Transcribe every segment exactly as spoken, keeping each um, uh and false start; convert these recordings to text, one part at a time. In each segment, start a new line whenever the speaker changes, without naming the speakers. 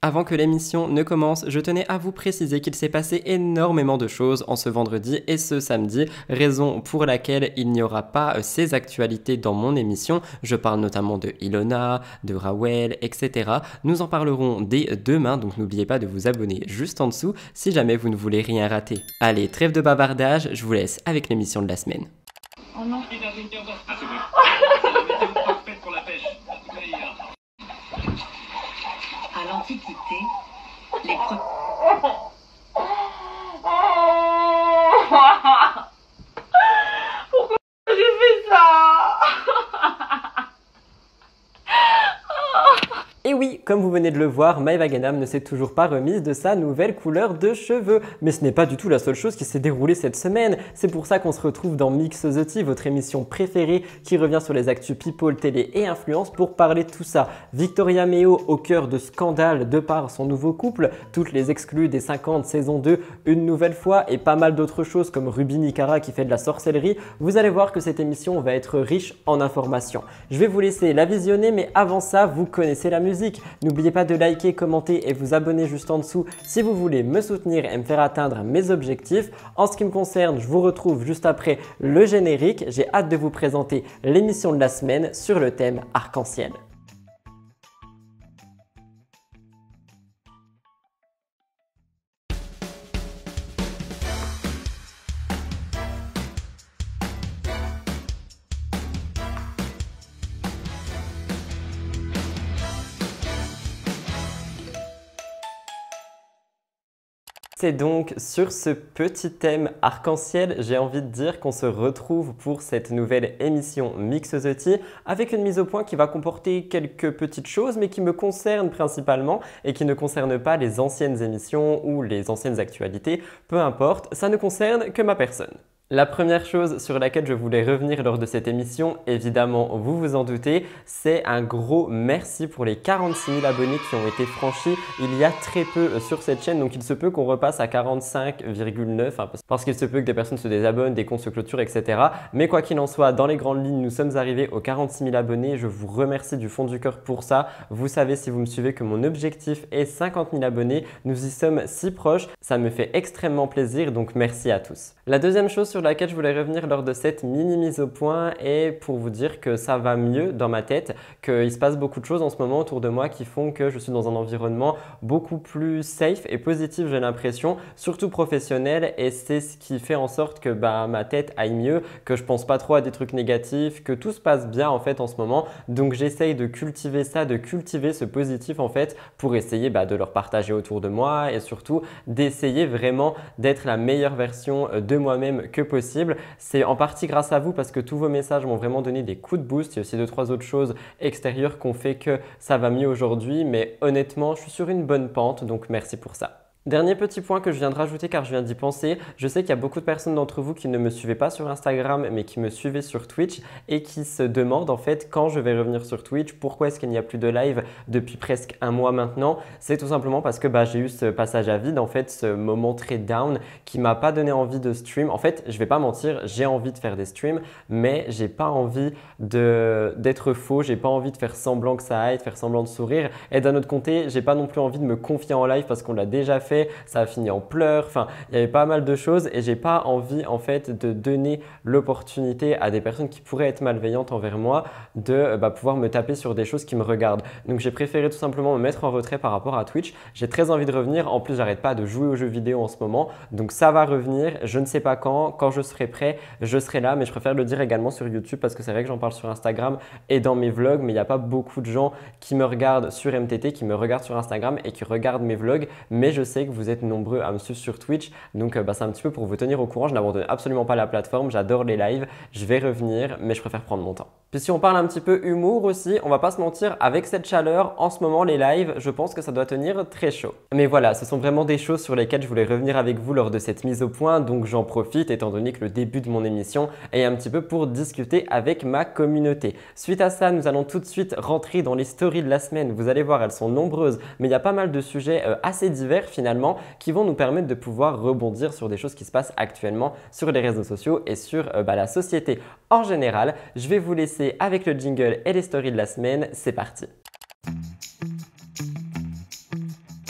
avant que l'émission ne commence, je tenais à vous préciser qu'il s'est passé énormément de choses en ce vendredi et ce samedi, raison pour laquelle il n'y aura pas ces actualités dans mon émission. Je parle notamment de Ilona, de Rawel, et cetera. Nous en parlerons dès demain, donc n'oubliez pas de vous abonner juste en dessous si jamais vous ne voulez rien rater. Allez, trêve de bavardage, je vous laisse avec l'émission de la semaine.
Oh non. À l'Antiquité, les pre...
Pourquoi j'ai fait ça?
Et oui, comme vous venez de le voir, Maeva Ganam ne s'est toujours pas remise de sa nouvelle couleur de cheveux. Mais ce n'est pas du tout la seule chose qui s'est déroulée cette semaine. C'est pour ça qu'on se retrouve dans Mix the Tea, votre émission préférée qui revient sur les actus people, télé et influence pour parler de tout ça. Victoria Meo au cœur de scandale de par son nouveau couple, toutes les exclus des cinquante saison deux une nouvelle fois et pas mal d'autres choses comme Ruby Nicara qui fait de la sorcellerie. Vous allez voir que cette émission va être riche en informations. Je vais vous laisser la visionner, mais avant ça, vous connaissez la musique. N'oubliez pas de liker, commenter et vous abonner juste en dessous si vous voulez me soutenir et me faire atteindre mes objectifs. En ce qui me concerne, je vous retrouve juste après le générique. J'ai hâte de vous présenter l'émission de la semaine sur le thème arc-en-ciel. C'est donc sur ce petit thème arc-en-ciel, j'ai envie de dire qu'on se retrouve pour cette nouvelle émission Mix the Tea avec une mise au point qui va comporter quelques petites choses mais qui me concernent principalement et qui ne concernent pas les anciennes émissions ou les anciennes actualités, peu importe, ça ne concerne que ma personne. La première chose sur laquelle je voulais revenir lors de cette émission, évidemment vous vous en doutez, c'est un gros merci pour les quarante-six mille abonnés qui ont été franchis il y a très peu sur cette chaîne. Donc il se peut qu'on repasse à quarante-cinq virgule neuf hein, parce qu'il se peut que des personnes se désabonnent, des comptes se clôturent, et cetera. Mais quoi qu'il en soit, dans les grandes lignes, nous sommes arrivés aux quarante-six mille abonnés. Je vous remercie du fond du cœur pour ça. Vous savez, si vous me suivez, que mon objectif est cinquante mille abonnés. Nous y sommes si proches. Ça me fait extrêmement plaisir, donc merci à tous. La deuxième chose sur laquelle je voulais revenir lors de cette mini mise au point est pour vous dire que ça va mieux dans ma tête, qu'il se passe beaucoup de choses en ce moment autour de moi qui font que je suis dans un environnement beaucoup plus safe et positif, j'ai l'impression, surtout professionnel, et c'est ce qui fait en sorte que bah, ma tête aille mieux, que je pense pas trop à des trucs négatifs, que tout se passe bien en fait en ce moment. Donc j'essaye de cultiver ça, de cultiver ce positif en fait pour essayer bah, de le partager autour de moi et surtout d'essayer vraiment d'être la meilleure version de moi-même que possible. C'est en partie grâce à vous parce que tous vos messages m'ont vraiment donné des coups de boost. Il y a aussi deux trois autres choses extérieures qui ont fait que ça va mieux aujourd'hui, mais honnêtement, je suis sur une bonne pente, donc merci pour ça. Dernier petit point que je viens de rajouter car je viens d'y penser, je sais qu'il y a beaucoup de personnes d'entre vous qui ne me suivaient pas sur Instagram mais qui me suivaient sur Twitch et qui se demandent en fait quand je vais revenir sur Twitch, pourquoi est-ce qu'il n'y a plus de live depuis presque un mois maintenant. C'est tout simplement parce que bah, j'ai eu ce passage à vide en fait, ce moment très down qui m'a pas donné envie de stream. En fait, je vais pas mentir, j'ai envie de faire des streams mais j'ai pas envie de d'être faux, j'ai pas envie de faire semblant que ça aille, de faire semblant de sourire, et d'un autre côté, j'ai pas non plus envie de me confier en live parce qu'on l'a déjà fait. Ça a fini en pleurs, enfin il y avait pas mal de choses et j'ai pas envie en fait de donner l'opportunité à des personnes qui pourraient être malveillantes envers moi de bah, pouvoir me taper sur des choses qui me regardent. Donc j'ai préféré tout simplement me mettre en retrait par rapport à Twitch. J'ai très envie de revenir, en plus j'arrête pas de jouer aux jeux vidéo en ce moment, donc ça va revenir, je ne sais pas quand, quand je serai prêt, je serai là, mais je préfère le dire également sur YouTube parce que c'est vrai que j'en parle sur Instagram et dans mes vlogs, mais il n'y a pas beaucoup de gens qui me regardent sur M T T, qui me regardent sur Instagram et qui regardent mes vlogs, mais je sais que vous êtes nombreux à me suivre sur Twitch, donc bah, c'est un petit peu pour vous tenir au courant. Je n'abandonne absolument pas la plateforme, j'adore les lives, je vais revenir, mais je préfère prendre mon temps. Puis si on parle un petit peu humour aussi, on va pas se mentir, avec cette chaleur, en ce moment les lives, je pense que ça doit tenir très chaud. Mais voilà, ce sont vraiment des choses sur lesquelles je voulais revenir avec vous lors de cette mise au point, donc j'en profite étant donné que le début de mon émission est un petit peu pour discuter avec ma communauté. Suite à ça, nous allons tout de suite rentrer dans les stories de la semaine. Vous allez voir, elles sont nombreuses, mais il y a pas mal de sujets euh, assez divers finalement qui vont nous permettre de pouvoir rebondir sur des choses qui se passent actuellement sur les réseaux sociaux et sur euh, bah, la société en général. Je vais vous laisser avec le jingle et les stories de la semaine. C'est parti!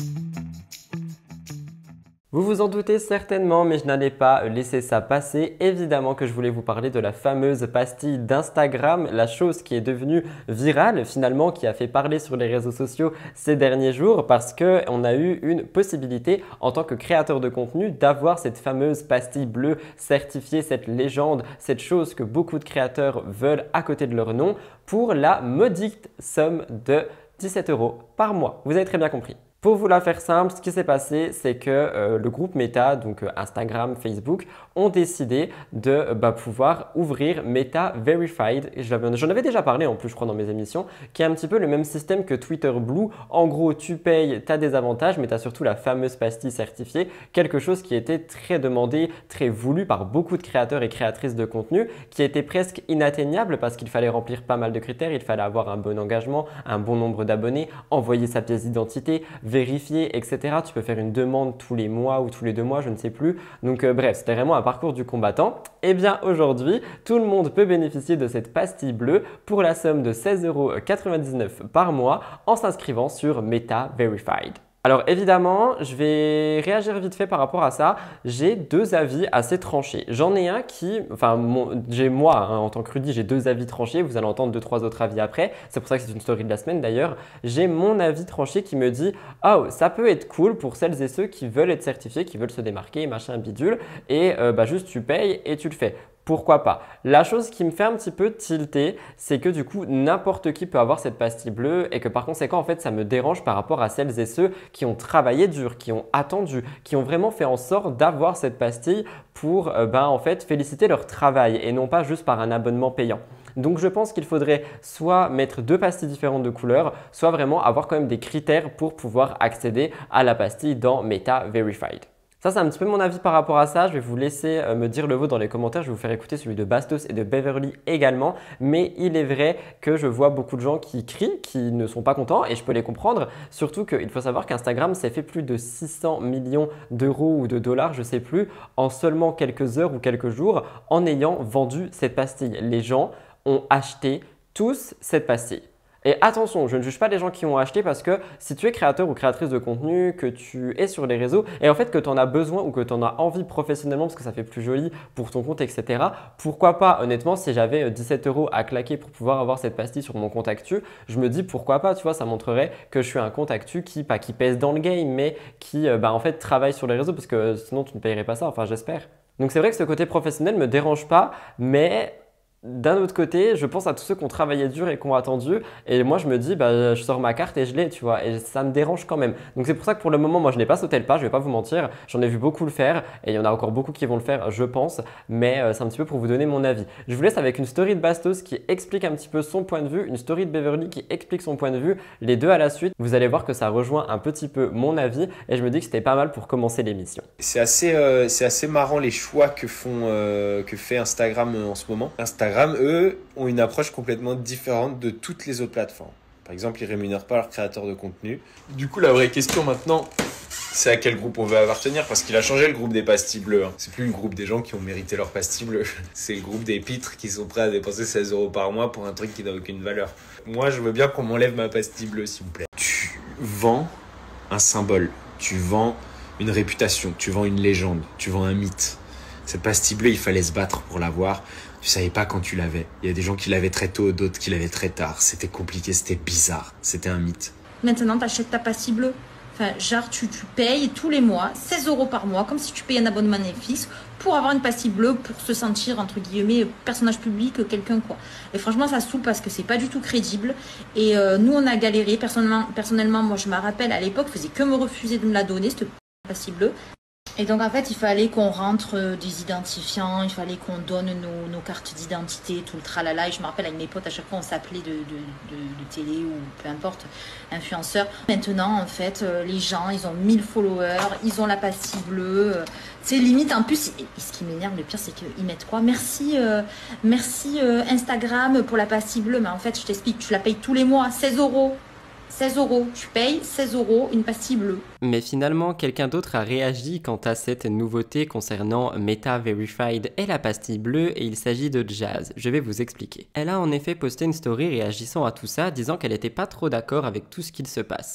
Vous vous en doutez certainement, mais je n'allais pas laisser ça passer. Évidemment que je voulais vous parler de la fameuse pastille d'Instagram, la chose qui est devenue virale finalement, qui a fait parler sur les réseaux sociaux ces derniers jours parce qu'on a eu une possibilité en tant que créateur de contenu d'avoir cette fameuse pastille bleue certifiée, cette légende, cette chose que beaucoup de créateurs veulent à côté de leur nom pour la modique somme de dix-sept euros par mois. Vous avez très bien compris. Pour vous la faire simple, ce qui s'est passé, c'est que euh, le groupe Meta, donc euh, Instagram, Facebook, ont décidé de euh, bah, pouvoir ouvrir Meta Verified. J'en avais déjà parlé en plus, je crois, dans mes émissions, qui est un petit peu le même système que Twitter Blue. En gros, tu payes, tu as des avantages, mais tu as surtout la fameuse pastille certifiée, quelque chose qui était très demandé, très voulu par beaucoup de créateurs et créatrices de contenu, qui était presque inatteignable parce qu'il fallait remplir pas mal de critères, il fallait avoir un bon engagement, un bon nombre d'abonnés, envoyer sa pièce d'identité, vérifier, et cetera. Tu peux faire une demande tous les mois ou tous les deux mois, je ne sais plus. Donc euh, bref, c'était vraiment un parcours du combattant. Et bien aujourd'hui, tout le monde peut bénéficier de cette pastille bleue pour la somme de seize euros quatre-vingt-dix-neuf par mois en s'inscrivant sur Meta Verified. Alors évidemment, je vais réagir vite fait par rapport à ça. J'ai deux avis assez tranchés. J'en ai un qui, enfin j'ai moi hein, en tant que Rudy, j'ai deux avis tranchés. Vous allez entendre deux, trois autres avis après. C'est pour ça que c'est une story de la semaine d'ailleurs. J'ai mon avis tranché qui me dit « Oh, ça peut être cool pour celles et ceux qui veulent être certifiés, qui veulent se démarquer, machin bidule. Et euh, bah, juste tu payes et tu le fais. » Pourquoi pas? La chose qui me fait un petit peu tilter, c'est que du coup, n'importe qui peut avoir cette pastille bleue et que par conséquent, en fait, ça me dérange par rapport à celles et ceux qui ont travaillé dur, qui ont attendu, qui ont vraiment fait en sorte d'avoir cette pastille pour euh, ben, en fait, féliciter leur travail et non pas juste par un abonnement payant. Donc je pense qu'il faudrait soit mettre deux pastilles différentes de couleurs, soit vraiment avoir quand même des critères pour pouvoir accéder à la pastille dans Meta Verified. Ça, c'est un petit peu mon avis par rapport à ça. Je vais vous laisser me dire le vôtre dans les commentaires. Je vais vous faire écouter celui de Bastos et de Beverly également. Mais il est vrai que je vois beaucoup de gens qui crient, qui ne sont pas contents et je peux les comprendre. Surtout qu'il faut savoir qu'Instagram s'est fait plus de six cents millions d'euros ou de dollars, je ne sais plus, en seulement quelques heures ou quelques jours en ayant vendu cette pastille. Les gens ont acheté tous cette pastille. Et attention, je ne juge pas les gens qui ont acheté parce que si tu es créateur ou créatrice de contenu, que tu es sur les réseaux et en fait que tu en as besoin ou que tu en as envie professionnellement parce que ça fait plus joli pour ton compte, et cetera. Pourquoi pas? Honnêtement, si j'avais dix-sept euros à claquer pour pouvoir avoir cette pastille sur mon compte actu, je me dis pourquoi pas, tu vois, ça montrerait que je suis un compte actu qui, pas qui pèse dans le game, mais qui bah, en fait travaille sur les réseaux parce que sinon tu ne payerais pas ça, enfin j'espère. Donc c'est vrai que ce côté professionnel ne me dérange pas, mais d'un autre côté, je pense à tous ceux qui ont travaillé dur et qui ont attendu et moi je me dis bah, je sors ma carte et je l'ai, tu vois, et ça me dérange quand même. Donc c'est pour ça que pour le moment moi je n'ai pas sauté le pas, je vais pas vous mentir, j'en ai vu beaucoup le faire et il y en a encore beaucoup qui vont le faire je pense, mais euh, c'est un petit peu pour vous donner mon avis. Je vous laisse avec une story de Bastos qui explique un petit peu son point de vue, une story de Beverly qui explique son point de vue, les deux à la suite. Vous allez voir que ça rejoint un petit peu mon avis et je me dis que c'était pas mal pour commencer l'émission.
C'est assez, euh, c'est assez marrant les choix que, font, euh, que fait Instagram en ce moment. Instagram Instagram, eux, ont une approche complètement différente de toutes les autres plateformes. Par exemple, ils ne rémunèrent pas leurs créateurs de contenu. Du coup, la vraie question maintenant, c'est à quel groupe on veut appartenir, parce qu'il a changé le groupe des pastilles bleues. Hein. C'est plus le groupe des gens qui ont mérité leur pastille bleue. C'est le groupe des pitres qui sont prêts à dépenser seize euros par mois pour un truc qui n'a aucune valeur. Moi, je veux bien qu'on m'enlève ma pastille bleue, s'il vous plaît. Tu vends un symbole, tu vends une réputation, tu vends une légende, tu vends un mythe. Cette pastille bleue, il fallait se battre pour l'avoir. Tu savais pas quand tu l'avais. Il y a des gens qui l'avaient très tôt, d'autres qui l'avaient très tard. C'était compliqué, c'était bizarre, c'était un mythe.
Maintenant, tu achètes ta pastille bleue. Enfin, genre, tu, tu payes tous les mois, seize euros par mois, comme si tu payais un abonnement Netflix, pour avoir une pastille bleue, pour se sentir, entre guillemets, personnage public, quelqu'un, quoi. Et franchement, ça saoule parce que c'est pas du tout crédible. Et euh, nous, on a galéré. Personnellement, personnellement, moi, je me rappelle, à l'époque, faisait que me refuser de me la donner, cette pastille bleue. Et donc en fait il fallait qu'on rentre des identifiants, il fallait qu'on donne nos, nos cartes d'identité, tout le tralala. Et je me rappelle avec mes potes à chaque fois on s'appelait de, de, de, de télé ou peu importe, influenceurs. Maintenant en fait les gens ils ont mille followers, ils ont la pastille bleue. C'est limite en plus, et ce qui m'énerve le pire c'est qu'ils mettent quoi? Merci, euh, merci euh, Instagram pour la pastille bleue. Mais en fait je t'explique, tu la payes tous les mois, seize euros. seize euros, tu payes seize euros une pastille bleue.
Mais finalement, quelqu'un d'autre a réagi quant à cette nouveauté concernant Meta Verified et la pastille bleue et il s'agit de Jazz. Je vais vous expliquer. Elle a en effet posté une story réagissant à tout ça, disant qu'elle n'était pas trop d'accord avec tout ce qu'il se passe.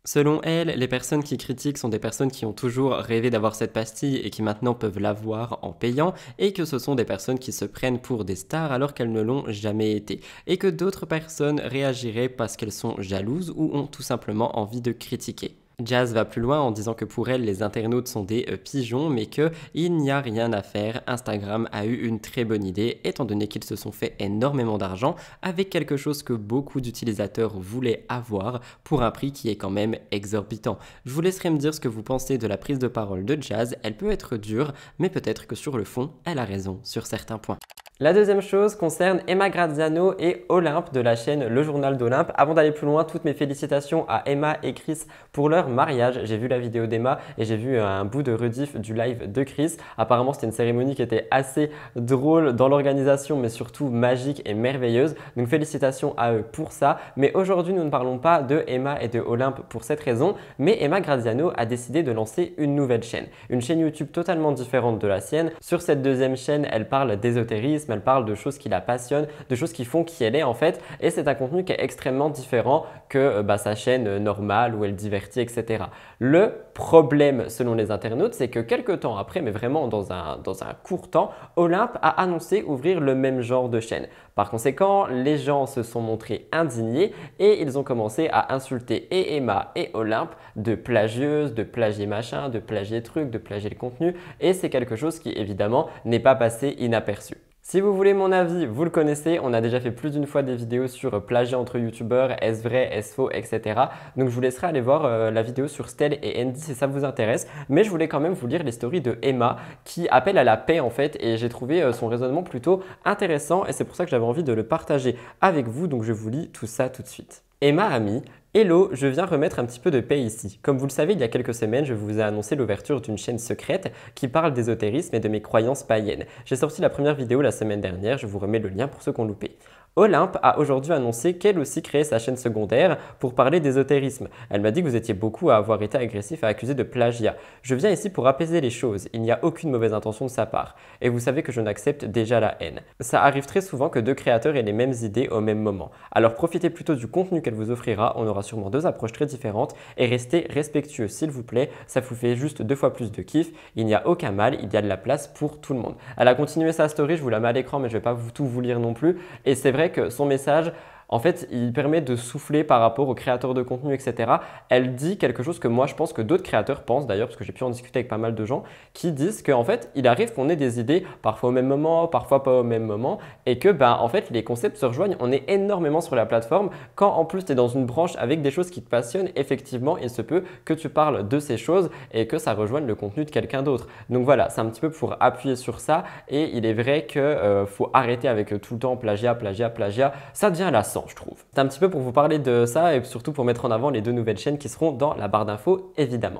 Selon elle, les personnes qui critiquent sont des personnes qui ont toujours rêvé d'avoir cette pastille et qui maintenant peuvent l'avoir en payant, et que ce sont des personnes qui se prennent pour des stars alors qu'elles ne l'ont jamais été, et que d'autres personnes réagiraient parce qu'elles sont jalouses ou ont tout simplement envie de critiquer. Jazz va plus loin en disant que pour elle, les internautes sont des euh, pigeons, mais qu'il n'y a rien à faire. Instagram a eu une très bonne idée, étant donné qu'ils se sont fait énormément d'argent avec quelque chose que beaucoup d'utilisateurs voulaient avoir pour un prix qui est quand même exorbitant. Je vous laisserai me dire ce que vous pensez de la prise de parole de Jazz. Elle peut être dure, mais peut-être que sur le fond, elle a raison sur certains points. La deuxième chose concerne Emma Graziano et Olympe de la chaîne Le Journal d'Olympe. Avant d'aller plus loin, toutes mes félicitations à Emma et Chris pour leur mariage. J'ai vu la vidéo d'Emma et j'ai vu un bout de rediff du live de Chris. Apparemment, c'était une cérémonie qui était assez drôle dans l'organisation, mais surtout magique et merveilleuse. Donc félicitations à eux pour ça. Mais aujourd'hui, nous ne parlons pas de Emma et de Olympe pour cette raison, mais Emma Graziano a décidé de lancer une nouvelle chaîne. Une chaîne YouTube totalement différente de la sienne. Sur cette deuxième chaîne, elle parle d'ésotérisme, elle parle de choses qui la passionnent, de choses qui font qui elle est en fait, et c'est un contenu qui est extrêmement différent que bah, sa chaîne normale où elle divertit, et cetera. Le problème selon les internautes, c'est que quelques temps après, mais vraiment dans un, dans un court temps, Olympe a annoncé ouvrir le même genre de chaîne. Par conséquent, les gens se sont montrés indignés et ils ont commencé à insulter et Emma et Olympe de plagieuses, de plagier machin, de plagier truc, de plagier le contenu, et c'est quelque chose qui évidemment n'est pas passé inaperçu. Si vous voulez mon avis, vous le connaissez, on a déjà fait plus d'une fois des vidéos sur plagiat entre youtubeurs, est-ce vrai, est-ce faux, et cetera. Donc je vous laisserai aller voir euh, la vidéo sur Stell et Andy si ça vous intéresse. Mais je voulais quand même vous lire les stories de Emma qui appelle à la paix en fait, et j'ai trouvé euh, son raisonnement plutôt intéressant et c'est pour ça que j'avais envie de le partager avec vous. Donc je vous lis tout ça tout de suite. Emma a mis « Hello, je viens remettre un petit peu de paix ici. Comme vous le savez, il y a quelques semaines, je vous ai annoncé l'ouverture d'une chaîne secrète qui parle d'ésotérisme et de mes croyances païennes. J'ai sorti la première vidéo la semaine dernière, je vous remets le lien pour ceux qui ont loupé. Olympe a aujourd'hui annoncé qu'elle aussi créait sa chaîne secondaire pour parler d'ésotérisme. Elle m'a dit que vous étiez beaucoup à avoir été agressif et accusé de plagiat. Je viens ici pour apaiser les choses, il n'y a aucune mauvaise intention de sa part. Et vous savez que je n'accepte déjà la haine. Ça arrive très souvent que deux créateurs aient les mêmes idées au même moment. Alors profitez plutôt du contenu qu'elle vous offrira, on aura sûrement deux approches très différentes et restez respectueux s'il vous plaît, ça vous fait juste deux fois plus de kiff, il n'y a aucun mal, il y a de la place pour tout le monde. Elle a continué sa story, je vous la mets à l'écran mais je ne vais pas vous, tout vous lire non plus, et c'est vrai que son message, en fait, il permet de souffler par rapport aux créateurs de contenu, et cetera. Elle dit quelque chose que moi, je pense que d'autres créateurs pensent d'ailleurs, parce que j'ai pu en discuter avec pas mal de gens qui disent qu'en fait, il arrive qu'on ait des idées parfois au même moment, parfois pas au même moment, et que ben, en fait, les concepts se rejoignent. On est énormément sur la plateforme. Quand en plus, tu es dans une branche avec des choses qui te passionnent, effectivement, il se peut que tu parles de ces choses et que ça rejoigne le contenu de quelqu'un d'autre. Donc voilà, c'est un petit peu pour appuyer sur ça. Et il est vrai qu'il euh, faut arrêter avec euh, tout le temps plagiat, plagiat, plagiat. Ça devient lassant, je trouve. C'est un petit peu pour vous parler de ça et surtout pour mettre en avant les deux nouvelles chaînes qui seront dans la barre d'infos évidemment.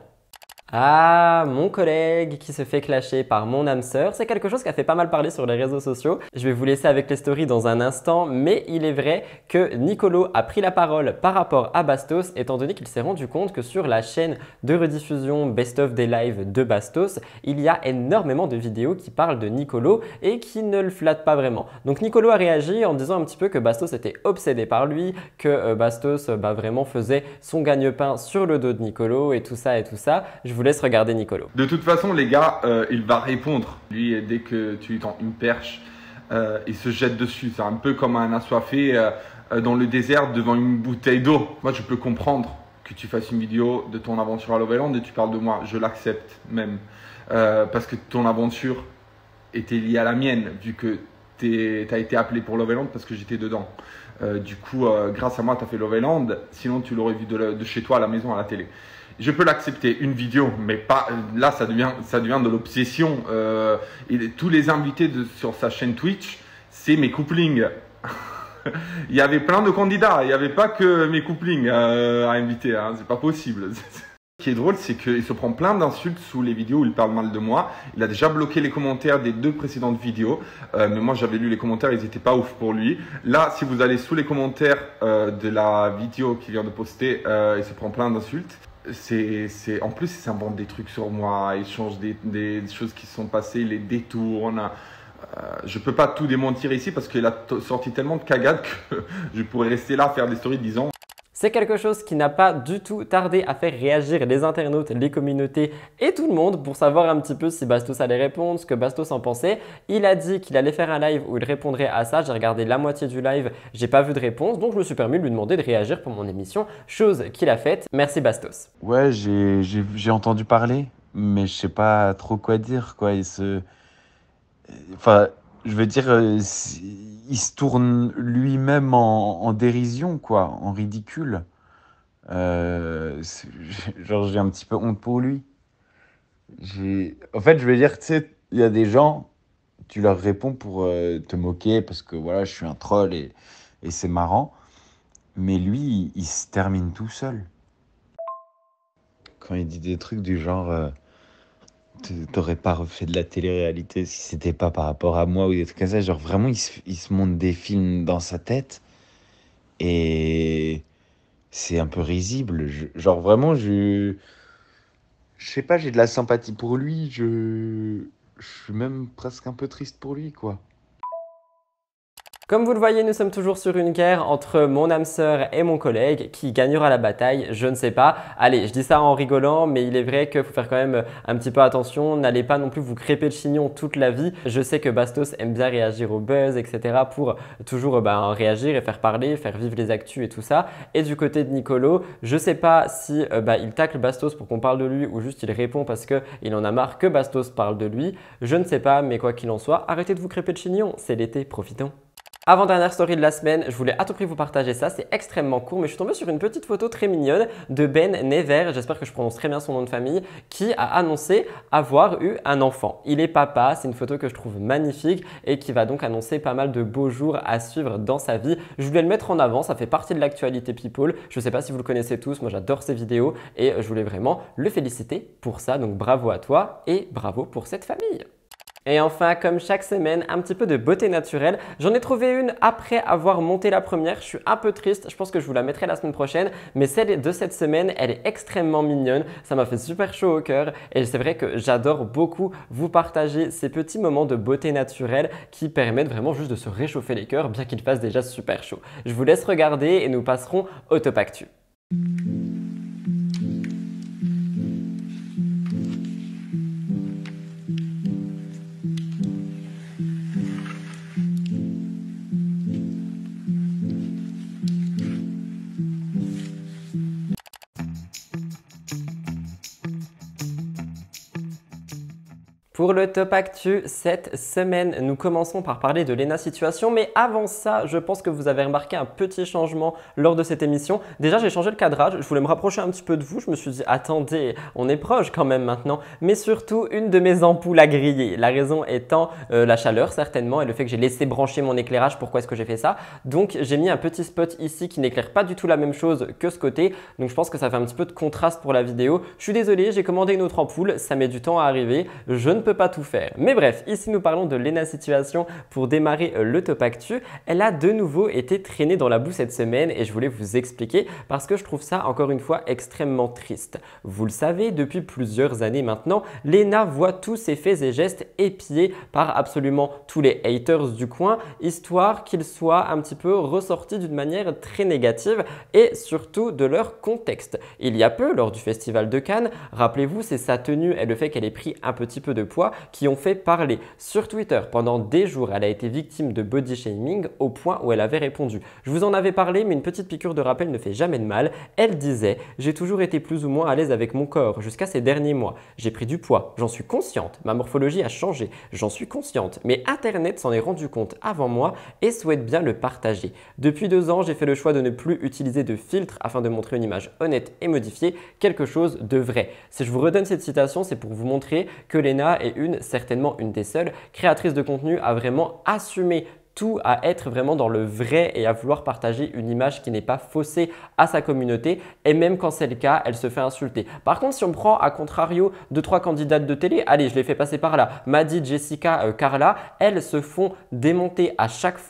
Ah, mon collègue qui se fait clasher par mon âme sœur, c'est quelque chose qui a fait pas mal parler sur les réseaux sociaux. Je vais vous laisser avec les stories dans un instant, mais il est vrai que Nicolo a pris la parole par rapport à Bastos, étant donné qu'il s'est rendu compte que sur la chaîne de rediffusion Best of des lives de Bastos, il y a énormément de vidéos qui parlent de Nicolo et qui ne le flattent pas vraiment. Donc Nicolo a réagi en disant un petit peu que Bastos était obsédé par lui, que euh, Bastos euh, bah, vraiment faisait son gagne-pain sur le dos de Nicolo et tout ça et tout ça. Je Je vous laisse regarder Nicolo.
De toute façon, les gars, euh, il va répondre. Lui, dès que tu lui tends une perche, euh, il se jette dessus. C'est un peu comme un assoiffé euh, dans le désert devant une bouteille d'eau. Moi, je peux comprendre que tu fasses une vidéo de ton aventure à Love Island et tu parles de moi. Je l'accepte même. Euh, parce que ton aventure était liée à la mienne, vu que tu as été appelé pour Love Island parce que j'étais dedans. Euh, du coup, euh, grâce à moi, tu as fait Love Island. Sinon, tu l'aurais vu de, la, de chez toi à la maison, à la télé. Je peux l'accepter, une vidéo, mais pas là, ça devient, ça devient de l'obsession. Euh, et tous les invités de, sur sa chaîne Twitch, c'est mes couplings. Il y avait plein de candidats, il n'y avait pas que mes couplings euh, à inviter, hein, c'est pas possible. Ce qui est drôle, c'est qu'il se prend plein d'insultes sous les vidéos où il parle mal de moi. Il a déjà bloqué les commentaires des deux précédentes vidéos. Euh, mais moi, j'avais lu les commentaires, ils n'étaient pas ouf pour lui. Là, si vous allez sous les commentaires euh, de la vidéo qu'il vient de poster, euh, il se prend plein d'insultes. C'est, c'est, en plus, il s'invente des trucs sur moi, il change des, des choses qui sont passées, il les détourne. Euh, je ne peux pas tout démentir ici parce qu'il a sorti tellement de cagades que je pourrais rester là, faire des stories de dix ans.
C'est quelque chose qui n'a pas du tout tardé à faire réagir les internautes, les communautés et tout le monde pour savoir un petit peu si Bastos allait répondre, ce que Bastos en pensait. Il a dit qu'il allait faire un live où il répondrait à ça. J'ai regardé la moitié du live, j'ai pas vu de réponse, donc je me suis permis de lui demander de réagir pour mon émission, chose qu'il a faite. Merci Bastos.
Ouais, j'ai, j'ai, j'ai entendu parler, mais je sais pas trop quoi dire, quoi. Il se... Enfin, je veux dire, euh, il se tourne lui-même en, en dérision, quoi, en ridicule. Euh, c'est- genre, j'ai un petit peu honte pour lui. J'ai... En fait, je veux dire, tu sais, il y a des gens, tu leur réponds pour euh, te moquer parce que voilà, je suis un troll et, et c'est marrant. Mais lui, il, il se termine tout seul. Quand il dit des trucs du genre, euh, t- t'aurais pas refait de la télé-réalité si c'était pas par rapport à moi ou des trucs comme ça. Genre, vraiment, il se, il se monte des films dans sa tête et c'est un peu risible. Je- genre, vraiment, je. Je sais pas, j'ai de la sympathie pour lui. Je. Je suis même presque un peu triste pour lui, quoi.
Comme vous le voyez, nous sommes toujours sur une guerre entre mon âme sœur et mon collègue. Qui gagnera la bataille? Je ne sais pas. Allez, je dis ça en rigolant, mais il est vrai qu'il faut faire quand même un petit peu attention. N'allez pas non plus vous crêper le chignon toute la vie. Je sais que Bastos aime bien réagir au buzz, et cetera pour toujours ben, réagir et faire parler, faire vivre les actus et tout ça. Et du côté de Nicolo, je ne sais pas si euh, bah, il tacle Bastos pour qu'on parle de lui ou juste il répond parce qu'il en a marre que Bastos parle de lui. Je ne sais pas, mais quoi qu'il en soit, arrêtez de vous crêper le chignon. C'est l'été, profitons. Avant-dernière story de la semaine, je voulais à tout prix vous partager ça, c'est extrêmement court, mais je suis tombé sur une petite photo très mignonne de Ben Never, j'espère que je prononce très bien son nom de famille, qui a annoncé avoir eu un enfant. Il est papa, c'est une photo que je trouve magnifique et qui va donc annoncer pas mal de beaux jours à suivre dans sa vie. Je voulais le mettre en avant, ça fait partie de l'actualité People, je ne sais pas si vous le connaissez tous, moi j'adore ses vidéos et je voulais vraiment le féliciter pour ça, donc bravo à toi et bravo pour cette famille. Et enfin, comme chaque semaine, un petit peu de beauté naturelle. J'en ai trouvé une après avoir monté la première. Je suis un peu triste, je pense que je vous la mettrai la semaine prochaine. Mais celle de cette semaine, elle est extrêmement mignonne. Ça m'a fait super chaud au cœur. Et c'est vrai que j'adore beaucoup vous partager ces petits moments de beauté naturelle qui permettent vraiment juste de se réchauffer les cœurs, bien qu'il fasse déjà super chaud. Je vous laisse regarder et nous passerons au top actu. Pour le top actu cette semaine, nous commençons par parler de Léna Situation. Mais avant ça, je pense que vous avez remarqué un petit changement lors de cette émission. Déjà, j'ai changé le cadrage. Je voulais me rapprocher un petit peu de vous. Je me suis dit, attendez, on est proche quand même maintenant. Mais surtout, une de mes ampoules a grillé. La raison étant euh, la chaleur certainement et le fait que j'ai laissé brancher mon éclairage. Pourquoi est-ce que j'ai fait ça? Donc, j'ai mis un petit spot ici qui n'éclaire pas du tout la même chose que ce côté. Donc, je pense que ça fait un petit peu de contraste pour la vidéo. Je suis désolé, j'ai commandé une autre ampoule. Ça met du temps à arriver. Je ne peut pas tout faire. Mais bref, ici nous parlons de Léna Situation pour démarrer le top actu. Elle a de nouveau été traînée dans la boue cette semaine et je voulais vous expliquer parce que je trouve ça encore une fois extrêmement triste. Vous le savez, depuis plusieurs années maintenant, Léna voit tous ses faits et gestes épiés par absolument tous les haters du coin, histoire qu'ils soient un petit peu ressortis d'une manière très négative et surtout de leur contexte. Il y a peu, lors du festival de Cannes, rappelez-vous, c'est sa tenue et le fait qu'elle ait pris un petit peu de poids qui ont fait parler. Sur Twitter, pendant des jours, elle a été victime de body shaming au point où elle avait répondu. Je vous en avais parlé, mais une petite piqûre de rappel ne fait jamais de mal. Elle disait « J'ai toujours été plus ou moins à l'aise avec mon corps jusqu'à ces derniers mois. J'ai pris du poids, j'en suis consciente. Ma morphologie a changé, j'en suis consciente. Mais Internet s'en est rendu compte avant moi et souhaite bien le partager. Depuis deux ans, j'ai fait le choix de ne plus utiliser de filtre afin de montrer une image honnête et modifiée, quelque chose de vrai. » Si je vous redonne cette citation, c'est pour vous montrer que Léna est une, certainement une des seules créatrices de contenu à vraiment assumer tout, à être vraiment dans le vrai et à vouloir partager une image qui n'est pas faussée à sa communauté et même quand c'est le cas, elle se fait insulter. Par contre, si on prend à contrario deux trois candidates de télé, allez, je les fais passer par là, Maddy, Jessica, euh, Carla, elles se font démonter à chaque fois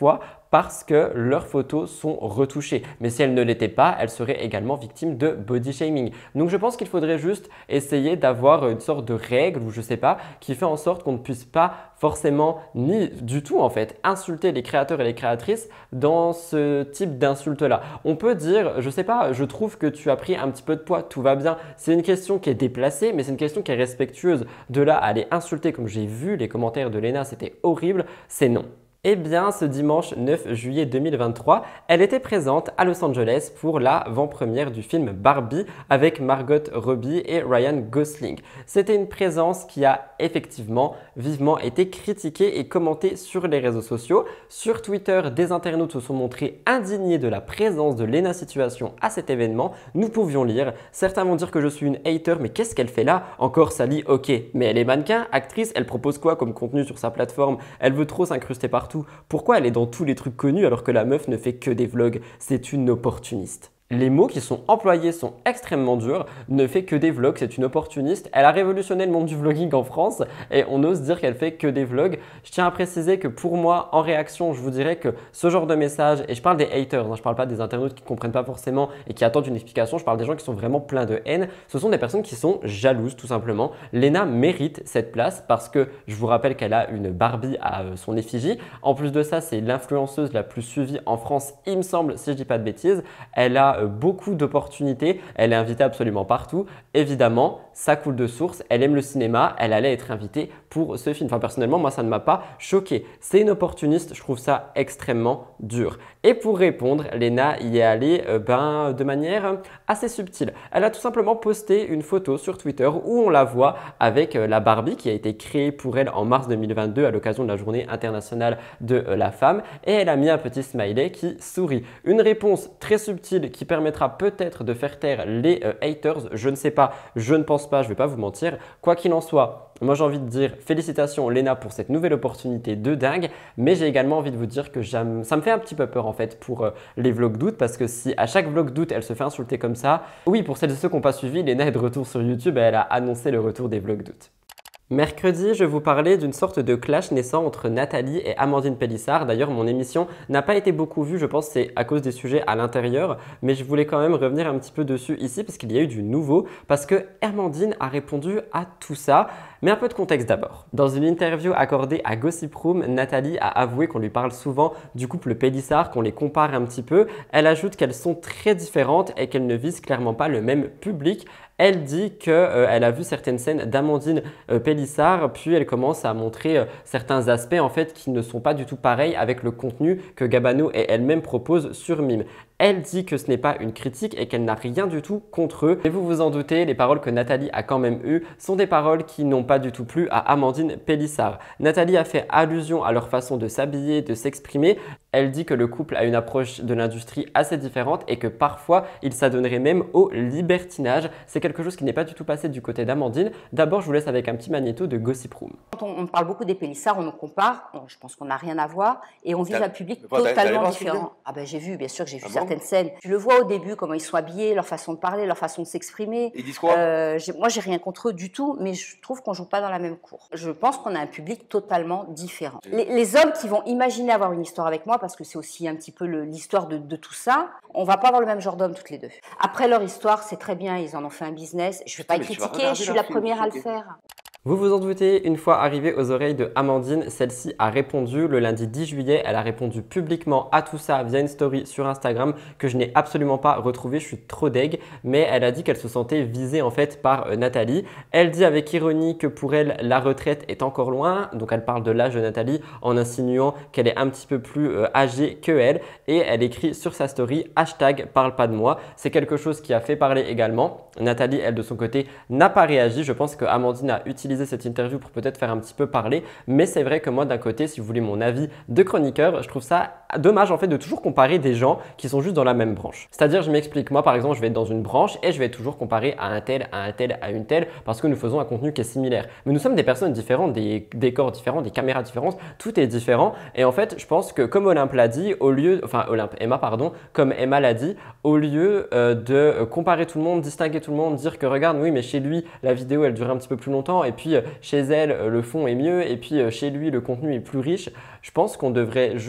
parce que leurs photos sont retouchées. Mais si elles ne l'étaient pas, elles seraient également victimes de body shaming. Donc je pense qu'il faudrait juste essayer d'avoir une sorte de règle ou je sais pas qui fait en sorte qu'on ne puisse pas forcément ni du tout en fait insulter les créateurs et les créatrices dans ce type d'insulte là. On peut dire, je sais pas, je trouve que tu as pris un petit peu de poids, tout va bien. C'est une question qui est déplacée mais c'est une question qui est respectueuse. De là à aller insulter comme j'ai vu les commentaires de Léna, c'était horrible, c'est non. Eh bien, ce dimanche neuf juillet deux mille vingt-trois, elle était présente à Los Angeles pour l'avant-première du film Barbie avec Margot Robbie et Ryan Gosling. C'était une présence qui a effectivement vivement été critiquée et commentée sur les réseaux sociaux. Sur Twitter, des internautes se sont montrés indignés de la présence de Léna Situation à cet événement. Nous pouvions lire. Certains vont dire que je suis une hater, mais qu'est-ce qu'elle fait là? Encore Sally, ok. Mais elle est mannequin, actrice, elle propose quoi comme contenu sur sa plateforme? Elle veut trop s'incruster partout. Pourquoi elle est dans tous les trucs connus alors que la meuf ne fait que des vlogs? C'est une opportuniste. Les mots qui sont employés sont extrêmement durs, ne fait que des vlogs, c'est une opportuniste. Elle a révolutionné le monde du vlogging en France et on ose dire qu'elle fait que des vlogs. Je tiens à préciser que pour moi, en réaction, je vous dirais que ce genre de message, et je parle des haters, hein, je ne parle pas des internautes qui ne comprennent pas forcément et qui attendent une explication, je parle des gens qui sont vraiment pleins de haine. Ce sont des personnes qui sont jalouses tout simplement. Léna mérite cette place parce que je vous rappelle qu'elle a une Barbie à son effigie. En plus de ça, c'est l'influenceuse la plus suivie en France, il me semble, si je ne dis pas de bêtises. Elle a beaucoup d'opportunités, elle est invitée absolument partout. Évidemment, ça coule de source, elle aime le cinéma, elle allait être invitée pour ce film. Enfin, personnellement, moi, ça ne m'a pas choqué. C'est une opportuniste, je trouve ça extrêmement dur. Et pour répondre, Léna y est allée euh, ben, de manière assez subtile. Elle a tout simplement posté une photo sur Twitter où on la voit avec euh, la Barbie qui a été créée pour elle en mars deux mille vingt-deux à l'occasion de la journée internationale de euh, la femme. Et elle a mis un petit smiley qui sourit. Une réponse très subtile qui permettra peut-être de faire taire les euh, haters. Je ne sais pas, je ne pense pas, je ne vais pas vous mentir. Quoi qu'il en soit, moi j'ai envie de dire félicitations Léna pour cette nouvelle opportunité de dingue, mais j'ai également envie de vous dire que ça me fait un petit peu peur en fait pour euh, les vlogs d'août parce que si à chaque vlog d'août elle se fait insulter comme ça, oui pour celles et ceux qui n'ont pas suivi, Léna est de retour sur YouTube et elle a annoncé le retour des vlogs d'août. Mercredi, je vous parlais d'une sorte de clash naissant entre Nathalie et Amandine Pélissard. D'ailleurs, mon émission n'a pas été beaucoup vue, je pense que c'est à cause des sujets à l'intérieur, mais je voulais quand même revenir un petit peu dessus ici parce qu'il y a eu du nouveau, parce que Amandine a répondu à tout ça. Mais un peu de contexte d'abord. Dans une interview accordée à Gossip Room, Nathalie a avoué qu'on lui parle souvent du couple Pélissard, qu'on les compare un petit peu. Elle ajoute qu'elles sont très différentes et qu'elles ne visent clairement pas le même public. Elle dit qu'elle euh, a vu certaines scènes d'Amandine euh, Pélissard, puis elle commence à montrer euh, certains aspects en fait qui ne sont pas du tout pareils avec le contenu que Gabano et elle-même proposent sur Mime. Elle dit que ce n'est pas une critique et qu'elle n'a rien du tout contre eux. Et vous vous en doutez, les paroles que Nathalie a quand même eues sont des paroles qui n'ont pas du tout plu à Amandine Pélissard. Nathalie a fait allusion à leur façon de s'habiller, de s'exprimer. Elle dit que le couple a une approche de l'industrie assez différente et que parfois il s'adonnerait même au libertinage. C'est quelque chose qui n'est pas du tout passé du côté d'Amandine. D'abord, je vous laisse avec un petit magnéto de Gossip Room.
Quand on, on parle beaucoup des Pélissard, on nous compare, on, je pense qu'on n'a rien à voir et on vise un public totalement différent. Ah ben j'ai vu, bien sûr que j'ai vu ah certaines bon scènes. Tu le vois au début, comment ils sont habillés, leur façon de parler, leur façon de s'exprimer.
Ils disent quoi
euh, Moi, j'ai rien contre eux du tout, mais je trouve qu'on joue pas dans la même cour. Je pense qu'on a un public totalement différent. Les, les hommes qui vont imaginer avoir une histoire avec moi, parce que c'est aussi un petit peu l'histoire de, de tout ça, on va pas avoir le même genre d'homme toutes les deux. Après leur histoire, c'est très bien, ils en ont fait un business. Je vais pas les critiquer, je suis la première à le faire.
Vous vous en doutez, une fois arrivée aux oreilles de Amandine, celle-ci a répondu le lundi dix juillet. Elle a répondu publiquement à tout ça via une story sur Instagram que je n'ai absolument pas retrouvée. Je suis trop deg, mais elle a dit qu'elle se sentait visée en fait par euh, Nathalie. Elle dit avec ironie que pour elle, la retraite est encore loin. Donc elle parle de l'âge de Nathalie en insinuant qu'elle est un petit peu plus euh, âgée que elle. Et elle écrit sur sa story hashtag parle pas de moi. C'est quelque chose qui a fait parler également. Nathalie, elle de son côté, n'a pas réagi. Je pense que Amandine a utilisé cette interview pour peut-être faire un petit peu parler, mais c'est vrai que moi d'un côté, si vous voulez mon avis de chroniqueur, je trouve ça dommage en fait de toujours comparer des gens qui sont juste dans la même branche. C'est-à-dire, je m'explique, moi par exemple, je vais être dans une branche et je vais toujours comparer à un tel, à un tel, à une telle parce que nous faisons un contenu qui est similaire. Mais nous sommes des personnes différentes, des décors différents, des caméras différentes, tout est différent et en fait, je pense que comme Olympe l'a dit, au lieu, enfin Olympe, Emma pardon, comme Emma l'a dit, au lieu euh, de comparer tout le monde, distinguer tout le monde, dire que regarde, oui mais chez lui, la vidéo elle dure un petit peu plus longtemps et puis puis chez elle, le fond est mieux et puis chez lui, le contenu est plus riche. Je pense qu'on devrait juste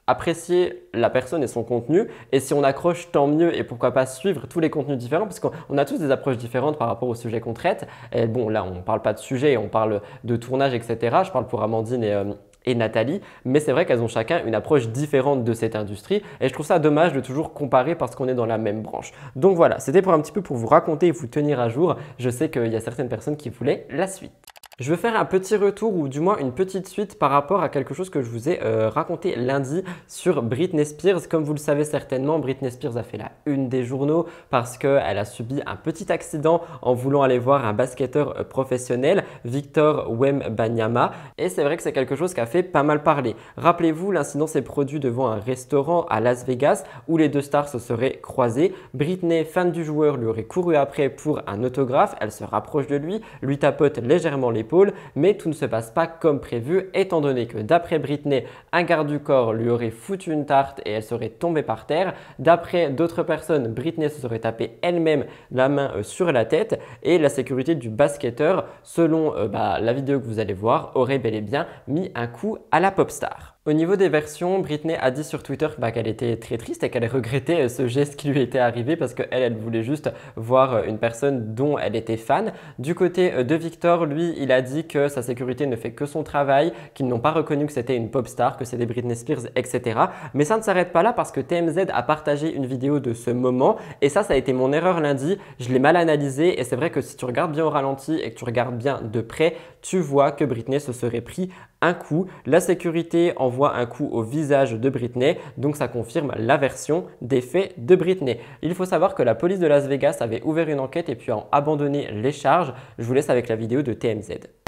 apprécier la personne et son contenu, et si on accroche, tant mieux, et pourquoi pas suivre tous les contenus différents, parce qu'on a tous des approches différentes par rapport au sujet qu'on traite. Et bon, là, on ne parle pas de sujet, on parle de tournage, et cetera. Je parle pour Amandine et, euh, et Nathalie, mais c'est vrai qu'elles ont chacun une approche différente de cette industrie, et je trouve ça dommage de toujours comparer parce qu'on est dans la même branche. Donc voilà, c'était pour un petit peu pour vous raconter et vous tenir à jour. Je sais qu'il y a certaines personnes qui voulaient la suite. Je veux faire un petit retour ou du moins une petite suite par rapport à quelque chose que je vous ai euh, raconté lundi sur Britney Spears. Comme vous le savez certainement, Britney Spears a fait la une des journaux parce qu'elle a subi un petit accident en voulant aller voir un basketteur professionnel, Victor Wembanyama. Et c'est vrai que c'est quelque chose qui a fait pas mal parler. Rappelez-vous, l'incident s'est produit devant un restaurant à Las Vegas où les deux stars se seraient croisées. Britney, fan du joueur, lui aurait couru après pour un autographe. Elle se rapproche de lui, lui tapote légèrement les mais tout ne se passe pas comme prévu étant donné que d'après Britney, un garde du corps lui aurait foutu une tarte et elle serait tombée par terre. D'après d'autres personnes, Britney se serait tapé elle-même la main euh, sur la tête et la sécurité du basketteur, selon euh, bah, la vidéo que vous allez voir, aurait bel et bien mis un coup à la pop star. Au niveau des versions, Britney a dit sur Twitter bah, qu'elle était très triste et qu'elle regrettait ce geste qui lui était arrivé parce qu'elle, elle voulait juste voir une personne dont elle était fan. Du côté de Victor, lui, il a dit que sa sécurité ne fait que son travail, qu'ils n'ont pas reconnu que c'était une pop star, que c'était Britney Spears, et cetera. Mais ça ne s'arrête pas là parce que T M Z a partagé une vidéo de ce moment et ça, ça a été mon erreur lundi. Je l'ai mal analysé et c'est vrai que si tu regardes bien au ralenti et que tu regardes bien de près, tu vois que Britney se serait pris un coup. La sécurité envoie un coup au visage de Britney, donc ça confirme la version des faits de Britney. Il faut savoir que la police de Las Vegas avait ouvert une enquête et puis a abandonné les charges. Je vous laisse avec la vidéo de T M Z.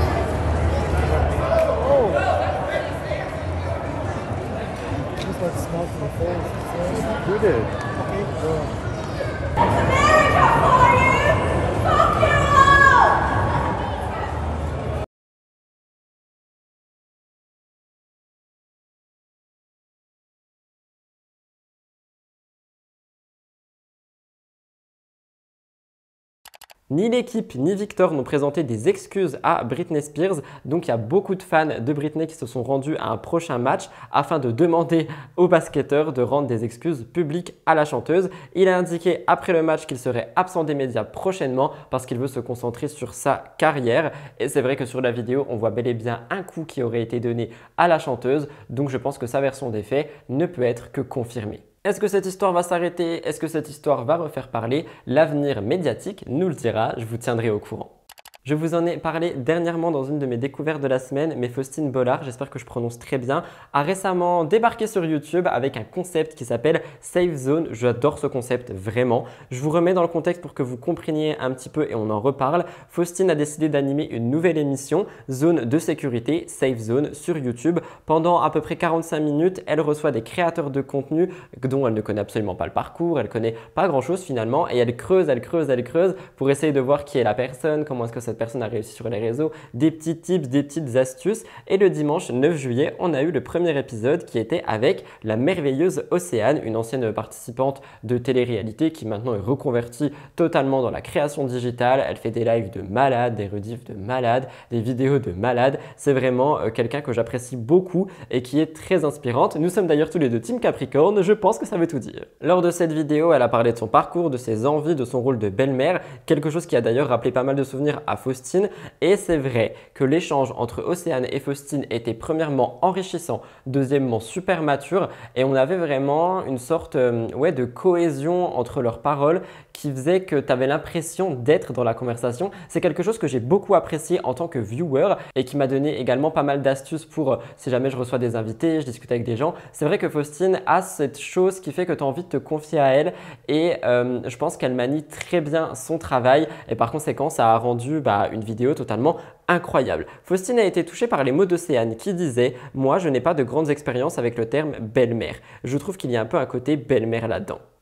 Ni l'équipe ni Victor n'ont présenté des excuses à Britney Spears, donc il y a beaucoup de fans de Britney qui se sont rendus à un prochain match afin de demander au basketteur de rendre des excuses publiques à la chanteuse. Il a indiqué après le match qu'il serait absent des médias prochainement parce qu'il veut se concentrer sur sa carrière. Et c'est vrai que sur la vidéo, on voit bel et bien un coup qui aurait été donné à la chanteuse, donc je pense que sa version des faits ne peut être que confirmée. Est-ce que cette histoire va s'arrêter? Est-ce que cette histoire va refaire parler? L'avenir médiatique nous le dira, je vous tiendrai au courant. Je vous en ai parlé dernièrement dans une de mes découvertes de la semaine, mais Faustine Bollard, j'espère que je prononce très bien, a récemment débarqué sur YouTube avec un concept qui s'appelle Safe Zone. J'adore ce concept, vraiment. Je vous remets dans le contexte pour que vous compreniez un petit peu et on en reparle. Faustine a décidé d'animer une nouvelle émission, Zone de sécurité, Safe Zone, sur YouTube. Pendant à peu près quarante-cinq minutes, elle reçoit des créateurs de contenu dont elle ne connaît absolument pas le parcours, elle connaît pas grand-chose finalement, et elle creuse, elle creuse, elle creuse pour essayer de voir qui est la personne, comment est-ce que ça personne a réussi sur les réseaux, des petits tips, des petites astuces. Et le dimanche neuf juillet, on a eu le premier épisode qui était avec la merveilleuse Océane, une ancienne participante de télé-réalité qui maintenant est reconvertie totalement dans la création digitale. Elle fait des lives de malade, des rediffs de malade, des vidéos de malade. C'est vraiment euh, quelqu'un que j'apprécie beaucoup et qui est très inspirante. Nous sommes d'ailleurs tous les deux team Capricorne, je pense que ça veut tout dire. Lors de cette vidéo, elle a parlé de son parcours, de ses envies, de son rôle de belle-mère, quelque chose qui a d'ailleurs rappelé pas mal de souvenirs à Faustine. Et c'est vrai que l'échange entre Océane et Faustine était premièrement enrichissant, deuxièmement super mature, et on avait vraiment une sorte euh, ouais, de cohésion entre leurs paroles qui faisait que tu avais l'impression d'être dans la conversation. C'est quelque chose que j'ai beaucoup apprécié en tant que viewer et qui m'a donné également pas mal d'astuces pour euh, si jamais je reçois des invités, je discute avec des gens. C'est vrai que Faustine a cette chose qui fait que tu as envie de te confier à elle et euh, je pense qu'elle manie très bien son travail et par conséquent ça a rendu bah, une vidéo totalement incroyable. Faustine a été touchée par les mots d'Océane qui disait « Moi, je n'ai pas de grandes expériences avec le terme belle-mère. Je trouve qu'il y a un peu un côté belle-mère là-dedans. »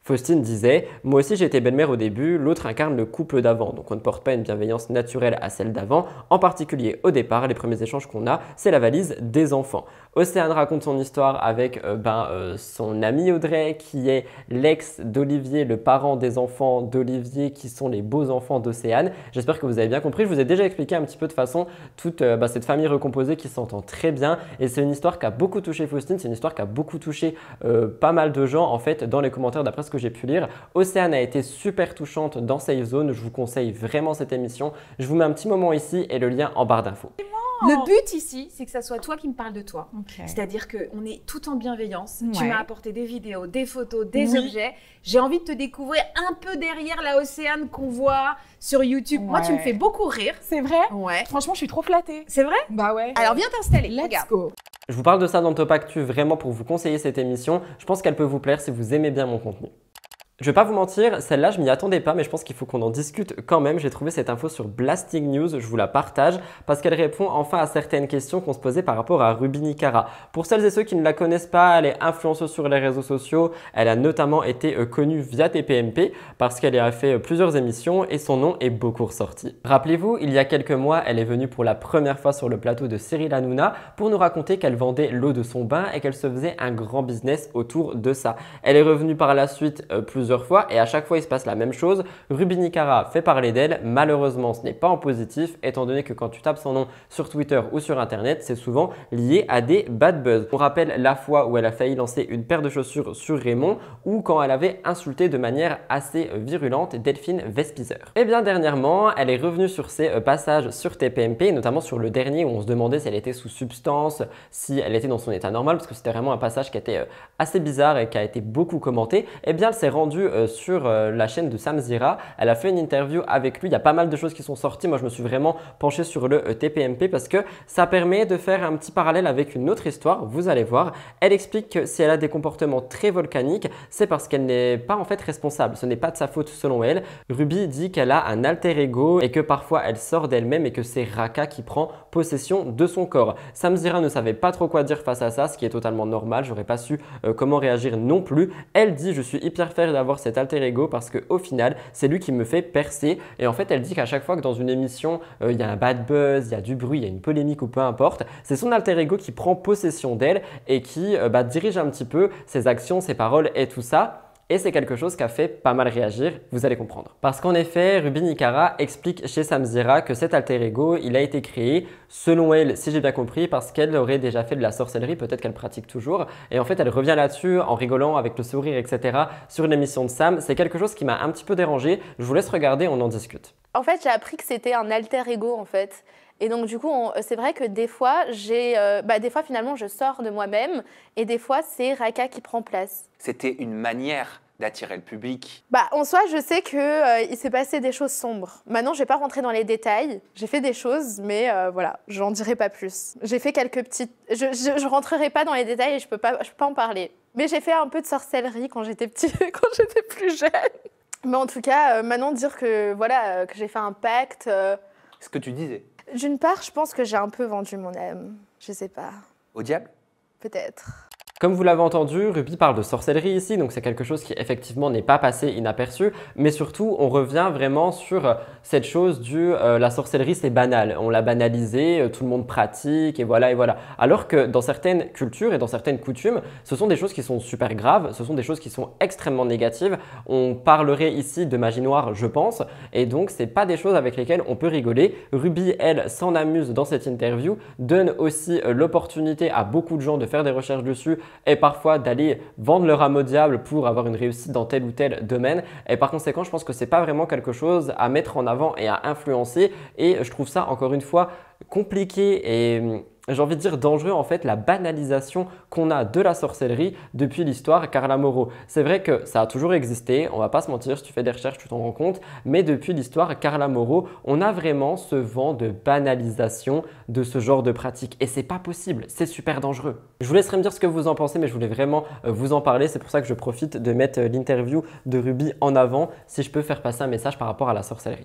Faustine disait « Moi aussi j'ai été belle-mère au début, l'autre incarne le couple d'avant, donc on ne porte pas une bienveillance naturelle à celle d'avant. En particulier au départ, les premiers échanges qu'on a, c'est la valise des enfants. » Océane raconte son histoire avec euh, ben, euh, son ami Audrey qui est l'ex d'Olivier, le parent des enfants d'Olivier qui sont les beaux enfants d'Océane. J'espère que vous avez bien compris, je vous ai déjà expliqué un petit peu de façon toute euh, ben, cette famille recomposée qui s'entend très bien et c'est une histoire qui a beaucoup touché Faustine, c'est une histoire qui a beaucoup touché euh, pas mal de gens en fait dans les commentaires d'après ce que j'ai pu lire. Océane a été super touchante dans Safe Zone, je vous conseille vraiment cette émission. Je vous mets un petit moment ici et le lien en barre d'infos.
Le but ici, c'est que ça soit toi qui me parles de toi.
Okay.
C'est-à-dire qu'on est tout en bienveillance.
Ouais.
Tu m'as apporté des vidéos, des photos, des
oui.
objets. J'ai envie de te découvrir un peu derrière la Océane qu'on voit sur YouTube.
Ouais.
Moi, tu me fais beaucoup rire.
C'est vrai?
Ouais.
Franchement, je suis trop flattée.
C'est vrai?
Bah ouais.
Alors viens t'installer.
Let's
Regarde.
go.
Je vous parle de ça dans Top Actu vraiment pour vous conseiller cette émission. Je pense qu'elle peut vous plaire si vous aimez bien mon contenu. Je vais pas vous mentir, celle-là je m'y attendais pas mais je pense qu'il faut qu'on en discute quand même. J'ai trouvé cette info sur Blasting News, je vous la partage parce qu'elle répond enfin à certaines questions qu'on se posait par rapport à Ruby Nicara. Pour celles et ceux qui ne la connaissent pas, elle est influenceuse sur les réseaux sociaux. Elle a notamment été euh, connue via T P M P parce qu'elle a fait euh, plusieurs émissions et son nom est beaucoup ressorti. Rappelez-vous, il y a quelques mois, elle est venue pour la première fois sur le plateau de Cyril Hanouna pour nous raconter qu'elle vendait l'eau de son bain et qu'elle se faisait un grand business autour de ça. Elle est revenue par la suite euh, plusieurs fois et à chaque fois il se passe la même chose. Ruby Nicara fait parler d'elle, malheureusement ce n'est pas en positif étant donné que quand tu tapes son nom sur Twitter ou sur internet c'est souvent lié à des bad buzz. On rappelle la fois où elle a failli lancer une paire de chaussures sur Raymond ou quand elle avait insulté de manière assez virulente Delphine Vespizer. Et bien dernièrement elle est revenue sur ses passages sur T P M P, notamment sur le dernier où on se demandait si elle était sous substance, si elle était dans son état normal parce que c'était vraiment un passage qui était assez bizarre et qui a été beaucoup commenté. Et bien elle s'est rendue sur la chaîne de Sam Zira. Elle a fait une interview avec lui. Il y a pas mal de choses qui sont sorties. Moi, je me suis vraiment penché sur le T P M P parce que ça permet de faire un petit parallèle avec une autre histoire. Vous allez voir. Elle explique que si elle a des comportements très volcaniques, c'est parce qu'elle n'est pas en fait responsable. Ce n'est pas de sa faute selon elle. Ruby dit qu'elle a un alter ego et que parfois elle sort d'elle-même et que c'est Raka qui prend possession de son corps. Sam Zira ne savait pas trop quoi dire face à ça, ce qui est totalement normal. J'aurais pas su euh, comment réagir non plus. Elle dit « Je suis hyper fière d'avoir cet alter ego parce qu'au final, c'est lui qui me fait percer. » Et en fait, elle dit qu'à chaque fois que dans une émission, euh, il y a un bad buzz, il y a du bruit, il y a une polémique ou peu importe, c'est son alter ego qui prend possession d'elle et qui euh, bah, dirige un petit peu ses actions, ses paroles et tout ça. Et c'est quelque chose qui a fait pas mal réagir, vous allez comprendre. Parce qu'en effet, Ruby Nicara explique chez Sam Zira que cet alter ego, il a été créé, selon elle, si j'ai bien compris, parce qu'elle aurait déjà fait de la sorcellerie, peut-être qu'elle pratique toujours. Et en fait, elle revient là-dessus en rigolant avec le sourire, et cetera sur l'émission de Sam. C'est quelque chose qui m'a un petit peu dérangé. Je vous laisse regarder, on en discute.
En fait, j'ai appris que c'était un alter ego en fait. Et donc du coup, c'est vrai que des fois, j'ai, euh, bah, des fois finalement, je sors de moi-même et des fois, c'est Raka qui prend place.
C'était une manière d'attirer le public.
Bah, en soi, je sais qu'il euh, s'est passé des choses sombres. Maintenant, je ne vais pas rentrer dans les détails. J'ai fait des choses, mais euh, voilà, j'en dirai pas plus. J'ai fait quelques petites... Je ne rentrerai pas dans les détails et je ne peux, peux pas en parler. Mais j'ai fait un peu de sorcellerie quand j'étais petite, quand j'étais plus jeune. Mais en tout cas, euh, maintenant, dire que, voilà, euh, que j'ai fait un pacte... Euh...
Ce que tu disais.
D'une part, je pense que j'ai un peu vendu mon âme. Je sais pas.
Au diable?
Peut-être.
Comme vous l'avez entendu, Ruby parle de sorcellerie ici, donc c'est quelque chose qui effectivement n'est pas passé inaperçu, mais surtout on revient vraiment sur cette chose du euh, la sorcellerie c'est banal, on l'a banalisé, euh, tout le monde pratique et voilà et voilà. Alors que dans certaines cultures et dans certaines coutumes, ce sont des choses qui sont super graves, ce sont des choses qui sont extrêmement négatives. On parlerait ici de magie noire, je pense, et donc c'est pas des choses avec lesquelles on peut rigoler. Ruby, elle, s'en amuse dans cette interview, donne aussi euh, l'opportunité à beaucoup de gens de faire des recherches dessus et parfois d'aller vendre leur âme au diable pour avoir une réussite dans tel ou tel domaine. Et par conséquent, je pense que ce n'est pas vraiment quelque chose à mettre en avant et à influencer. Et je trouve ça, encore une fois, compliqué et j'ai envie de dire dangereux en fait, la banalisation qu'on a de la sorcellerie depuis l'histoire Carla Moreau. C'est vrai que ça a toujours existé, on va pas se mentir, si tu fais des recherches tu t'en rends compte, mais depuis l'histoire Carla Moreau, on a vraiment ce vent de banalisation de ce genre de pratique et c'est pas possible, c'est super dangereux. Je vous laisserai me dire ce que vous en pensez mais je voulais vraiment vous en parler, c'est pour ça que je profite de mettre l'interview de Ruby en avant si je peux faire passer un message par rapport à la sorcellerie.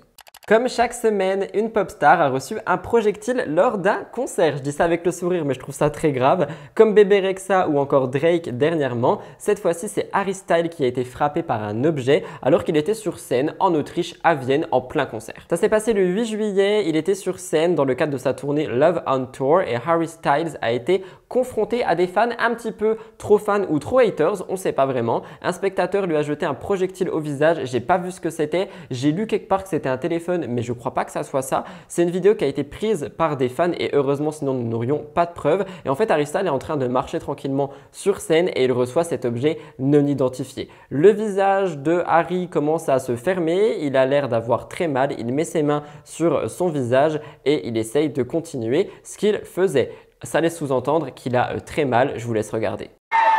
Comme chaque semaine, une pop star a reçu un projectile lors d'un concert. Je dis ça avec le sourire, mais je trouve ça très grave. Comme Bébé Rexha ou encore Drake dernièrement, cette fois-ci, c'est Harry Styles qui a été frappé par un objet alors qu'il était sur scène en Autriche, à Vienne, en plein concert. Ça s'est passé le huit juillet. Il était sur scène dans le cadre de sa tournée Love on Tour et Harry Styles a été confronté à des fans un petit peu trop fans ou trop haters, on ne sait pas vraiment. Un spectateur lui a jeté un projectile au visage. J'ai pas vu ce que c'était. J'ai lu quelque part que c'était un téléphone, mais je crois pas que ça soit ça. C'est une vidéo qui a été prise par des fans et heureusement, sinon nous n'aurions pas de preuves. Et en fait, Harry Styles est en train de marcher tranquillement sur scène et il reçoit cet objet non identifié. Le visage de Harry commence à se fermer. Il a l'air d'avoir très mal. Il met ses mains sur son visage et il essaye de continuer ce qu'il faisait. Ça laisse sous-entendre qu'il a euh, très mal. Je vous laisse regarder.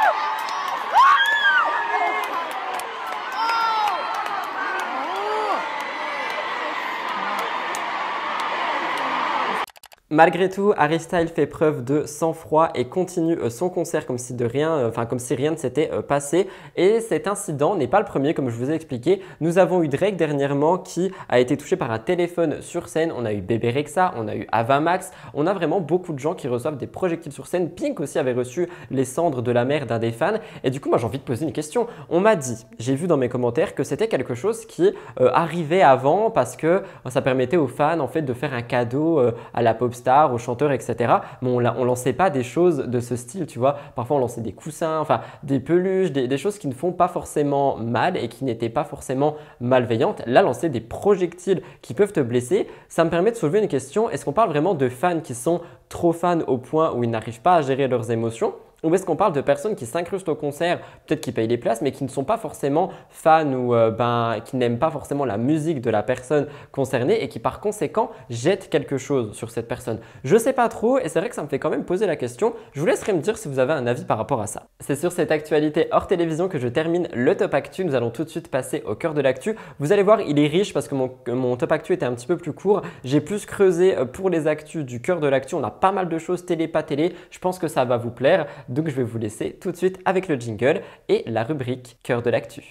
Malgré tout, Harry Styles fait preuve de sang-froid et continue son concert comme si, de rien, enfin, comme si rien ne s'était passé. Et cet incident n'est pas le premier, comme je vous ai expliqué. Nous avons eu Drake dernièrement qui a été touché par un téléphone sur scène. On a eu Bébé Rexha, on a eu Ava Max. On a vraiment beaucoup de gens qui reçoivent des projectiles sur scène. Pink aussi avait reçu les cendres de la mère d'un des fans. Et du coup, moi j'ai envie de poser une question. On m'a dit, j'ai vu dans mes commentaires que c'était quelque chose qui euh, arrivait avant parce que ça permettait aux fans en fait de faire un cadeau euh, à la pop star, aux chanteurs, et cetera. Mais on ne lançait pas des choses de ce style, tu vois. Parfois, on lançait des coussins, enfin des peluches, des, des choses qui ne font pas forcément mal et qui n'étaient pas forcément malveillantes. Là, lancer des projectiles qui peuvent te blesser, ça me permet de soulever une question. Est-ce qu'on parle vraiment de fans qui sont trop fans au point où ils n'arrivent pas à gérer leurs émotions? Ou est-ce qu'on parle de personnes qui s'incrustent au concert, peut-être qui payent les places, mais qui ne sont pas forcément fans ou euh, ben, qui n'aiment pas forcément la musique de la personne concernée et qui par conséquent jettent quelque chose sur cette personne? Je ne sais pas trop et c'est vrai que ça me fait quand même poser la question. Je vous laisserai me dire si vous avez un avis par rapport à ça. C'est sur cette actualité hors télévision que je termine le Top Actu. Nous allons tout de suite passer au cœur de l'actu. Vous allez voir, il est riche parce que mon, mon Top Actu était un petit peu plus court. J'ai plus creusé pour les actus du cœur de l'actu. On a pas mal de choses télé, pas télé. Je pense que ça va vous plaire. Donc, je vais vous laisser tout de suite avec le jingle et la rubrique Cœur de l'actu.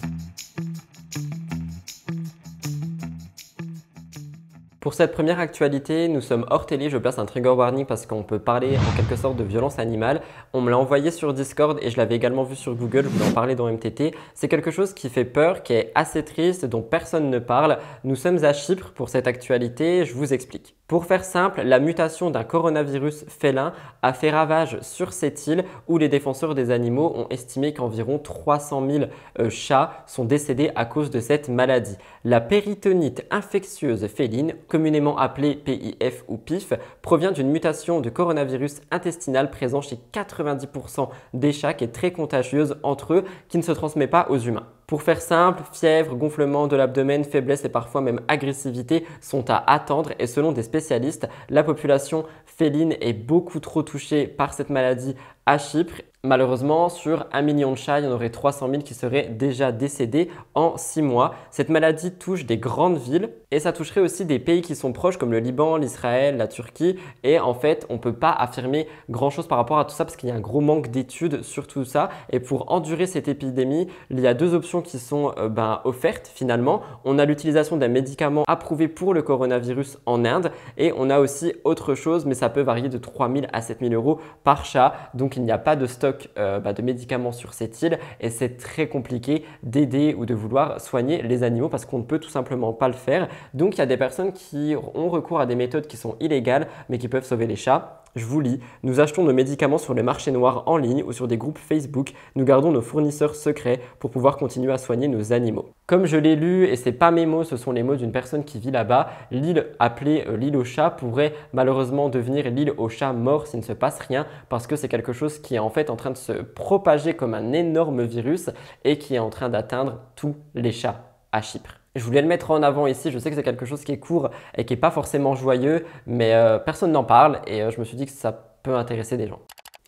Pour cette première actualité, nous sommes hors télé. Je place un trigger warning parce qu'on peut parler en quelque sorte de violence animale. On me l'a envoyé sur Discord et je l'avais également vu sur Google. Je voulais en parler dans M T T. C'est quelque chose qui fait peur, qui est assez triste, dont personne ne parle. Nous sommes à Chypre pour cette actualité. Je vous explique. Pour faire simple, la mutation d'un coronavirus félin a fait ravage sur cette île où les défenseurs des animaux ont estimé qu'environ trois cent mille euh, chats sont décédés à cause de cette maladie. La péritonite infectieuse féline, communément appelée P I F ou P I F, provient d'une mutation de coronavirus intestinal présent chez quatre-vingt-dix pour cent des chats qui est très contagieuse entre eux, qui ne se transmet pas aux humains. Pour faire simple, fièvre, gonflement de l'abdomen, faiblesse et parfois même agressivité sont à attendre et selon des spécialistes, la population féline est beaucoup trop touchée par cette maladie à Chypre. Malheureusement, sur un million de chats, il y en aurait trois cent mille qui seraient déjà décédés en six mois. Cette maladie touche des grandes villes et ça toucherait aussi des pays qui sont proches comme le Liban, l'Israël, la Turquie. Et en fait, on ne peut pas affirmer grand chose par rapport à tout ça parce qu'il y a un gros manque d'études sur tout ça. Et pour endurer cette épidémie, il y a deux options qui sont euh, ben, offertes finalement. On a l'utilisation d'un médicament approuvé pour le coronavirus en Inde et on a aussi autre chose, mais ça peut varier de trois mille à sept mille euros par chat. Donc il n'y a pas de stock Euh, bah, de médicaments sur cette île et c'est très compliqué d'aider ou de vouloir soigner les animaux parce qu'on ne peut tout simplement pas le faire. Donc il y a des personnes qui ont recours à des méthodes qui sont illégales mais qui peuvent sauver les chats. Je vous lis, nous achetons nos médicaments sur le marché noir en ligne ou sur des groupes Facebook. Nous gardons nos fournisseurs secrets pour pouvoir continuer à soigner nos animaux. Comme je l'ai lu, et ce n'est pas mes mots, ce sont les mots d'une personne qui vit là-bas, l'île appelée euh, l'île aux chats pourrait malheureusement devenir l'île aux chats morts s'il ne se passe rien parce que c'est quelque chose qui est en fait en train de se propager comme un énorme virus et qui est en train d'atteindre tous les chats à Chypre. Je voulais le mettre en avant ici, je sais que c'est quelque chose qui est court et qui n'est pas forcément joyeux, mais euh, personne n'en parle et euh, je me suis dit que ça peut intéresser des gens.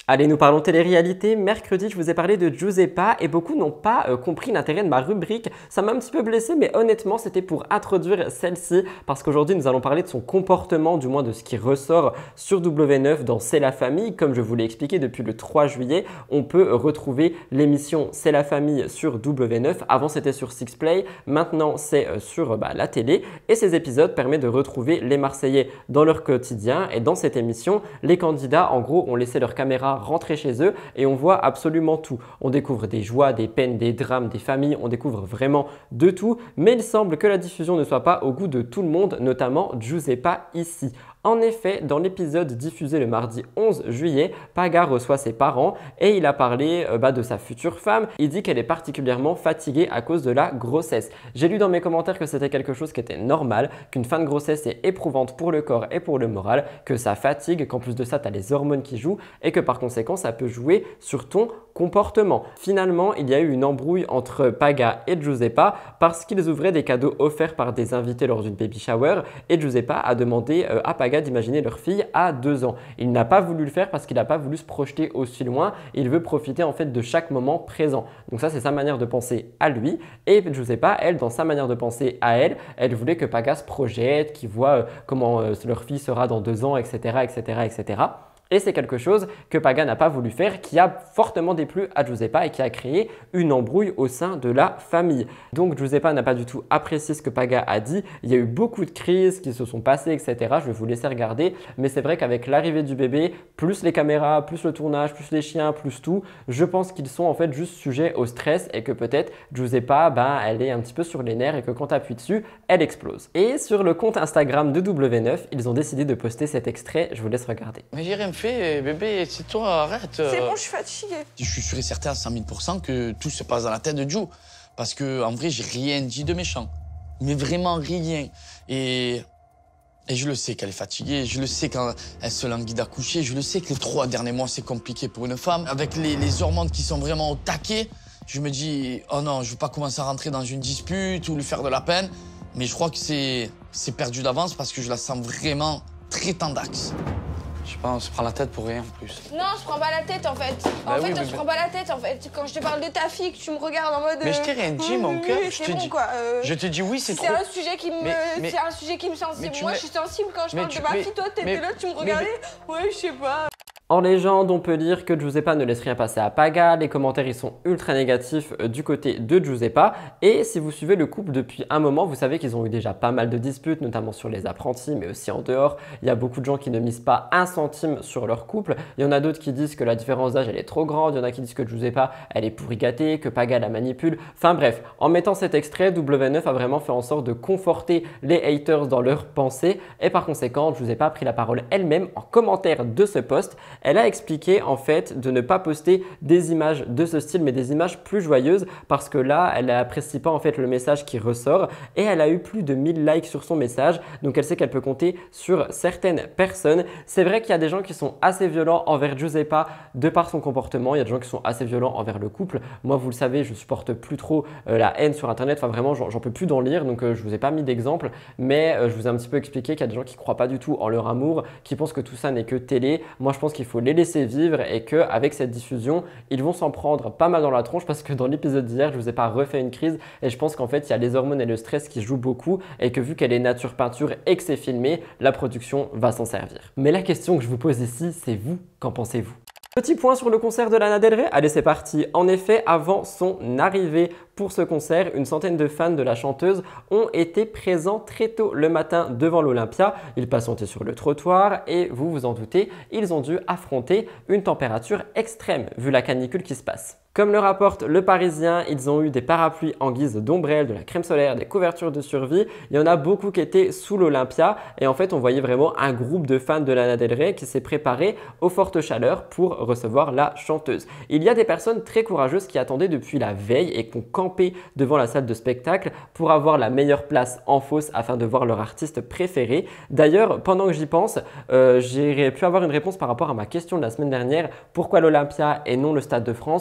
Allez, nous parlons télé-réalité. Mercredi, je vous ai parlé de Giuseppa et beaucoup n'ont pas euh, compris l'intérêt de ma rubrique. Ça m'a un petit peu blessé, mais honnêtement, c'était pour introduire celle-ci parce qu'aujourd'hui, nous allons parler de son comportement, du moins de ce qui ressort sur W neuf dans C'est la famille. Comme je vous l'ai expliqué, depuis le trois juillet, on peut retrouver l'émission C'est la famille sur W neuf. Avant, c'était sur six play. Maintenant, c'est euh, sur bah, la télé. Et ces épisodes permettent de retrouver les Marseillais dans leur quotidien. Et dans cette émission, les candidats, en gros, ont laissé leur caméra rentrer chez eux et on voit absolument tout. On découvre des joies, des peines, des drames, des familles, on découvre vraiment de tout, mais il semble que la diffusion ne soit pas au goût de tout le monde, notamment Giuseppa ici. En effet, dans l'épisode diffusé le mardi onze juillet, Paga reçoit ses parents et il a parlé euh, bah, de sa future femme. Il dit qu'elle est particulièrement fatiguée à cause de la grossesse. J'ai lu dans mes commentaires que c'était quelque chose qui était normal, qu'une fin de grossesse est éprouvante pour le corps et pour le moral, que ça fatigue, qu'en plus de ça, tu as les hormones qui jouent et que par conséquent, ça peut jouer sur ton comportement. Finalement, il y a eu une embrouille entre Paga et Giuseppa parce qu'ils ouvraient des cadeaux offerts par des invités lors d'une baby shower et Giuseppa a demandé euh, à Paga d'imaginer leur fille à deux ans. Il n'a pas voulu le faire parce qu'il n'a pas voulu se projeter aussi loin. Il veut profiter en fait de chaque moment présent. Donc ça, c'est sa manière de penser à lui. Et Giuseppa, elle, dans sa manière de penser à elle, elle voulait que Paga se projette, qu'il voit euh, comment euh, leur fille sera dans deux ans, et cetera, et cetera, et cetera. Et c'est quelque chose que Paga n'a pas voulu faire, qui a fortement déplu à Giuseppa et qui a créé une embrouille au sein de la famille. Donc Giuseppa n'a pas du tout apprécié ce que Paga a dit. Il y a eu beaucoup de crises qui se sont passées, et cetera. Je vais vous laisser regarder. Mais c'est vrai qu'avec l'arrivée du bébé, plus les caméras, plus le tournage, plus les chiens, plus tout, je pense qu'ils sont en fait juste sujets au stress et que peut-être Giuseppa, ben, elle est un petit peu sur les nerfs et que quand tu appuies dessus, elle explose. Et sur le compte Instagram de W neuf, ils ont décidé de poster cet extrait. Je vous laisse regarder.
Mais j'ai rien fait, bébé, c'est toi, arrête.
C'est bon, je suis fatiguée.
Je suis sûr et certain à cent mille pour cent que tout se passe dans la tête de Joe. Parce que en vrai, j'ai rien dit de méchant. Mais vraiment rien. Et, et je le sais qu'elle est fatiguée. Je le sais quand elle se languit d'accoucher. Je le sais que les trois derniers mois, c'est compliqué pour une femme. Avec les, les hormones qui sont vraiment au taquet, je me dis, oh non, je veux pas commencer à rentrer dans une dispute ou lui faire de la peine. Mais je crois que c'est perdu d'avance parce que je la sens vraiment très tendax. Je sais pas, on se prend la tête pour rien en plus.
Non, je prends pas la tête en fait. En
bah
fait,
oui,
on
mais...
se prend pas la tête en fait. Quand je te parle de ta fille, que tu me regardes en mode.
Mais je t'ai rien dit,
euh,
mon
oui,
cœur.
oui,
Je te
bon,
dis.
quoi. Euh,
je te dis oui, c'est trop.
C'est un sujet qui me.
Mais, mais...
C'est un sujet qui me sensible. Moi,
mets...
je suis sensible quand je parle
tu...
de ma
mais...
fille. Toi, t'étais
mais...
là, tu me regardais. Mais... Ouais, je sais pas.
En légende, on peut lire que Giuseppa ne laisse rien passer à Paga. Les commentaires ils sont ultra négatifs du côté de Giuseppa. Et si vous suivez le couple depuis un moment, vous savez qu'ils ont eu déjà pas mal de disputes, notamment sur les apprentis, mais aussi en dehors. Il y a beaucoup de gens qui ne misent pas un centime sur leur couple. Il y en a d'autres qui disent que la différence d'âge elle est trop grande. Il y en a qui disent que Giuseppa elle est pourri gâtée, que Paga la manipule. Enfin bref, en mettant cet extrait, W neuf a vraiment fait en sorte de conforter les haters dans leurs pensées. Et par conséquent, Giuseppa a pris la parole elle-même en commentaire de ce post. Elle a expliqué en fait de ne pas poster des images de ce style mais des images plus joyeuses parce que là elle n'apprécie pas en fait le message qui ressort et elle a eu plus de mille likes sur son message donc elle sait qu'elle peut compter sur certaines personnes. C'est vrai qu'il y a des gens qui sont assez violents envers Giuseppa de par son comportement, il y a des gens qui sont assez violents envers le couple. Moi vous le savez, je supporte plus trop euh, la haine sur internet, enfin vraiment j'en peux plus d'en lire donc euh, je vous ai pas mis d'exemple mais euh, je vous ai un petit peu expliqué qu'il y a des gens qui croient pas du tout en leur amour, qui pensent que tout ça n'est que télé. Moi je pense qu'il faut les laisser vivre et qu'avec cette diffusion, ils vont s'en prendre pas mal dans la tronche parce que dans l'épisode d'hier, je vous ai pas refait une crise et je pense qu'en fait, il y a les hormones et le stress qui jouent beaucoup et que vu qu'elle est nature peinture et que c'est filmé, la production va s'en servir. Mais la question que je vous pose ici, c'est vous, qu'en pensez-vous ? Petit point sur le concert de Lana Del Rey. Allez, c'est parti. En effet, avant son arrivée pour ce concert, une centaine de fans de la chanteuse ont été présents très tôt le matin devant l'Olympia. Ils patientaient sur le trottoir et vous vous en doutez, ils ont dû affronter une température extrême vu la canicule qui se passe. Comme le rapporte Le Parisien, ils ont eu des parapluies en guise d'ombrelle, de la crème solaire, des couvertures de survie. Il y en a beaucoup qui étaient sous l'Olympia et en fait on voyait vraiment un groupe de fans de Lana Del Rey qui s'est préparé aux fortes chaleurs pour recevoir la chanteuse. Il y a des personnes très courageuses qui attendaient depuis la veille et qui ont campé devant la salle de spectacle pour avoir la meilleure place en fosse afin de voir leur artiste préféré. D'ailleurs, pendant que j'y pense, euh, j'ai pu avoir une réponse par rapport à ma question de la semaine dernière. Pourquoi l'Olympia et non le Stade de France? Il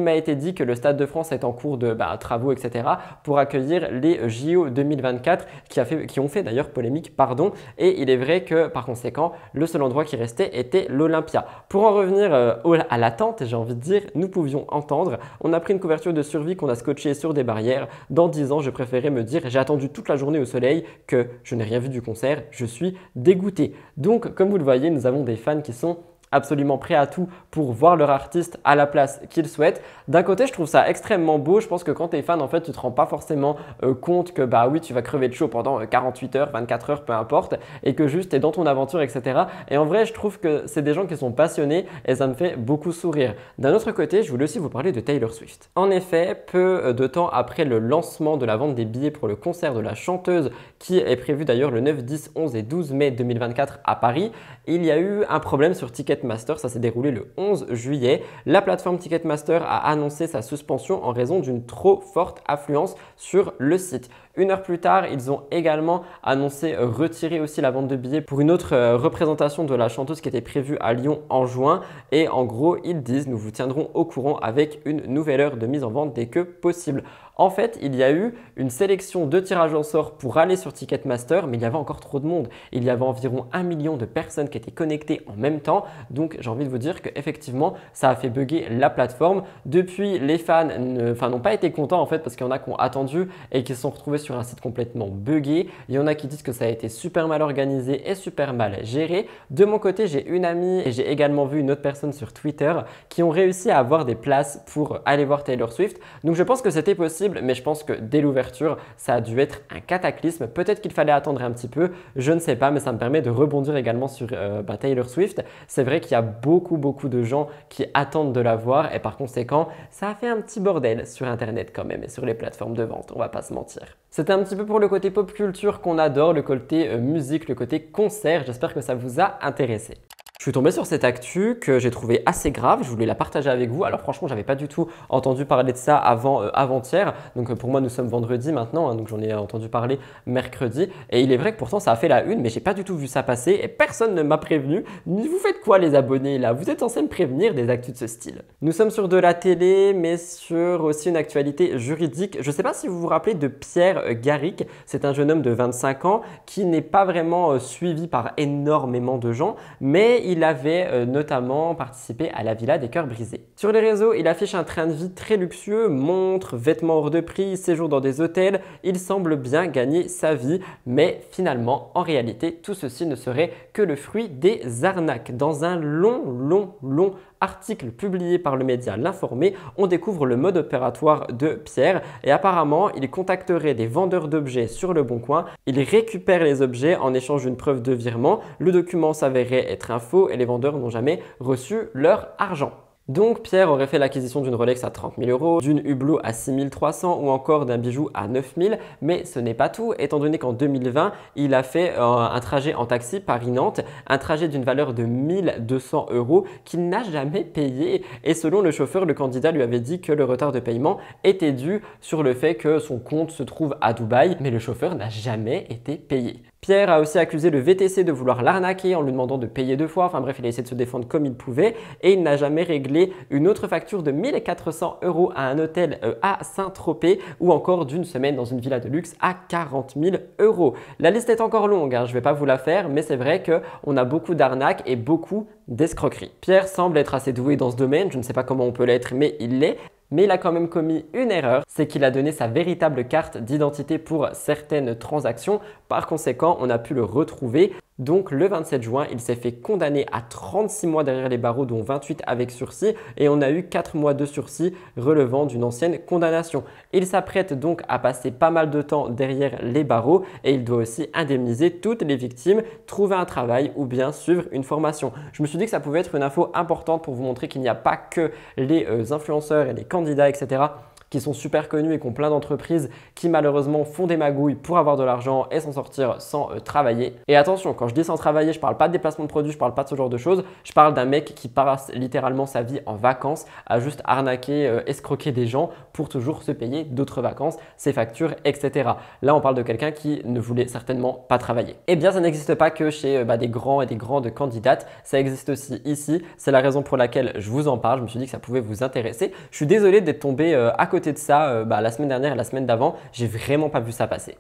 il m'a été dit que le Stade de France est en cours de bah, travaux, et cetera pour accueillir les J O deux mille vingt-quatre qui, a fait, qui ont fait d'ailleurs polémique, pardon. Et il est vrai que par conséquent, le seul endroit qui restait était l'Olympia. Pour en revenir euh, à l'attente, j'ai envie de dire, nous pouvions entendre, on a pris une couverture de survie qu'on a scotchée sur des barrières. Dans dix ans, je préférais me dire, j'ai attendu toute la journée au soleil que je n'ai rien vu du concert, je suis dégoûté. Donc, comme vous le voyez, nous avons des fans qui sont absolument prêts à tout pour voir leur artiste à la place qu'ils souhaitent. D'un côté, je trouve ça extrêmement beau. Je pense que quand tu es fan, en fait, tu te rends pas forcément euh, compte que bah oui, tu vas crever de chaud pendant quarante-huit heures, vingt-quatre heures, peu importe, et que juste tu es dans ton aventure, et cetera. Et en vrai, je trouve que c'est des gens qui sont passionnés et ça me fait beaucoup sourire. D'un autre côté, je voulais aussi vous parler de Taylor Swift. En effet, peu de temps après le lancement de la vente des billets pour le concert de la chanteuse, qui est prévu d'ailleurs le neuf, dix, onze et douze mai deux mille vingt-quatre à Paris, il y a eu un problème sur Ticketmaster. Ça s'est déroulé le onze juillet. La plateforme Ticketmaster a annoncé sa suspension en raison d'une trop forte affluence sur le site. Une heure plus tard, ils ont également annoncé retirer aussi la vente de billets pour une autre représentation de la chanteuse qui était prévue à Lyon en juin. Et en gros, ils disent « Nous vous tiendrons au courant avec une nouvelle heure de mise en vente dès que possible ». En fait, il y a eu une sélection de tirages au sort pour aller sur Ticketmaster, mais il y avait encore trop de monde. Il y avait environ un million de personnes qui étaient connectées en même temps. Donc, j'ai envie de vous dire qu'effectivement, ça a fait bugger la plateforme. Depuis, les fans n'ont pas été contents en fait parce qu'il y en a qui ont attendu et qui se sont retrouvés sur un site complètement buggé. Il y en a qui disent que ça a été super mal organisé et super mal géré. De mon côté, j'ai une amie et j'ai également vu une autre personne sur Twitter qui ont réussi à avoir des places pour aller voir Taylor Swift. Donc, je pense que c'était possible. Mais je pense que dès l'ouverture, ça a dû être un cataclysme. Peut-être qu'il fallait attendre un petit peu, je ne sais pas, mais ça me permet de rebondir également sur euh, bah, Taylor Swift. C'est vrai qu'il y a beaucoup, beaucoup de gens qui attendent de la voir et par conséquent, ça a fait un petit bordel sur Internet quand même et sur les plateformes de vente, on va pas se mentir. C'était un petit peu pour le côté pop culture qu'on adore, le côté euh, musique, le côté concert. J'espère que ça vous a intéressé. Je suis tombé sur cette actu que j'ai trouvé assez grave, je voulais la partager avec vous. Alors franchement, j'avais pas du tout entendu parler de ça avant euh, avant-hier. Donc euh, pour moi, nous sommes vendredi maintenant, hein, donc j'en ai entendu parler mercredi. Et il est vrai que pourtant, ça a fait la une, mais j'ai pas du tout vu ça passer et personne ne m'a prévenu. Vous faites quoi les abonnés là? Vous êtes censés me prévenir des actus de ce style. Nous sommes sur de la télé, mais sur aussi une actualité juridique. Je sais pas si vous vous rappelez de Pierre Garrick. C'est un jeune homme de vingt-cinq ans qui n'est pas vraiment euh, suivi par énormément de gens, mais il avait euh, notamment participé à la Villa des Cœurs Brisés. Sur les réseaux, il affiche un train de vie très luxueux, montres, vêtements hors de prix, séjour dans des hôtels. Il semble bien gagner sa vie, mais finalement, en réalité, tout ceci ne serait que le fruit des arnaques. Dans un long, long, long article publié par le média L'Informé, on découvre le mode opératoire de Pierre et apparemment, il contacterait des vendeurs d'objets sur le bon coin. Il récupère les objets en échange d'une preuve de virement. Le document s'avérait être un faux et les vendeurs n'ont jamais reçu leur argent. Donc Pierre aurait fait l'acquisition d'une Rolex à trente mille euros, d'une Hublot à six mille trois cents ou encore d'un bijou à neuf mille. Mais ce n'est pas tout, étant donné qu'en deux mille vingt, il a fait euh, un trajet en taxi Paris-Nantes, un trajet d'une valeur de mille deux cents euros qu'il n'a jamais payé. Et selon le chauffeur, le candidat lui avait dit que le retard de paiement était dû sur le fait que son compte se trouve à Dubaï, mais le chauffeur n'a jamais été payé. Pierre a aussi accusé le V T C de vouloir l'arnaquer en lui demandant de payer deux fois. Enfin bref, il a essayé de se défendre comme il pouvait et il n'a jamais réglé une autre facture de mille quatre cents euros à un hôtel à Saint-Tropez ou encore d'une semaine dans une villa de luxe à quarante mille euros. La liste est encore longue, hein, je ne vais pas vous la faire, mais c'est vrai qu'on a beaucoup d'arnaques et beaucoup d'escroqueries. Pierre semble être assez doué dans ce domaine, je ne sais pas comment on peut l'être, mais il l'est. Mais il a quand même commis une erreur, c'est qu'il a donné sa véritable carte d'identité pour certaines transactions. Par conséquent, on a pu le retrouver. Donc le vingt-sept juin, il s'est fait condamner à trente-six mois derrière les barreaux, dont vingt-huit avec sursis. Et on a eu quatre mois de sursis relevant d'une ancienne condamnation. Il s'apprête donc à passer pas mal de temps derrière les barreaux et il doit aussi indemniser toutes les victimes, trouver un travail ou bien suivre une formation. Je me suis dit que ça pouvait être une info importante pour vous montrer qu'il n'y a pas que les euh, influenceurs et les candidats, et cetera qui sont super connus et qui ont plein d'entreprises qui malheureusement font des magouilles pour avoir de l'argent et s'en sortir sans euh, travailler. Et attention, quand je dis sans travailler, je parle pas de déplacement de produits, je parle pas de ce genre de choses. Je parle d'un mec qui passe littéralement sa vie en vacances à juste arnaquer, euh, escroquer des gens pour toujours se payer d'autres vacances, ses factures, et cetera. Là, on parle de quelqu'un qui ne voulait certainement pas travailler. Eh bien, ça n'existe pas que chez euh, bah, des grands et des grandes candidates. Ça existe aussi ici. C'est la raison pour laquelle je vous en parle. Je me suis dit que ça pouvait vous intéresser. Je suis désolé d'être tombé euh, à côté de ça euh, bah, la semaine dernière et la semaine d'avant. J'ai vraiment pas vu ça passer.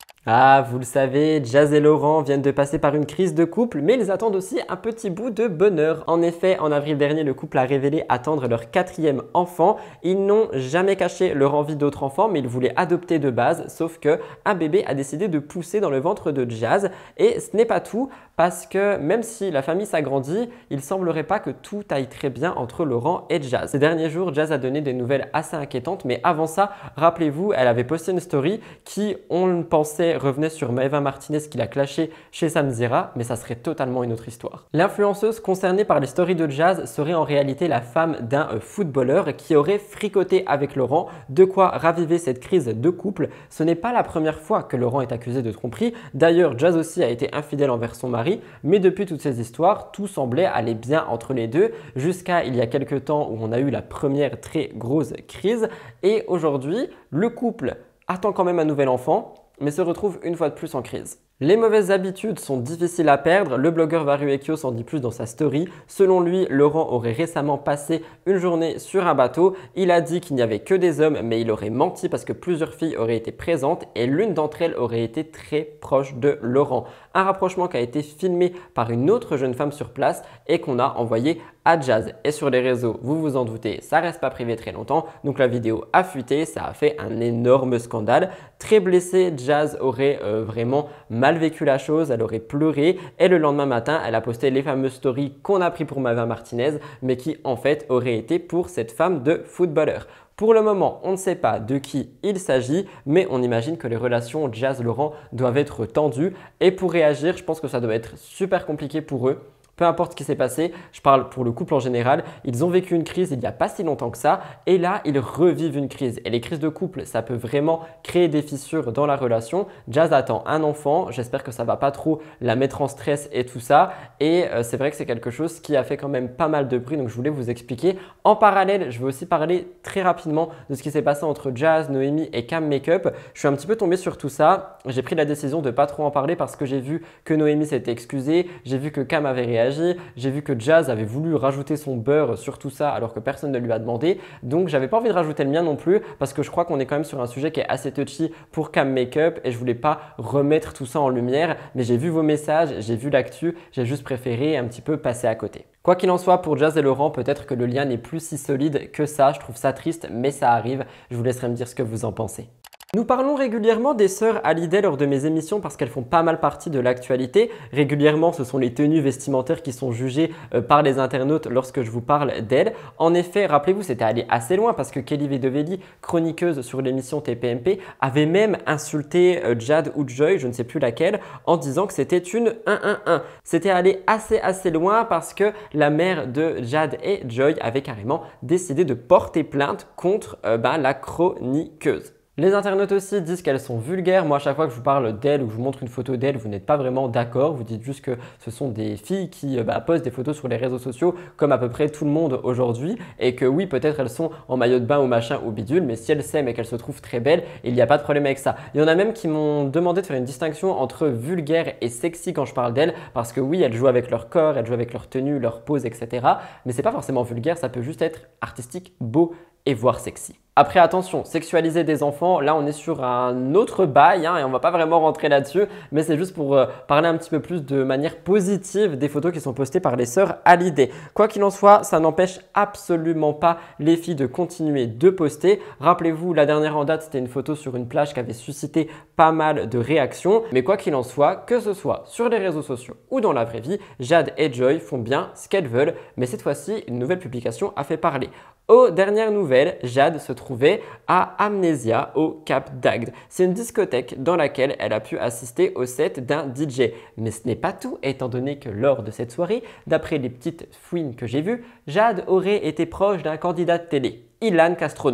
Ah, vous le savez, Jazz et Laurent viennent de passer par une crise de couple, mais ils attendent aussi un petit bout de bonheur. En effet, en avril dernier, le couple a révélé attendre leur quatrième enfant. Ils n'ont jamais caché leur envie d'autres enfants, mais ils voulaient adopter de base, sauf que un bébé a décidé de pousser dans le ventre de Jazz. Et ce n'est pas tout, parce que même si la famille s'agrandit, il semblerait pas que tout aille très bien entre Laurent et Jazz. Ces derniers jours, Jazz a donné des nouvelles assez inquiétantes, mais avant ça, rappelez-vous, elle avait posté une story qui, on le pensait, revenait sur Maeva Martinez qui l'a clashé chez Samzira, mais ça serait totalement une autre histoire. L'influenceuse concernée par les stories de Jazz serait en réalité la femme d'un euh, footballeur qui aurait fricoté avec Laurent, de quoi raviver cette crise de couple. Ce n'est pas la première fois que Laurent est accusé de tromperie. D'ailleurs, Jazz aussi a été infidèle envers son mari, mais depuis toutes ces histoires, tout semblait aller bien entre les deux, jusqu'à il y a quelques temps où on a eu la première très grosse crise. Et aujourd'hui, le couple attend quand même un nouvel enfant, mais se retrouve une fois de plus en crise. Les mauvaises habitudes sont difficiles à perdre, le blogueur Varuekio s'en dit plus dans sa story. Selon lui, Laurent aurait récemment passé une journée sur un bateau. Il a dit qu'il n'y avait que des hommes, mais il aurait menti parce que plusieurs filles auraient été présentes et l'une d'entre elles aurait été très proche de Laurent. Un rapprochement qui a été filmé par une autre jeune femme sur place et qu'on a envoyé à Jazz. Et sur les réseaux, vous vous en doutez, ça reste pas privé très longtemps, donc la vidéo a fuité, ça a fait un énorme scandale. Très blessée, Jazz aurait euh, vraiment mal vécu la chose, elle aurait pleuré et le lendemain matin, elle a posté les fameuses stories qu'on a pris pour Maeva Martinez, mais qui en fait auraient été pour cette femme de footballeur. Pour le moment, on ne sait pas de qui il s'agit, mais on imagine que les relations Jazz-Laurent doivent être tendues. Et pour réagir, je pense que ça doit être super compliqué pour eux. Peu importe ce qui s'est passé, je parle pour le couple en général, ils ont vécu une crise il n'y a pas si longtemps que ça et là, ils revivent une crise. Et les crises de couple, ça peut vraiment créer des fissures dans la relation. Jazz attend un enfant, j'espère que ça ne va pas trop la mettre en stress et tout ça. Et euh, c'est vrai que c'est quelque chose qui a fait quand même pas mal de bruit, donc je voulais vous expliquer. En parallèle, je vais aussi parler très rapidement de ce qui s'est passé entre Jazz, Noémie et Cam Makeup. Je suis un petit peu tombé sur tout ça. J'ai pris la décision de ne pas trop en parler parce que j'ai vu que Noémie s'était excusée, j'ai vu que Cam avait réagi. J'ai vu que Jazz avait voulu rajouter son beurre sur tout ça alors que personne ne lui a demandé. Donc, j'avais pas envie de rajouter le mien non plus parce que je crois qu'on est quand même sur un sujet qui est assez touchy pour Cam Makeup et je voulais pas remettre tout ça en lumière. Mais j'ai vu vos messages, j'ai vu l'actu, j'ai juste préféré un petit peu passer à côté. Quoi qu'il en soit, pour Jazz et Laurent, peut-être que le lien n'est plus si solide que ça. Je trouve ça triste, mais ça arrive. Je vous laisserai me dire ce que vous en pensez. Nous parlons régulièrement des sœurs Hallyday lors de mes émissions parce qu'elles font pas mal partie de l'actualité. Régulièrement, ce sont les tenues vestimentaires qui sont jugées euh, par les internautes lorsque je vous parle d'elles. En effet, rappelez-vous, c'était allé assez loin parce que Kelly Vedovelli, chroniqueuse sur l'émission T P M P, avait même insulté euh, Jade ou Joy, je ne sais plus laquelle, en disant que c'était une un un un. C'était allé assez assez loin parce que la mère de Jade et Joy avait carrément décidé de porter plainte contre euh, bah, la chroniqueuse. Les internautes aussi disent qu'elles sont vulgaires. Moi, à chaque fois que je vous parle d'elles ou que je vous montre une photo d'elles, vous n'êtes pas vraiment d'accord. Vous dites juste que ce sont des filles qui bah, postent des photos sur les réseaux sociaux comme à peu près tout le monde aujourd'hui et que oui, peut-être elles sont en maillot de bain ou machin ou bidule, mais si elles s'aiment et qu'elles se trouvent très belles, il n'y a pas de problème avec ça. Il y en a même qui m'ont demandé de faire une distinction entre vulgaire et sexy quand je parle d'elles parce que oui, elles jouent avec leur corps, elles jouent avec leur tenue, leur pose, et cetera. Mais c'est pas forcément vulgaire, ça peut juste être artistique, beau et voire sexy. Après, attention, sexualiser des enfants, là on est sur un autre bail hein, et on va pas vraiment rentrer là-dessus, mais c'est juste pour euh, parler un petit peu plus de manière positive des photos qui sont postées par les sœurs Hallyday. Quoi qu'il en soit, ça n'empêche absolument pas les filles de continuer de poster. Rappelez-vous, la dernière en date, c'était une photo sur une plage qui avait suscité pas mal de réactions. Mais quoi qu'il en soit, que ce soit sur les réseaux sociaux ou dans la vraie vie, Jade et Joy font bien ce qu'elles veulent, mais cette fois-ci, une nouvelle publication a fait parler. Aux dernières nouvelles, Jade se trouvait à Amnesia au Cap d'Agde. C'est une discothèque dans laquelle elle a pu assister au set d'un D J. Mais ce n'est pas tout, étant donné que lors de cette soirée, d'après les petites fouines que j'ai vues, Jade aurait été proche d'un candidat de télé, Ilan Castronovo.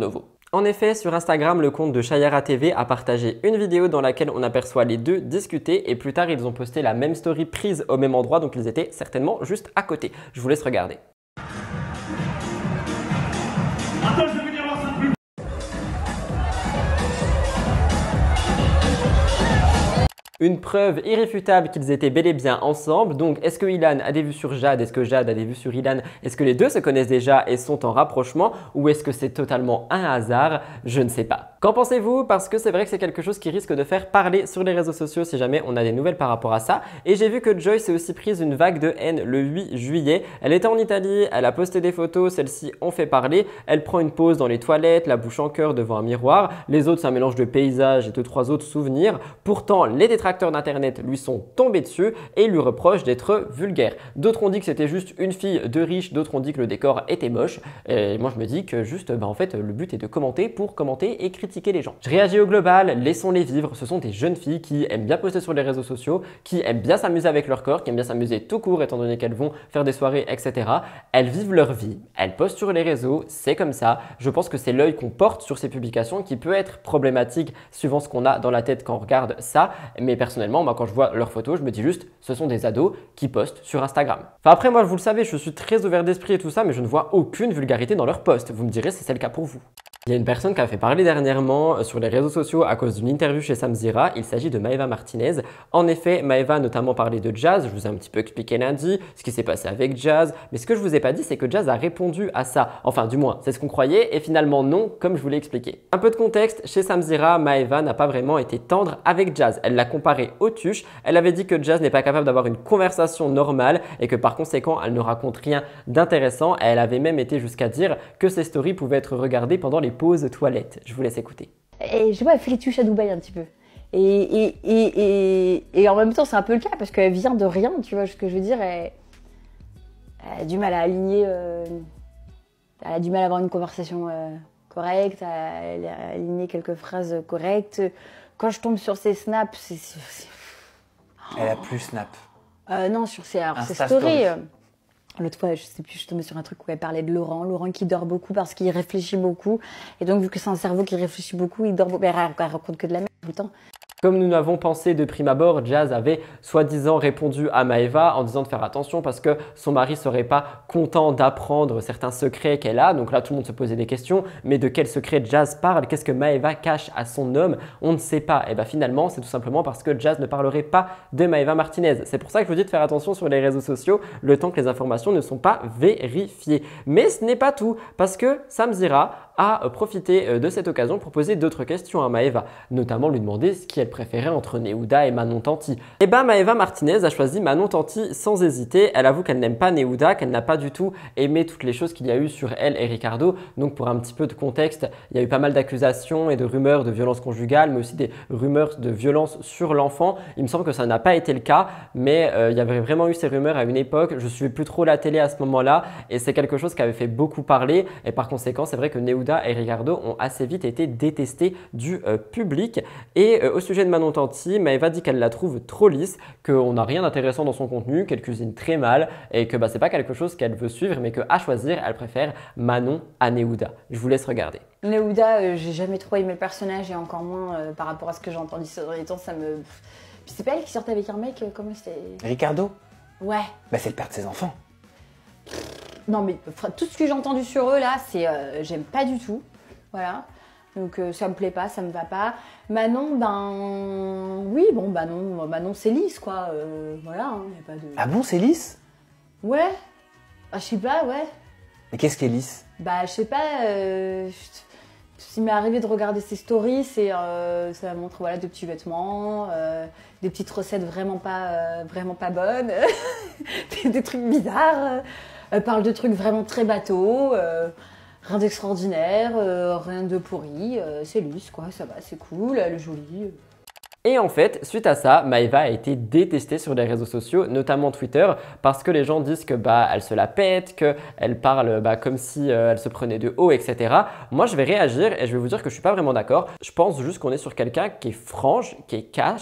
En effet, sur Instagram, le compte de Chayara T V a partagé une vidéo dans laquelle on aperçoit les deux discuter et plus tard, ils ont posté la même story prise au même endroit, donc ils étaient certainement juste à côté. Je vous laisse regarder.
Attends, je vais venir voir ça plus.
Une preuve irréfutable qu'ils étaient bel et bien ensemble. Donc, est-ce que Ilan a des vues sur Jade? Est-ce que Jade a des vues sur Ilan? Est-ce que les deux se connaissent déjà et sont en rapprochement? Ou est-ce que c'est totalement un hasard? Je ne sais pas. Qu'en pensez-vous? Parce que c'est vrai que c'est quelque chose qui risque de faire parler sur les réseaux sociaux si jamais on a des nouvelles par rapport à ça. Et j'ai vu que Joy s'est aussi prise une vague de haine le huit juillet. Elle était en Italie, elle a posté des photos, celles-ci ont fait parler. Elle prend une pause dans les toilettes, la bouche en cœur devant un miroir. Les autres, c'est un mélange de paysages et deux, trois autres souvenirs. Pourtant, les détracteurs d'internet lui sont tombés dessus et lui reprochent d'être vulgaire. D'autres ont dit que c'était juste une fille de riche, d'autres ont dit que le décor était moche. Et moi je me dis que juste, bah en fait, le but est de commenter pour commenter et critiquer les gens. Je réagis au global, laissons-les vivre. Ce sont des jeunes filles qui aiment bien poster sur les réseaux sociaux, qui aiment bien s'amuser avec leur corps, qui aiment bien s'amuser tout court étant donné qu'elles vont faire des soirées, et cetera. Elles vivent leur vie, elles postent sur les réseaux, c'est comme ça. Je pense que c'est l'œil qu'on porte sur ces publications qui peut être problématique suivant ce qu'on a dans la tête quand on regarde ça. Mais personnellement, moi, quand je vois leurs photos, je me dis juste, ce sont des ados qui postent sur Instagram. Enfin après, moi, vous le savez, je suis très ouvert d'esprit et tout ça, mais je ne vois aucune vulgarité dans leurs posts. Vous me direz si c'est le cas pour vous. Il y a une personne qui a fait parler dernièrement sur les réseaux sociaux à cause d'une interview chez Samzira. Il s'agit de Maeva Martinez. En effet, Maeva a notamment parlé de Jazz. Je vous ai un petit peu expliqué lundi ce qui s'est passé avec Jazz. Mais ce que je vous ai pas dit, c'est que Jazz a répondu à ça. Enfin, du moins, c'est ce qu'on croyait et finalement non, comme je vous l'ai expliqué. Un peu de contexte, chez Samzira, Maeva n'a pas vraiment été tendre avec Jazz. Elle l'a comparé au tuche. Elle avait dit que Jazz n'est pas capable d'avoir une conversation normale et que par conséquent, elle ne raconte rien d'intéressant. Elle avait même été jusqu'à dire que ses stories pouvaient être regardées pendant les pauses toilettes. Je vous laisse écouter.
Et je sais pas, elle fait les tuches à Dubaï un petit peu. Et, et, et, et, et en même temps, c'est un peu le cas parce qu'elle vient de rien, tu vois ce que je veux dire. Elle, elle a du mal à aligner, euh, elle a du mal à avoir une conversation euh, correcte, à, à aligner quelques phrases correctes. Quand je tombe sur ses snaps, c'est...
Elle a plus Snap.
Euh, non, sur ses, alors, ses
Insta
stories.
Stories.
Euh, L'autre fois, je sais plus, je suis tombée sur un truc où elle parlait de Laurent. Laurent qui dort beaucoup parce qu'il réfléchit beaucoup. Et donc, vu que c'est un cerveau qui réfléchit beaucoup, il dort beaucoup. Elle raconte que de la merde tout le temps.
Comme nous n'avons pensé de prime abord, Jazz avait soi-disant répondu à Maeva en disant de faire attention parce que son mari serait pas content d'apprendre certains secrets qu'elle a. Donc là, tout le monde se posait des questions. Mais de quel secret Jazz parle? Qu'est-ce que Maeva cache à son homme? On ne sait pas. Et bien finalement, c'est tout simplement parce que Jazz ne parlerait pas de Maeva Martinez. C'est pour ça que je vous dis de faire attention sur les réseaux sociaux le temps que les informations ne sont pas vérifiées. Mais ce n'est pas tout parce que Samzira a profité de cette occasion pour poser d'autres questions à Maeva, notamment lui demander ce qu'elle préférait entre Nehuda et Manon Tanti. Et ben Maeva Martinez a choisi Manon Tanti sans hésiter. Elle avoue qu'elle n'aime pas Nehuda, qu'elle n'a pas du tout aimé toutes les choses qu'il y a eu sur elle et Ricardo. Donc pour un petit peu de contexte, il y a eu pas mal d'accusations et de rumeurs de violence conjugale, mais aussi des rumeurs de violence sur l'enfant. Il me semble que ça n'a pas été le cas, mais euh, il y avait vraiment eu ces rumeurs à une époque. Je ne suivais plus trop la télé à ce moment-là et c'est quelque chose qui avait fait beaucoup parler. Et par conséquent, c'est vrai que Nehuda et Ricardo ont assez vite été détestés du euh, public. Et euh, au sujet de Manon Tanti, Maeva dit qu'elle la trouve trop lisse, qu'on n'a rien d'intéressant dans son contenu, qu'elle cuisine très mal et que bah, ce n'est pas quelque chose qu'elle veut suivre, mais qu'à choisir, elle préfère Manon à Nehuda. Je vous laisse regarder.
Nehuda, euh, j'ai jamais trop aimé le personnage et encore moins euh, par rapport à ce que j'ai entendu ces derniers temps, ça me... Puis c'est pas elle qui sortait avec un mec, euh, comment c'était?
Ricardo?
Ouais.
Bah c'est le père de ses enfants.
Non mais tout ce que j'ai entendu sur eux là, c'est euh, j'aime pas du tout, voilà. Donc euh, ça me plaît pas, ça me va pas. Manon, ben oui, bon Manon, Manon c'est lisse quoi, euh, voilà, hein, y a pas de.
Ah bon, c'est lisse?
Ouais. Ah, je sais pas, ouais.
Mais qu'est-ce qui est lisse?
Bah je sais pas. Euh, il m'est arrivé de regarder ses stories, c'est euh, ça montre voilà de petits vêtements, euh, des petites recettes vraiment pas euh, vraiment pas bonnes, des, des trucs bizarres. Elle parle de trucs vraiment très bateaux, euh, rien d'extraordinaire, euh, rien de pourri, euh, c'est lisse quoi, ça va, c'est cool, elle est jolie.
Et en fait, suite à ça, Maeva a été détestée sur les réseaux sociaux, notamment Twitter, parce que les gens disent que bah elle se la pète, qu'elle parle bah, comme si euh, elle se prenait de haut, et cetera. Moi, je vais réagir et je vais vous dire que je suis pas vraiment d'accord. Je pense juste qu'on est sur quelqu'un qui est franche, qui est cash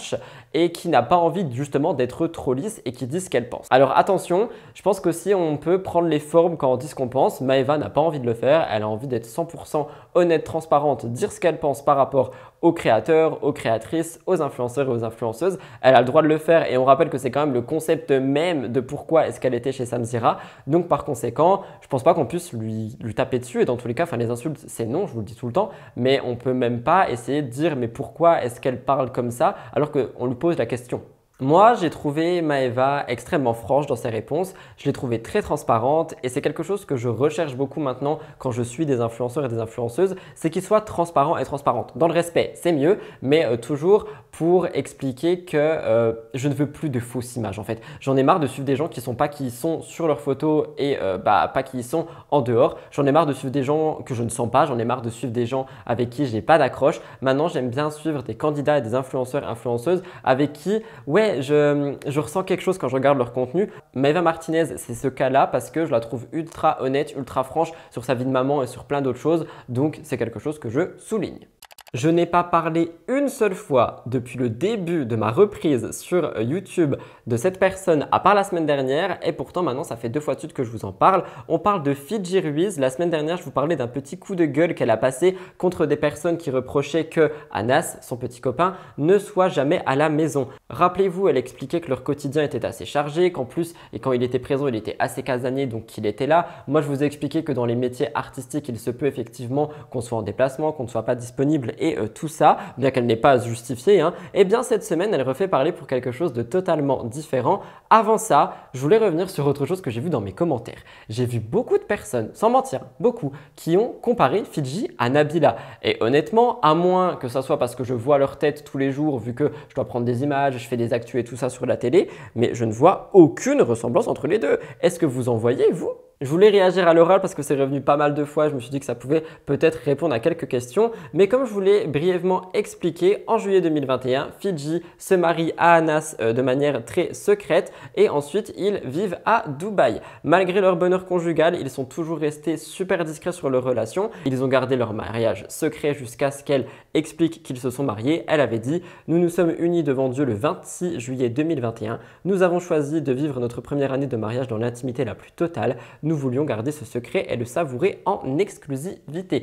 et qui n'a pas envie justement d'être trop lisse et qui dit ce qu'elle pense. Alors attention, je pense qu'aussi on peut prendre les formes quand on dit ce qu'on pense. Maëva n'a pas envie de le faire, elle a envie d'être cent pour cent honnête, transparente, dire ce qu'elle pense par rapport aux créateurs, aux créatrices, aux influenceurs et aux influenceuses. Elle a le droit de le faire et on rappelle que c'est quand même le concept même de pourquoi est-ce qu'elle était chez Samzira. Donc par conséquent, je pense pas qu'on puisse lui, lui taper dessus et dans tous les cas, enfin les insultes c'est non, je vous le dis tout le temps, mais on peut même pas essayer de dire mais pourquoi est-ce qu'elle parle comme ça alors qu'on lui pose la question. Moi, j'ai trouvé Maëva extrêmement franche dans ses réponses, je l'ai trouvée très transparente et c'est quelque chose que je recherche beaucoup maintenant quand je suis des influenceurs et des influenceuses, c'est qu'ils soient transparents et transparentes. Dans le respect, c'est mieux, mais euh, toujours pour expliquer que euh, je ne veux plus de fausses images en fait. J'en ai marre de suivre des gens qui ne sont pas qui y sont sur leurs photos et euh, bah, pas qui y sont en dehors. J'en ai marre de suivre des gens que je ne sens pas, j'en ai marre de suivre des gens avec qui je n'ai pas d'accroche. Maintenant, j'aime bien suivre des candidats et des influenceurs et influenceuses avec qui, ouais, Je, je ressens quelque chose quand je regarde leur contenu. Maëva Martinez, c'est ce cas-là parce que je la trouve ultra honnête, ultra franche sur sa vie de maman et sur plein d'autres choses. Donc, c'est quelque chose que je souligne. Je n'ai pas parlé une seule fois depuis le début de ma reprise sur YouTube de cette personne à part la semaine dernière et pourtant maintenant ça fait deux fois de suite que je vous en parle. On parle de Fidji Ruiz. La semaine dernière, je vous parlais d'un petit coup de gueule qu'elle a passé contre des personnes qui reprochaient que Anas, son petit copain, ne soit jamais à la maison. Rappelez-vous, elle expliquait que leur quotidien était assez chargé, qu'en plus, et quand il était présent, il était assez casanier, donc qu'il était là. Moi, je vous ai expliqué que dans les métiers artistiques, il se peut effectivement qu'on soit en déplacement, qu'on ne soit pas disponible et euh, tout ça, bien qu'elle n'ait pas à se justifier, hein. Et bien cette semaine, elle refait parler pour quelque chose de totalement différent. Avant ça, je voulais revenir sur autre chose que j'ai vu dans mes commentaires. J'ai vu beaucoup de personnes, sans mentir, beaucoup, qui ont comparé Fidji à Nabila. Et honnêtement, à moins que ça soit parce que je vois leur tête tous les jours, vu que je dois prendre des images, je fais des actus et tout ça sur la télé, mais je ne vois aucune ressemblance entre les deux. Est-ce que vous en voyez, vous ? Je voulais réagir à l'oral parce que c'est revenu pas mal de fois. Je me suis dit que ça pouvait peut-être répondre à quelques questions. Mais comme je vous l'ai brièvement expliqué, en juillet deux mille vingt et un, Fidji se marie à Anas euh, de manière très secrète et ensuite ils vivent à Dubaï. Malgré leur bonheur conjugal, ils sont toujours restés super discrets sur leur relation. Ils ont gardé leur mariage secret jusqu'à ce qu'elle explique qu'ils se sont mariés. Elle avait dit « Nous nous sommes unis devant Dieu le vingt-six juillet deux mille vingt et un. Nous avons choisi de vivre notre première année de mariage dans l'intimité la plus totale. Nous voulions garder ce secret et le savourer en exclusivité. »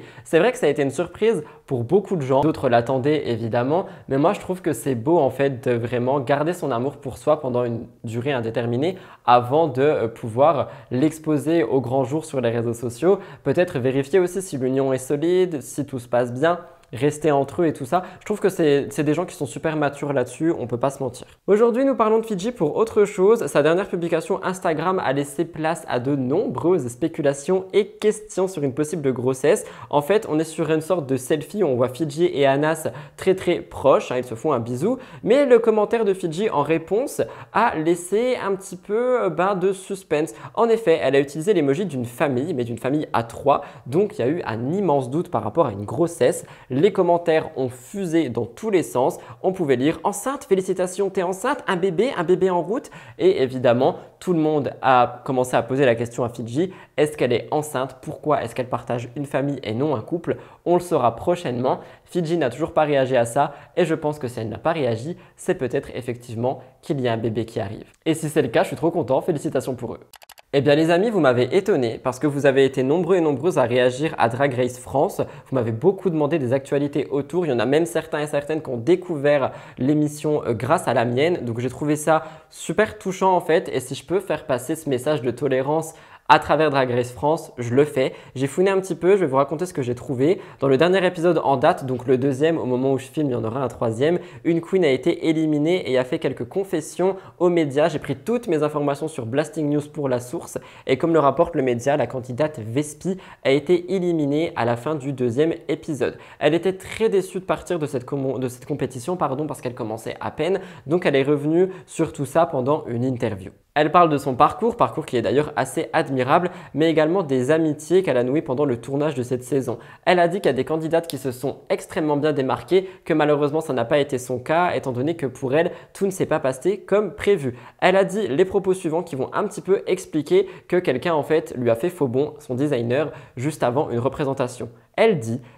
C'est vrai que ça a été une surprise pour beaucoup de gens. D'autres l'attendaient évidemment, mais moi je trouve que c'est beau en fait de vraiment garder son amour pour soi pendant une durée indéterminée avant de pouvoir l'exposer au grand jour sur les réseaux sociaux. Peut-être vérifier aussi si l'union est solide, si tout se passe bien. Rester entre eux et tout ça. Je trouve que c'est des gens qui sont super matures là-dessus, on peut pas se mentir. Aujourd'hui, nous parlons de Fidji pour autre chose. Sa dernière publication Instagram a laissé place à de nombreuses spéculations et questions sur une possible grossesse. En fait, on est sur une sorte de selfie où on voit Fidji et Anas très très proches, hein, ils se font un bisou. Mais le commentaire de Fidji en réponse a laissé un petit peu ben, de suspense. En effet, elle a utilisé l'emoji d'une famille, mais d'une famille à trois. Donc, il y a eu un immense doute par rapport à une grossesse. Les commentaires ont fusé dans tous les sens. On pouvait lire « Enceinte, félicitations, t'es enceinte, un bébé, un bébé en route ?» Et évidemment, tout le monde a commencé à poser la question à Fidji. Est-ce qu'elle est enceinte? Pourquoi est-ce qu'elle partage une famille et non un couple? On le saura prochainement. Fidji n'a toujours pas réagi à ça et je pense que si elle n'a pas réagi, c'est peut-être effectivement qu'il y a un bébé qui arrive. Et si c'est le cas, je suis trop content. Félicitations pour eux. Eh bien les amis, vous m'avez étonné parce que vous avez été nombreux et nombreuses à réagir à Drag Race France. Vous m'avez beaucoup demandé des actualités autour. Il y en a même certains et certaines qui ont découvert l'émission grâce à la mienne. Donc j'ai trouvé ça super touchant en fait. Et si je peux faire passer ce message de tolérance à travers Drag Race France, je le fais. J'ai fouiné un petit peu, je vais vous raconter ce que j'ai trouvé. Dans le dernier épisode en date, donc le deuxième, au moment où je filme, il y en aura un troisième, une queen a été éliminée et a fait quelques confessions aux médias. J'ai pris toutes mes informations sur Blasting News pour la source et comme le rapporte le média, la candidate Vespi a été éliminée à la fin du deuxième épisode. Elle était très déçue de partir de cette, de cette compétition pardon, parce qu'elle commençait à peine, donc elle est revenue sur tout ça pendant une interview. Elle parle de son parcours, parcours qui est d'ailleurs assez admirable, mais également des amitiés qu'elle a nouées pendant le tournage de cette saison. Elle a dit qu'il y a des candidates qui se sont extrêmement bien démarquées, que malheureusement ça n'a pas été son cas, étant donné que pour elle, tout ne s'est pas passé comme prévu. Elle a dit les propos suivants qui vont un petit peu expliquer que quelqu'un en fait lui a fait faux bond, son designer, juste avant une représentation. Elle dit «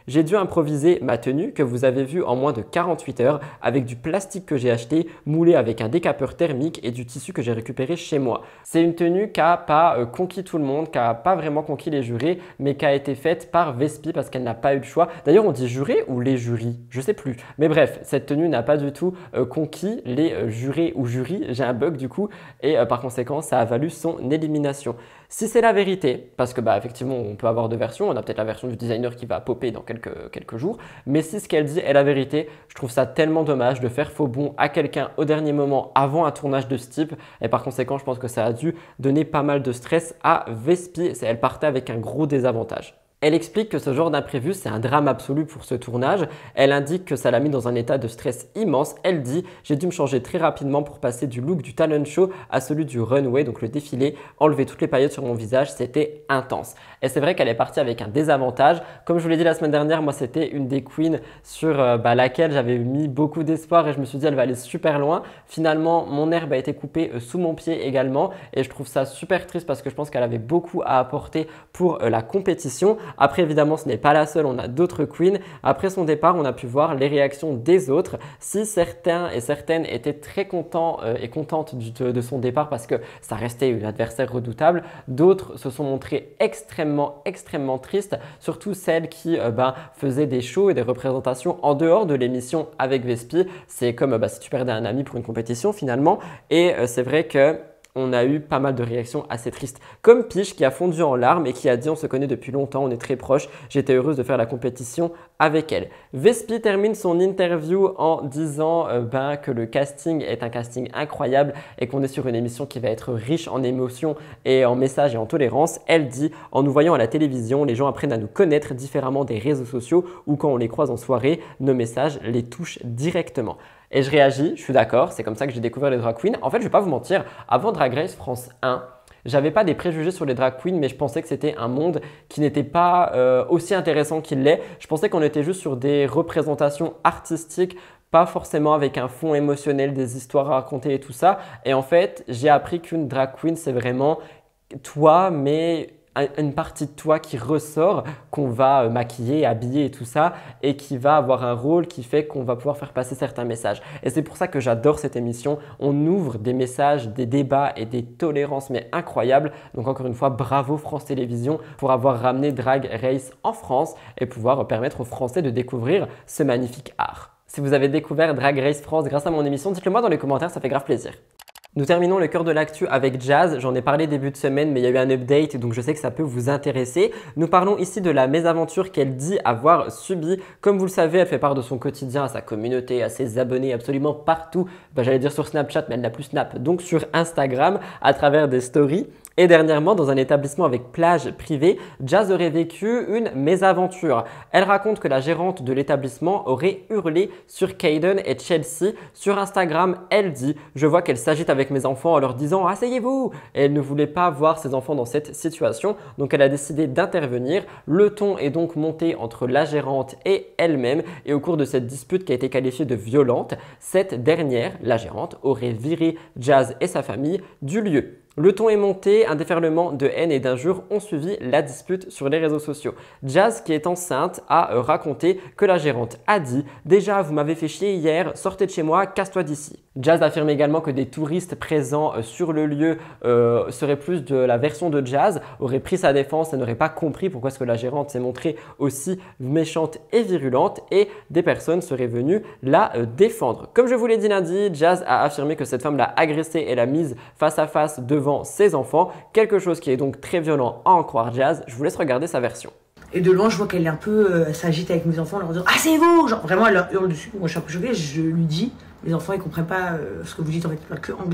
J'ai dû improviser ma tenue que vous avez vue en moins de quarante-huit heures avec du plastique que j'ai acheté, moulé avec un décapeur thermique et du tissu que j'ai récupéré chez moi. C'est une tenue qui n'a pas euh, conquis tout le monde, qui n'a pas vraiment conquis les jurés, mais qui a été faite par Vespi parce qu'elle n'a pas eu de choix. D'ailleurs, on dit juré ou les jurys, je sais plus. Mais bref, cette tenue n'a pas du tout euh, conquis les euh, jurés ou jurys. J'ai un bug du coup et euh, par conséquent, ça a valu son élimination. Si c'est la vérité, parce que bah, effectivement, on peut avoir deux versions, on a peut-être la version du designer qui va popper dans quelques, quelques jours, mais si ce qu'elle dit est la vérité, je trouve ça tellement dommage de faire faux bond à quelqu'un au dernier moment avant un tournage de ce type et par conséquent, je pense que ça a dû donner pas mal de stress à Vespi. Elle partait avec un gros désavantage. Elle explique que ce genre d'imprévu, c'est un drame absolu pour ce tournage. Elle indique que ça l'a mis dans un état de stress immense. Elle dit « J'ai dû me changer très rapidement pour passer du look du talent show à celui du runway, donc le défilé, enlever toutes les paillettes sur mon visage, c'était intense. » Et c'est vrai qu'elle est partie avec un désavantage. Comme je vous l'ai dit la semaine dernière, moi c'était une des queens sur euh, bah, laquelle j'avais mis beaucoup d'espoir et je me suis dit elle va aller super loin. Finalement, mon herbe a été coupée euh, sous mon pied également et je trouve ça super triste parce que je pense qu'elle avait beaucoup à apporter pour euh, la compétition. Après, évidemment, ce n'est pas la seule, on a d'autres queens. Après son départ, on a pu voir les réactions des autres. Si certains et certaines étaient très contents euh, et contentes du, de, de son départ parce que ça restait une adversaire redoutable, d'autres se sont montrés extrêmement, extrêmement tristes, surtout celles qui euh, ben, faisaient des shows et des représentations en dehors de l'émission avec Vespi. C'est comme euh, bah, si tu perdais un ami pour une compétition finalement. Et euh, c'est vrai que on a eu pas mal de réactions assez tristes. Comme Piche qui a fondu en larmes et qui a dit « On se connaît depuis longtemps, on est très proches, j'étais heureuse de faire la compétition avec elle ». Vespi termine son interview en disant euh, ben, que le casting est un casting incroyable et qu'on est sur une émission qui va être riche en émotions et en messages et en tolérance. Elle dit « En nous voyant à la télévision, les gens apprennent à nous connaître différemment des réseaux sociaux ou quand on les croise en soirée, nos messages les touchent directement ». Et je réagis, je suis d'accord, c'est comme ça que j'ai découvert les drag queens. En fait, je ne vais pas vous mentir, avant Drag Race France un, j'avais pas des préjugés sur les drag queens, mais je pensais que c'était un monde qui n'était pas euh, aussi intéressant qu'il l'est. Je pensais qu'on était juste sur des représentations artistiques, pas forcément avec un fond émotionnel, des histoires à raconter et tout ça. Et en fait, j'ai appris qu'une drag queen, c'est vraiment toi, mais une partie de toi qui ressort, qu'on va maquiller, habiller et tout ça et qui va avoir un rôle qui fait qu'on va pouvoir faire passer certains messages. Et c'est pour ça que j'adore cette émission. On ouvre des messages, des débats et des tolérances mais incroyables. Donc encore une fois, bravo France Télévisions pour avoir ramené Drag Race en France et pouvoir permettre aux Français de découvrir ce magnifique art. Si vous avez découvert Drag Race France grâce à mon émission, dites-le moi dans les commentaires, ça fait grave plaisir. Nous terminons le cœur de l'actu avec Jazz. J'en ai parlé début de semaine, mais il y a eu un update, donc je sais que ça peut vous intéresser. Nous parlons ici de la mésaventure qu'elle dit avoir subie. Comme vous le savez, elle fait part de son quotidien à sa communauté, à ses abonnés, absolument partout. Ben, j'allais dire sur Snapchat, mais elle n'a plus Snap, donc sur Instagram, à travers des stories. Et dernièrement, dans un établissement avec plage privée, Jazz aurait vécu une mésaventure. Elle raconte que la gérante de l'établissement aurait hurlé sur Kaden et Chelsea. Sur Instagram, elle dit « Je vois qu'elle s'agite avec mes enfants en leur disant « Asseyez-vous » et elle ne voulait pas voir ses enfants dans cette situation. Donc elle a décidé d'intervenir. Le ton est donc monté entre la gérante et elle-même. Et au cours de cette dispute qui a été qualifiée de violente, cette dernière, la gérante, aurait viré Jazz et sa famille du lieu. Le ton est monté, un déferlement de haine et d'injures ont suivi la dispute sur les réseaux sociaux. Jazz, qui est enceinte, a raconté que la gérante a dit « Déjà, vous m'avez fait chier hier, sortez de chez moi, casse-toi d'ici ». Jazz affirme également que des touristes présents sur le lieu euh, seraient plus de la version de Jazz, auraient pris sa défense et n'auraient pas compris pourquoi est-ce que la gérante s'est montrée aussi méchante et virulente et des personnes seraient venues la euh, défendre. Comme je vous l'ai dit lundi, Jazz a affirmé que cette femme l'a agressée et l'a mise face à face devant ses enfants, quelque chose qui est donc très violent à en croire Jazz. Je vous laisse regarder sa version.
Et de loin, je vois qu'elle est un peu euh, s'agite avec mes enfants en leur disant « Ah, c'est vous !» Genre vraiment, elle leur hurle dessus. Moi, je suis un peu choquée. Je lui dis « Mes enfants, ils comprennent pas euh, ce que vous dites, en fait, pas que anglais. »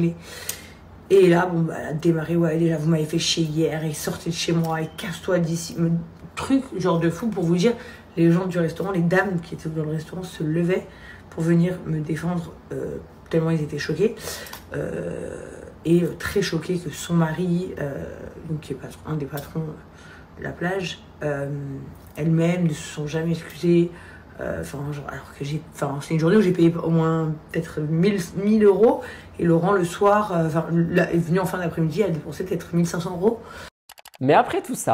Et là, bon, bah, elle a démarré. Ouais, déjà, vous m'avez fait chier hier. Et sortez de chez moi. Et casse-toi d'ici. Truc, genre de fou pour vous dire, les gens du restaurant, les dames qui étaient dans le restaurant se levaient pour venir me défendre euh, tellement ils étaient choqués. Euh, et euh, très choqués que son mari, euh, donc qui est patron, un des patrons de la plage, euh, elle-même ne se sont jamais excusées. Enfin, euh, alors que j'ai, enfin, c'est une journée où j'ai payé au moins peut-être mille euros. Et Laurent, le soir, euh, est venu en fin d'après-midi, a dépensé peut-être mille cinq cents euros.
Mais après tout ça,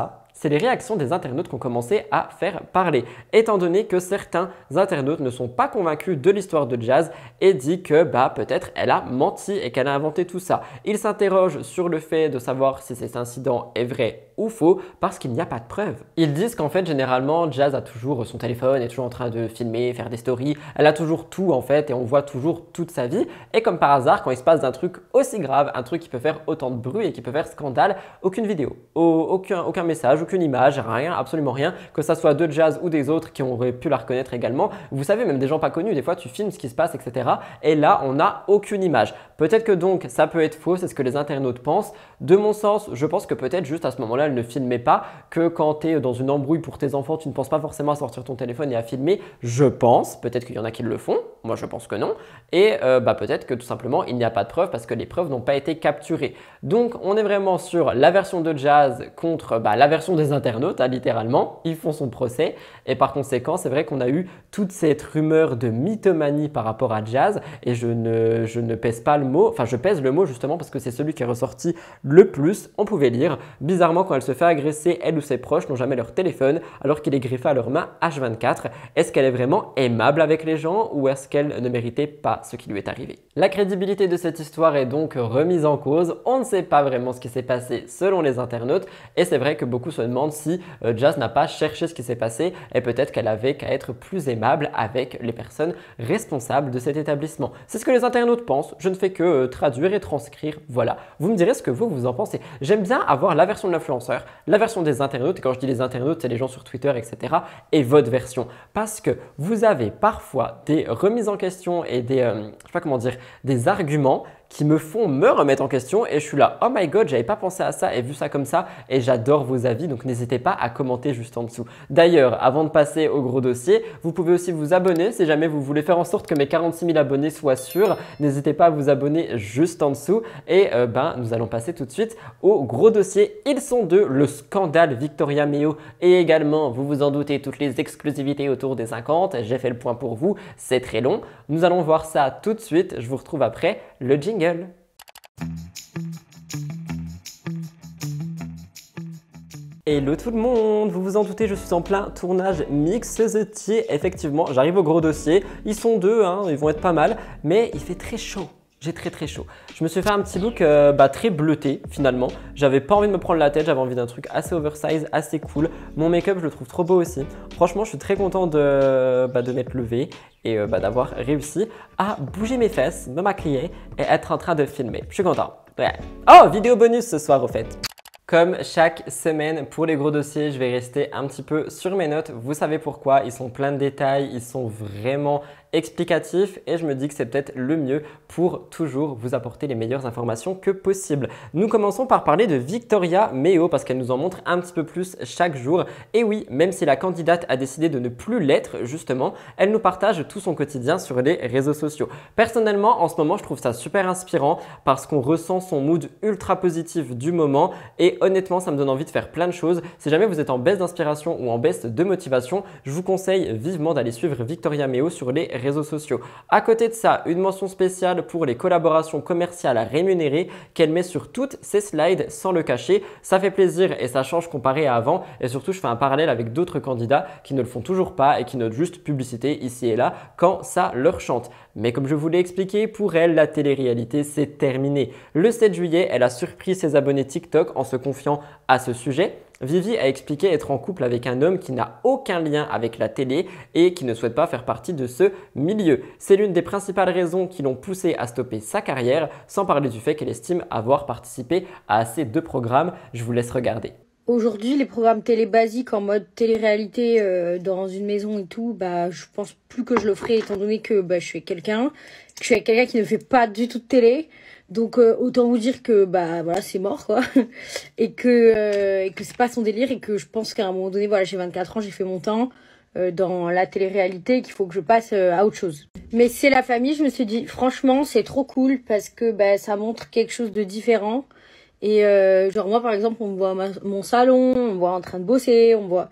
c'est les réactions des internautes qui ont commencé à faire parler, étant donné que certains internautes ne sont pas convaincus de l'histoire de Jazz et dit que bah, peut-être elle a menti et qu'elle a inventé tout ça. Ils s'interrogent sur le fait de savoir si cet incident est vrai ou faux parce qu'il n'y a pas de preuves. Ils disent qu'en fait généralement Jazz a toujours son téléphone, est toujours en train de filmer, faire des stories, elle a toujours tout en fait et on voit toujours toute sa vie et comme par hasard quand il se passe un truc aussi grave, un truc qui peut faire autant de bruit et qui peut faire scandale, aucune vidéo, aucun, aucun message, aucune image, rien, absolument rien, que ça soit de Jazz ou des autres qui auraient pu la reconnaître également. Vous savez, même des gens pas connus, des fois tu filmes ce qui se passe, et cetera. Et là, on n'a aucune image. Peut-être que donc ça peut être faux, c'est ce que les internautes pensent. De mon sens, je pense que peut-être juste à ce moment-là, elle ne filmait pas, que quand tu es dans une embrouille pour tes enfants, tu ne penses pas forcément à sortir ton téléphone et à filmer. Je pense, peut-être qu'il y en a qui le font, moi je pense que non. Et euh, bah, peut-être que tout simplement, il n'y a pas de preuves parce que les preuves n'ont pas été capturées. Donc, on est vraiment sur la version de Jazz contre bah, la version des internautes, hein, littéralement. Ils font son procès et par conséquent, c'est vrai qu'on a eu toute cette rumeur de mythomanie par rapport à Jazz et je ne, je ne pèse pas le mot, enfin je pèse le mot justement parce que c'est celui qui est ressorti le plus. On pouvait lire, bizarrement quand elle se fait agresser, elle ou ses proches n'ont jamais leur téléphone alors qu'il est greffé à leur main H vingt-quatre. Est-ce qu'elle est vraiment aimable avec les gens ou est-ce qu'elle ne méritait pas ce qui lui est arrivé? La crédibilité de cette histoire est donc remise en cause. On ne sait pas vraiment ce qui s'est passé selon les internautes et c'est vrai que beaucoup se demandent si euh, Jazz n'a pas cherché ce qui s'est passé et peut-être qu'elle avait qu'à être plus aimable avec les personnes responsables de cet établissement. C'est ce que les internautes pensent, je ne fais que euh, traduire et transcrire, voilà. Vous me direz ce que vous, vous en pensez. J'aime bien avoir la version de l'influenceur, la version des internautes, et quand je dis les internautes, c'est les gens sur Twitter, et cetera, et votre version. Parce que vous avez parfois des remises en question et des, euh, je sais pas comment dire, des arguments qui me font me remettre en question et je suis là, oh my god, j'avais pas pensé à ça et vu ça comme ça et j'adore vos avis, donc n'hésitez pas à commenter juste en dessous. D'ailleurs, avant de passer au gros dossier, vous pouvez aussi vous abonner si jamais vous voulez faire en sorte que mes quarante-six mille abonnés soient sûrs. N'hésitez pas à vous abonner juste en dessous et euh, ben, nous allons passer tout de suite au gros dossier. Ils sont deux, le scandale Victoria Meo et également, vous vous en doutez, toutes les exclusivités autour des cinquante. J'ai fait le point pour vous, c'est très long. Nous allons voir ça tout de suite. Je vous retrouve après le jingle. Hello tout le monde, vous vous en doutez, je suis en plein tournage Mix The Tea. Effectivement, j'arrive au gros dossier. Ils sont deux, hein, ils vont être pas mal, mais il fait très chaud. J'ai très très chaud. Je me suis fait un petit look euh, bah, très bleuté finalement. J'avais pas envie de me prendre la tête, j'avais envie d'un truc assez oversize, assez cool. Mon make-up, je le trouve trop beau aussi. Franchement, je suis très content de, bah, de m'être levé et euh, bah, d'avoir réussi à bouger mes fesses, me maquiller et être en train de filmer. Je suis content. Ouais. Oh, vidéo bonus ce soir au fait. Comme chaque semaine pour les gros dossiers, je vais rester un petit peu sur mes notes. Vous savez pourquoi, ils sont pleins de détails, ils sont vraiment explicatif et je me dis que c'est peut-être le mieux pour toujours vous apporter les meilleures informations que possible. Nous commençons par parler de Victoria Meo parce qu'elle nous en montre un petit peu plus chaque jour. Et oui, même si la candidate a décidé de ne plus l'être justement, elle nous partage tout son quotidien sur les réseaux sociaux. Personnellement, en ce moment, je trouve ça super inspirant parce qu'on ressent son mood ultra positif du moment et honnêtement, ça me donne envie de faire plein de choses. Si jamais vous êtes en baisse d'inspiration ou en baisse de motivation, je vous conseille vivement d'aller suivre Victoria Meo sur les réseaux sociaux. À côté de ça, une mention spéciale pour les collaborations commerciales rémunérées qu'elle met sur toutes ses slides sans le cacher. Ça fait plaisir et ça change comparé à avant et surtout je fais un parallèle avec d'autres candidats qui ne le font toujours pas et qui notent juste publicité ici et là quand ça leur chante. Mais comme je vous l'ai expliqué, pour elle, la télé-réalité c'est terminé. Le sept juillet, elle a surpris ses abonnés TikTok en se confiant à ce sujet. Vivi a expliqué être en couple avec un homme qui n'a aucun lien avec la télé et qui ne souhaite pas faire partie de ce milieu. C'est l'une des principales raisons qui l'ont poussée à stopper sa carrière, sans parler du fait qu'elle estime avoir participé à assez de programmes. Je vous laisse regarder.
Aujourd'hui, les programmes télé basiques en mode télé-réalité euh, dans une maison et tout, bah, je pense plus que je le ferai étant donné que bah, je suis quelqu'un, que je suis quelqu'un qui ne fait pas du tout de télé. Donc euh, autant vous dire que bah voilà c'est mort quoi et que euh, et que c'est pas son délire et que je pense qu'à un moment donné voilà j'ai vingt-quatre ans, j'ai fait mon temps euh, dans la télé-réalité et qu'il faut que je passe euh, à autre chose. Mais c'est la famille, je me suis dit franchement c'est trop cool parce que bah ça montre quelque chose de différent et euh, genre moi par exemple on me voit ma, mon salon, on me voit en train de bosser, on me voit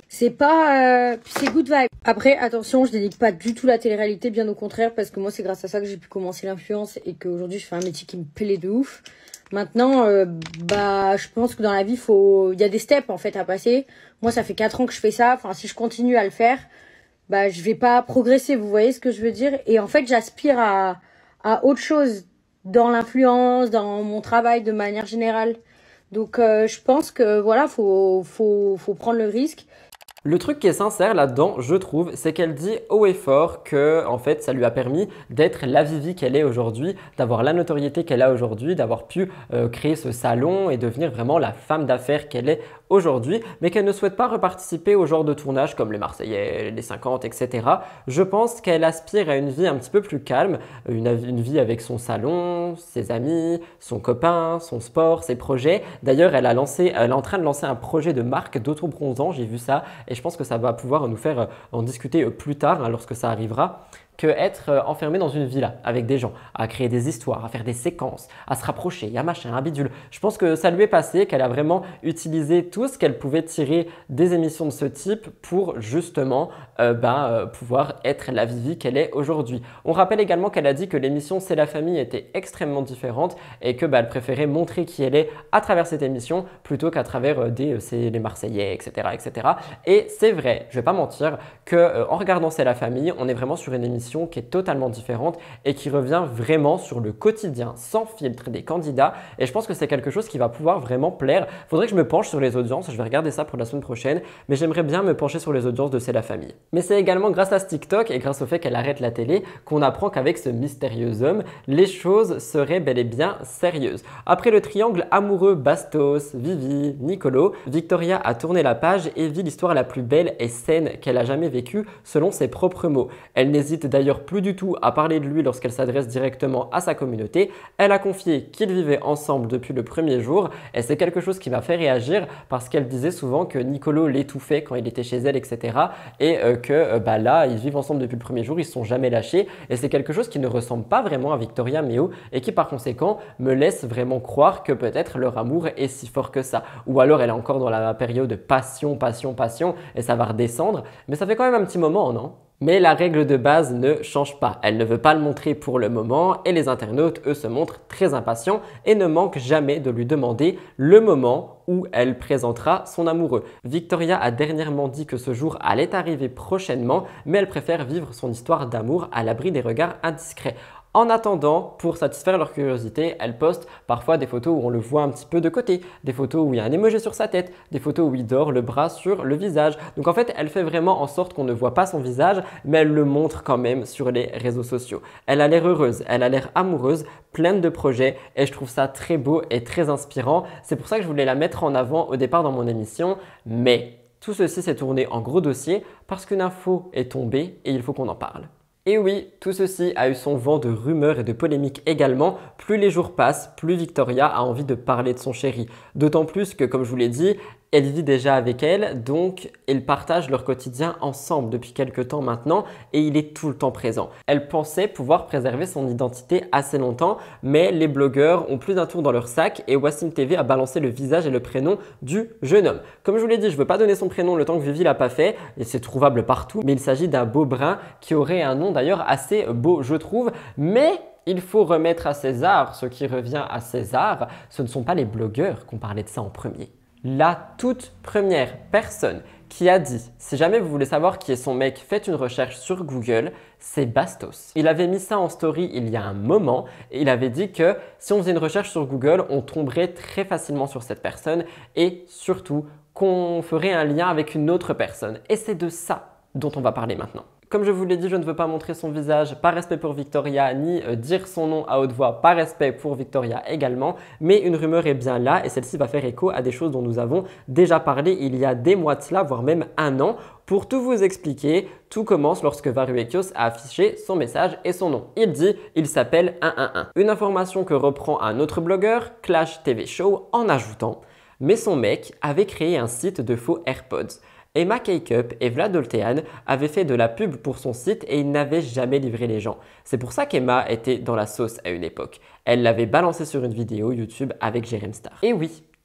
C'est pas... Euh, c'est good vibe. Après, attention, je dénigre pas du tout la télé-réalité, bien au contraire, parce que moi, c'est grâce à ça que j'ai pu commencer l'influence et qu'aujourd'hui, je fais un métier qui me plaît de ouf. Maintenant, euh, bah, je pense que dans la vie, faut, il y a des steps, en fait, à passer. Moi, ça fait quatre ans que je fais ça. Enfin, si je continue à le faire, bah, je vais pas progresser, vous voyez ce que je veux dire? Et en fait, j'aspire à, à autre chose dans l'influence, dans mon travail de manière générale. Donc, euh, je pense que, voilà, faut, faut, faut prendre le risque.
Le truc qui est sincère là-dedans, je trouve, c'est qu'elle dit haut et fort que en fait, ça lui a permis d'être la Vivi qu'elle est aujourd'hui, d'avoir la notoriété qu'elle a aujourd'hui, d'avoir pu euh, créer ce salon et devenir vraiment la femme d'affaires qu'elle est aujourd'hui, mais qu'elle ne souhaite pas reparticiper au genre de tournage comme les Marseillais, les cinquante, et cetera. Je pense qu'elle aspire à une vie un petit peu plus calme, une, une vie avec son salon, ses amis, son copain, son sport, ses projets. D'ailleurs, elle a lancé, elle est en train de lancer un projet de marque d'auto-bronzant, j'ai vu ça, et je pense que ça va pouvoir nous faire en discuter plus tard, hein, lorsque ça arrivera. Que être enfermé dans une villa avec des gens, à créer des histoires, à faire des séquences, à se rapprocher, à machin, à bidule. Je pense que ça lui est passé, qu'elle a vraiment utilisé tout ce qu'elle pouvait tirer des émissions de ce type pour justement euh, ben, euh, pouvoir être la Vivi qu'elle est aujourd'hui. On rappelle également qu'elle a dit que l'émission C'est la famille était extrêmement différente et que ben, elle préférait montrer qui elle est à travers cette émission plutôt qu'à travers euh, des, euh, c'est les Marseillais, et cetera, et cetera. Et c'est vrai, je vais pas mentir, qu'en euh, regardant C'est la famille, on est vraiment sur une émission qui est totalement différente et qui revient vraiment sur le quotidien sans filtre des candidats, et je pense que c'est quelque chose qui va pouvoir vraiment plaire. Faudrait que je me penche sur les audiences, je vais regarder ça pour la semaine prochaine, mais j'aimerais bien me pencher sur les audiences de C'est la famille. Mais c'est également grâce à ce TikTok et grâce au fait qu'elle arrête la télé qu'on apprend qu'avec ce mystérieux homme, les choses seraient bel et bien sérieuses. Après le triangle amoureux Bastos, Vivi, Nicolo, Victoria a tourné la page et vit l'histoire la plus belle et saine qu'elle a jamais vécue selon ses propres mots. Elle n'hésite d'ailleurs plus du tout à parler de lui lorsqu'elle s'adresse directement à sa communauté. Elle a confié qu'ils vivaient ensemble depuis le premier jour et c'est quelque chose qui m'a fait réagir parce qu'elle disait souvent que Nicolo l'étouffait quand il était chez elle, et cetera. Et euh, que euh, bah là, ils vivent ensemble depuis le premier jour, ils se sont jamais lâchés et c'est quelque chose qui ne ressemble pas vraiment à Victoria Meo et qui par conséquent me laisse vraiment croire que peut-être leur amour est si fort que ça. Ou alors elle est encore dans la période de passion, passion, passion et ça va redescendre, mais ça fait quand même un petit moment, non ? Mais la règle de base ne change pas. Elle ne veut pas le montrer pour le moment et les internautes, eux, se montrent très impatients et ne manquent jamais de lui demander le moment où elle présentera son amoureux. Victoria a dernièrement dit que ce jour allait arriver prochainement, mais elle préfère vivre son histoire d'amour à l'abri des regards indiscrets. En attendant, pour satisfaire leur curiosité, elle poste parfois des photos où on le voit un petit peu de côté, des photos où il y a un emoji sur sa tête, des photos où il dort le bras sur le visage. Donc en fait, elle fait vraiment en sorte qu'on ne voit pas son visage, mais elle le montre quand même sur les réseaux sociaux. Elle a l'air heureuse, elle a l'air amoureuse, pleine de projets et je trouve ça très beau et très inspirant. C'est pour ça que je voulais la mettre en avant au départ dans mon émission, mais tout ceci s'est tourné en gros dossier parce qu'une info est tombée et il faut qu'on en parle. Et oui, tout ceci a eu son vent de rumeurs et de polémiques également. Plus les jours passent, plus Victoria a envie de parler de son chéri. D'autant plus que, comme je vous l'ai dit, elle vit déjà avec elle, donc ils partagent leur quotidien ensemble depuis quelques temps maintenant et il est tout le temps présent. Elle pensait pouvoir préserver son identité assez longtemps, mais les blogueurs ont plus d'un tour dans leur sac et Wassim T V a balancé le visage et le prénom du jeune homme. Comme je vous l'ai dit, je ne veux pas donner son prénom le temps que Vivi l'a pas fait et c'est trouvable partout, mais il s'agit d'un beau brun qui aurait un nom d'ailleurs assez beau, je trouve, mais il faut remettre à César ce qui revient à César. Ce ne sont pas les blogueurs qui ont parlé de ça en premier. La toute première personne qui a dit « Si jamais vous voulez savoir qui est son mec, faites une recherche sur Google », c'est Bastos. Il avait mis ça en story il y a un moment et il avait dit que si on faisait une recherche sur Google, on tomberait très facilement sur cette personne et surtout qu'on ferait un lien avec une autre personne. Et c'est de ça dont on va parler maintenant. Comme je vous l'ai dit, je ne veux pas montrer son visage par respect pour Victoria, ni euh, dire son nom à haute voix par respect pour Victoria également. Mais une rumeur est bien là et celle-ci va faire écho à des choses dont nous avons déjà parlé il y a des mois de cela, voire même un an. Pour tout vous expliquer, tout commence lorsque Varuekios a affiché son message et son nom. Il dit « Il s'appelle un un un ». Une information que reprend un autre blogueur, Clash T V Show, en ajoutant « Mais son mec avait créé un site de faux AirPods ». Emma Cakeup et Vlad Oltean avaient fait de la pub pour son site et ils n'avaient jamais livré les gens. C'est pour ça qu'Emma était dans la sauce à une époque. Elle l'avait balancé sur une vidéo YouTube avec Jérém Star. Et oui,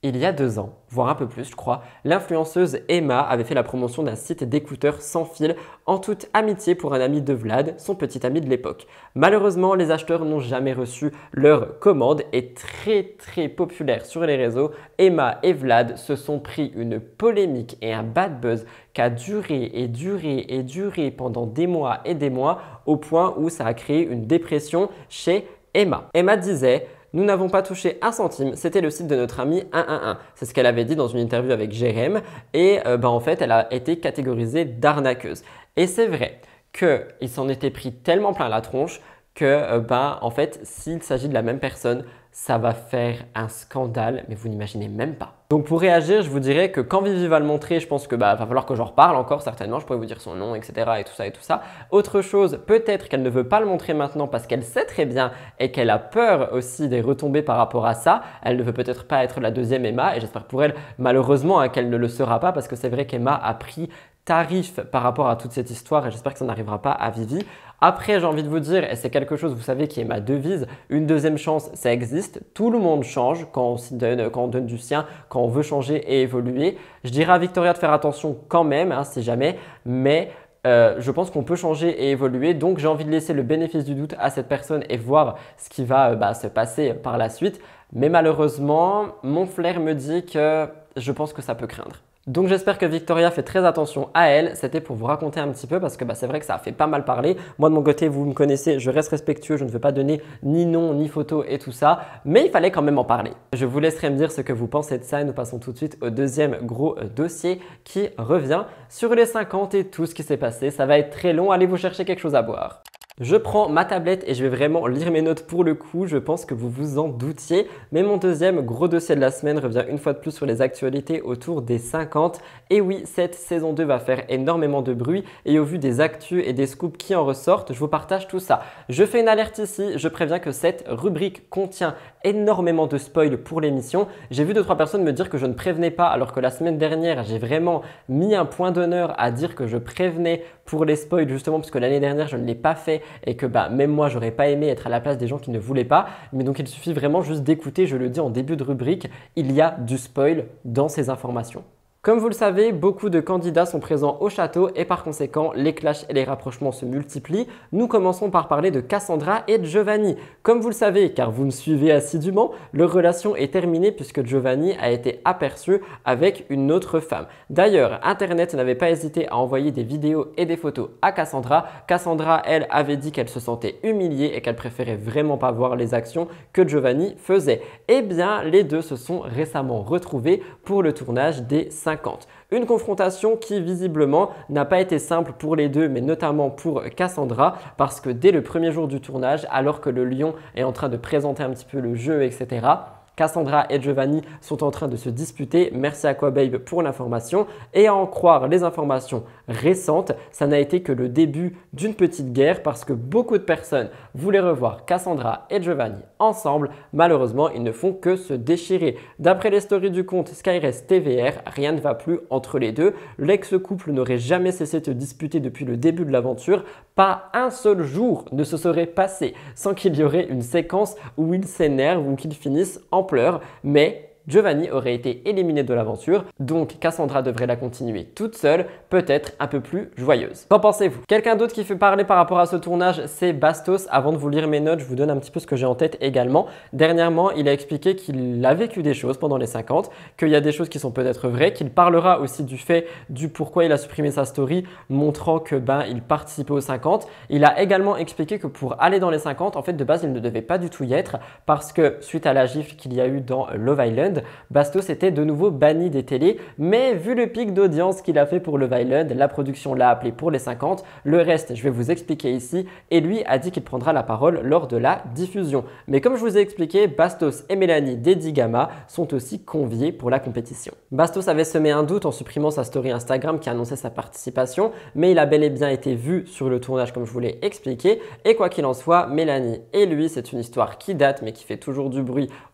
Il y a deux ans, voire un peu plus je crois, l'influenceuse Emma avait fait la promotion d'un site d'écouteurs sans fil en toute amitié pour un ami de Vlad, son petit ami de l'époque. Malheureusement, les acheteurs n'ont jamais reçu leur commande et très très populaire sur les réseaux, Emma et Vlad se sont pris une polémique et un bad buzz qui a duré et duré et duré pendant des mois et des mois au point où ça a créé une dépression chez Emma. Emma disait: nous n'avons pas touché un centime, c'était le site de notre ami un un un. C'est ce qu'elle avait dit dans une interview avec Jérém et euh, bah, en fait elle a été catégorisée d'arnaqueuse. Et c'est vrai qu'il s'en était pris tellement plein la tronche que euh, bah, en fait s'il s'agit de la même personne, ça va faire un scandale, mais vous n'imaginez même pas. Donc pour réagir, je vous dirais que quand Vivi va le montrer, je pense que bah, va falloir que j'en reparle encore certainement, je pourrais vous dire son nom, et cetera et tout ça et tout ça. Autre chose, peut-être qu'elle ne veut pas le montrer maintenant parce qu'elle sait très bien et qu'elle a peur aussi des retombées par rapport à ça. Elle ne veut peut-être pas être la deuxième Emma et j'espère pour elle malheureusement hein, qu'elle ne le sera pas parce que c'est vrai qu'Emma a pris tarif par rapport à toute cette histoire et j'espère que ça n'arrivera pas à Vivi. Après, j'ai envie de vous dire, et c'est quelque chose, vous savez, qui est ma devise, une deuxième chance, ça existe. Tout le monde change quand on, s'y donne, quand on donne du sien, quand on veut changer et évoluer. Je dirais à Victoria de faire attention quand même, hein, si jamais, mais euh, je pense qu'on peut changer et évoluer. Donc, j'ai envie de laisser le bénéfice du doute à cette personne et voir ce qui va euh, bah, se passer par la suite. Mais malheureusement, mon flair me dit que je pense que ça peut craindre. Donc j'espère que Victoria fait très attention à elle. C'était pour vous raconter un petit peu parce que bah, c'est vrai que ça a fait pas mal parler. Moi de mon côté, vous me connaissez, je reste respectueux, je ne veux pas donner ni nom, ni photo et tout ça. Mais il fallait quand même en parler. Je vous laisserai me dire ce que vous pensez de ça et nous passons tout de suite au deuxième gros dossier qui revient sur les cinquante et tout ce qui s'est passé. Ça va être très long, allez vous chercher quelque chose à boire. Je prends ma tablette et je vais vraiment lire mes notes pour le coup, je pense que vous vous en doutiez. Mais mon deuxième gros dossier de la semaine revient une fois de plus sur les actualités autour des cinquante. Et oui, cette saison deux va faire énormément de bruit et au vu des actus et des scoops qui en ressortent, je vous partage tout ça. Je fais une alerte ici, je préviens que cette rubrique contient énormément de spoil pour l'émission. J'ai vu deux trois personnes me dire que je ne prévenais pas alors que la semaine dernière, j'ai vraiment mis un point d'honneur à dire que je prévenais pour les spoils justement parce que l'année dernière, je ne l'ai pas fait et que bah, même moi, j'aurais pas aimé être à la place des gens qui ne voulaient pas. Mais donc, il suffit vraiment juste d'écouter, je le dis en début de rubrique, il y a du spoil dans ces informations. Comme vous le savez, beaucoup de candidats sont présents au château et par conséquent, les clashs et les rapprochements se multiplient. Nous commençons par parler de Cassandra et de Giovanni. Comme vous le savez, car vous me suivez assidûment, leur relation est terminée puisque Giovanni a été aperçu avec une autre femme. D'ailleurs, Internet n'avait pas hésité à envoyer des vidéos et des photos à Cassandra. Cassandra, elle, avait dit qu'elle se sentait humiliée et qu'elle préférait vraiment pas voir les actions que Giovanni faisait. Eh bien, les deux se sont récemment retrouvés pour le tournage des cinquante. Une confrontation qui visiblement n'a pas été simple pour les deux, mais notamment pour Cassandra, parce que dès le premier jour du tournage, alors que le lion est en train de présenter un petit peu le jeu, et cetera, Cassandra et Giovanni sont en train de se disputer. Merci Aquababe pour l'information. Et à en croire les informations récentes, ça n'a été que le début d'une petite guerre parce que beaucoup de personnes voulaient revoir Cassandra et Giovanni ensemble. Malheureusement, ils ne font que se déchirer. D'après les stories du compte Skyrest T V R, rien ne va plus entre les deux. L'ex-couple n'aurait jamais cessé de se disputer depuis le début de l'aventure. Pas un seul jour ne se serait passé sans qu'il y aurait une séquence où ils s'énervent ou qu'ils finissent en pleurs, mais Giovanni aurait été éliminé de l'aventure, donc Cassandra devrait la continuer toute seule, peut-être un peu plus joyeuse. Qu'en pensez-vous? Quelqu'un d'autre qui fait parler par rapport à ce tournage, c'est Bastos. Avant de vous lire mes notes, je vous donne un petit peu ce que j'ai en tête également. Dernièrement, il a expliqué qu'il a vécu des choses pendant les cinquante, qu'il y a des choses qui sont peut-être vraies, qu'il parlera aussi du fait du pourquoi il a supprimé sa story, montrant que ben il participait aux cinquante. Il a également expliqué que pour aller dans les cinquante, en fait de base, il ne devait pas du tout y être parce que suite à la gifle qu'il y a eu dans Love Island, Bastos était de nouveau banni des télés, mais vu le pic d'audience qu'il a fait pour Love Island, la production l'a appelé pour les cinquante. Le reste, je vais vous expliquer ici et lui a dit qu'il prendra la parole lors de la diffusion. Mais comme je vous ai expliqué, Bastos et Mélanie d'Eddie Gamma sont aussi conviés pour la compétition. Bastos avait semé un doute en supprimant sa story Instagram qui annonçait sa participation, mais il a bel et bien été vu sur le tournage comme je vous l'ai expliqué. Et quoi qu'il en soit, Mélanie et lui, c'est une histoire qui date mais qui fait toujours du bruit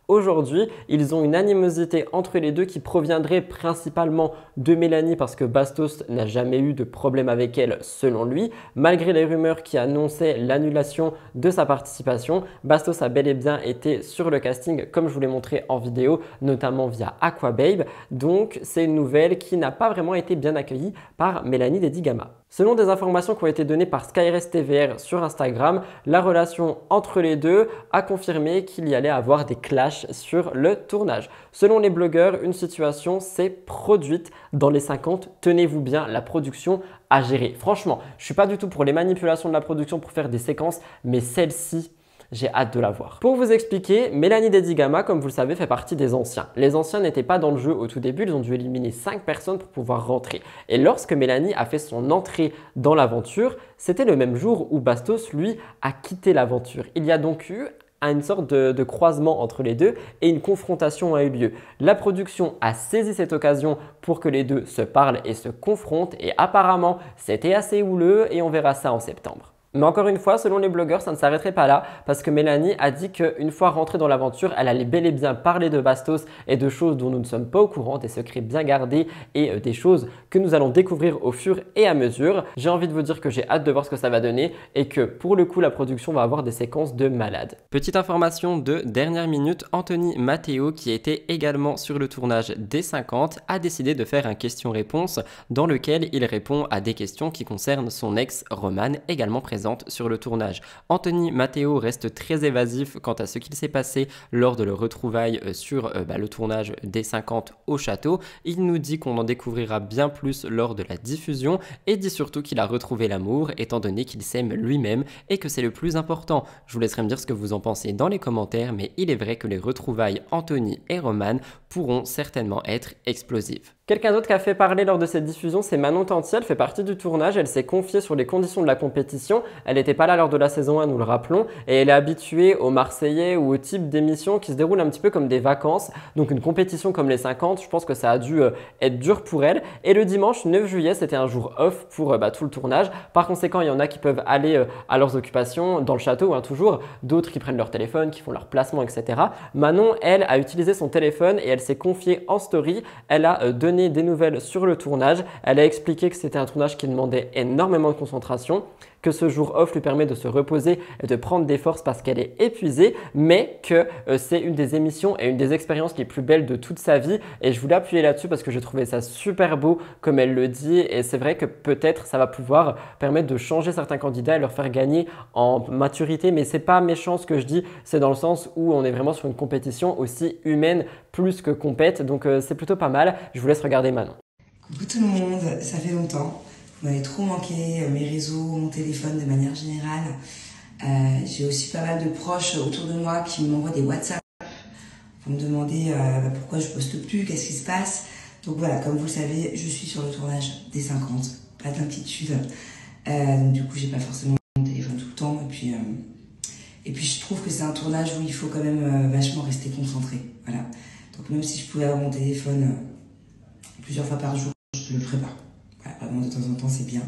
aujourd'hui. Ils ont une animosité entre les deux qui proviendrait principalement de Mélanie parce que Bastos n'a jamais eu de problème avec elle selon lui. Malgré les rumeurs qui annonçaient l'annulation de sa participation, Bastos a bel et bien été sur le casting comme je vous l'ai montré en vidéo, notamment via Aquababe. Donc c'est une nouvelle qui n'a pas vraiment été bien accueillie par Mélanie Dedigama. Selon des informations qui ont été données par Skyrest T V R sur Instagram, la relation entre les deux a confirmé qu'il y allait avoir des clashs sur le tournage. Selon les blogueurs, une situation s'est produite dans les cinquante. Tenez-vous bien, la production a géré. Franchement, je ne suis pas du tout pour les manipulations de la production pour faire des séquences, mais celle-ci, j'ai hâte de la voir. Pour vous expliquer, Mélanie Dedigama, comme vous le savez, fait partie des anciens. Les anciens n'étaient pas dans le jeu au tout début, ils ont dû éliminer cinq personnes pour pouvoir rentrer. Et lorsque Mélanie a fait son entrée dans l'aventure, c'était le même jour où Bastos, lui, a quitté l'aventure. Il y a donc eu une sorte de, de croisement entre les deux et une confrontation a eu lieu. La production a saisi cette occasion pour que les deux se parlent et se confrontent et apparemment, c'était assez houleux et on verra ça en septembre. Mais encore une fois, selon les blogueurs, ça ne s'arrêterait pas là parce que Mélanie a dit qu'une fois rentrée dans l'aventure, elle allait bel et bien parler de Bastos et de choses dont nous ne sommes pas au courant, des secrets bien gardés et euh, des choses que nous allons découvrir au fur et à mesure. J'ai envie de vous dire que j'ai hâte de voir ce que ça va donner et que pour le coup, la production va avoir des séquences de malade. Petite information de dernière minute, Anthony Matteo, qui était également sur le tournage des cinquante, a décidé de faire un question-réponse dans lequel il répond à des questions qui concernent son ex Romane, également présente sur le tournage. Anthony Matteo reste très évasif quant à ce qu'il s'est passé lors de leur retrouvaille sur euh, bah, le tournage des cinquante au château. Il nous dit qu'on en découvrira bien plus lors de la diffusion et dit surtout qu'il a retrouvé l'amour étant donné qu'il s'aime lui-même et que c'est le plus important. Je vous laisserai me dire ce que vous en pensez dans les commentaires, mais il est vrai que les retrouvailles Anthony et Romane pourront certainement être explosives. Quelqu'un d'autre qui a fait parler lors de cette diffusion, c'est Manon Tanti. Elle fait partie du tournage. Elle s'est confiée sur les conditions de la compétition. Elle n'était pas là lors de la saison un, nous le rappelons. Et elle est habituée aux Marseillais ou au type d'émission qui se déroule un petit peu comme des vacances. Donc une compétition comme les cinquante, je pense que ça a dû euh, être dur pour elle. Et le dimanche neuf juillet, c'était un jour off pour euh, bah, tout le tournage. Par conséquent, il y en a qui peuvent aller euh, à leurs occupations dans le château, hein, toujours. D'autres qui prennent leur téléphone, qui font leur placement, et cetera. Manon, elle, a utilisé son téléphone et elle s'est confiée en story. Elle a euh, donné des nouvelles sur le tournage. Elle a expliqué que c'était un tournage qui demandait énormément de concentration, que ce jour off lui permet de se reposer et de prendre des forces parce qu'elle est épuisée, mais que euh, c'est une des émissions et une des expériences les plus belles de toute sa vie. Et je voulais appuyer là-dessus parce que j'ai trouvé ça super beau comme elle le dit. Et c'est vrai que peut-être ça va pouvoir permettre de changer certains candidats et leur faire gagner en maturité. Mais c'est pas méchant ce que je dis, c'est dans le sens où on est vraiment sur une compétition aussi humaine plus que compète. Donc euh, c'est plutôt pas mal. Je vous laisse regarder Manon.
Coucou tout le monde, ça fait longtemps. Vous m'avez trop manqué, mes réseaux, mon téléphone de manière générale. Euh, j'ai aussi pas mal de proches autour de moi qui m'envoient des WhatsApp pour me demander euh, pourquoi je poste plus, qu'est-ce qui se passe. Donc voilà, comme vous le savez, je suis sur le tournage des cinquante, pas d'inquiétude. Euh, donc du coup, j'ai pas forcément mon téléphone tout le temps. Et puis, euh, et puis je trouve que c'est un tournage où il faut quand même euh, vachement rester concentré. Voilà. Donc même si je pouvais avoir mon téléphone euh, plusieurs fois par jour, je ne le ferais pas. Voilà, vraiment de temps en temps c'est bien.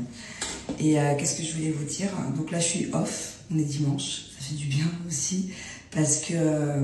Et euh, qu'est-ce que je voulais vous dire? Donc là je suis off, on est dimanche, ça fait du bien aussi parce que euh,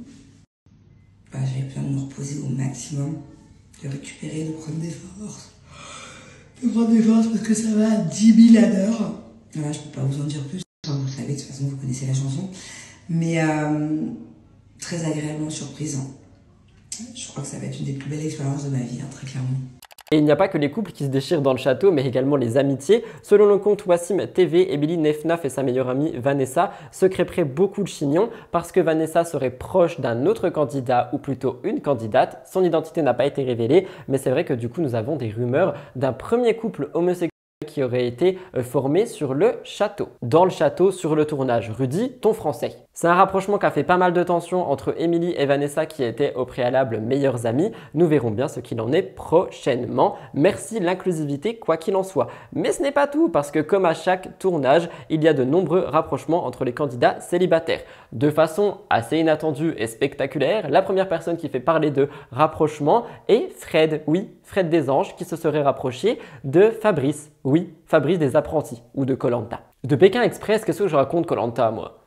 bah, j'avais besoin de me reposer au maximum, de récupérer, de prendre des forces, de prendre des forces parce que ça va à dix mille à l'heure. Voilà, je peux pas vous en dire plus, enfin, vous savez, de toute façon vous connaissez la chanson, mais euh, très agréablement surprise. Je crois que ça va être une des plus belles expériences de ma vie, hein, très clairement.
Et il n'y a pas que les couples qui se déchirent dans le château, mais également les amitiés. Selon le compte Wassim T V, Émilie Nefnaf et sa meilleure amie Vanessa se crêperaient beaucoup de chignons parce que Vanessa serait proche d'un autre candidat ou plutôt une candidate. Son identité n'a pas été révélée, mais c'est vrai que du coup nous avons des rumeurs d'un premier couple homosexuel qui aurait été formé sur le château. Dans le château, sur le tournage. Rudy, ton français. C'est un rapprochement qui a fait pas mal de tensions entre Émilie et Vanessa qui étaient au préalable meilleures amies. Nous verrons bien ce qu'il en est prochainement. Merci l'inclusivité quoi qu'il en soit. Mais ce n'est pas tout parce que comme à chaque tournage, il y a de nombreux rapprochements entre les candidats célibataires. De façon assez inattendue et spectaculaire, la première personne qui fait parler de rapprochement est Fred, oui, Fred Desanges qui se serait rapproché de Fabrice, oui, Fabrice des Apprentis ou de Koh Lanta. De Pékin Express, qu'est-ce que je raconte Koh Lanta moi?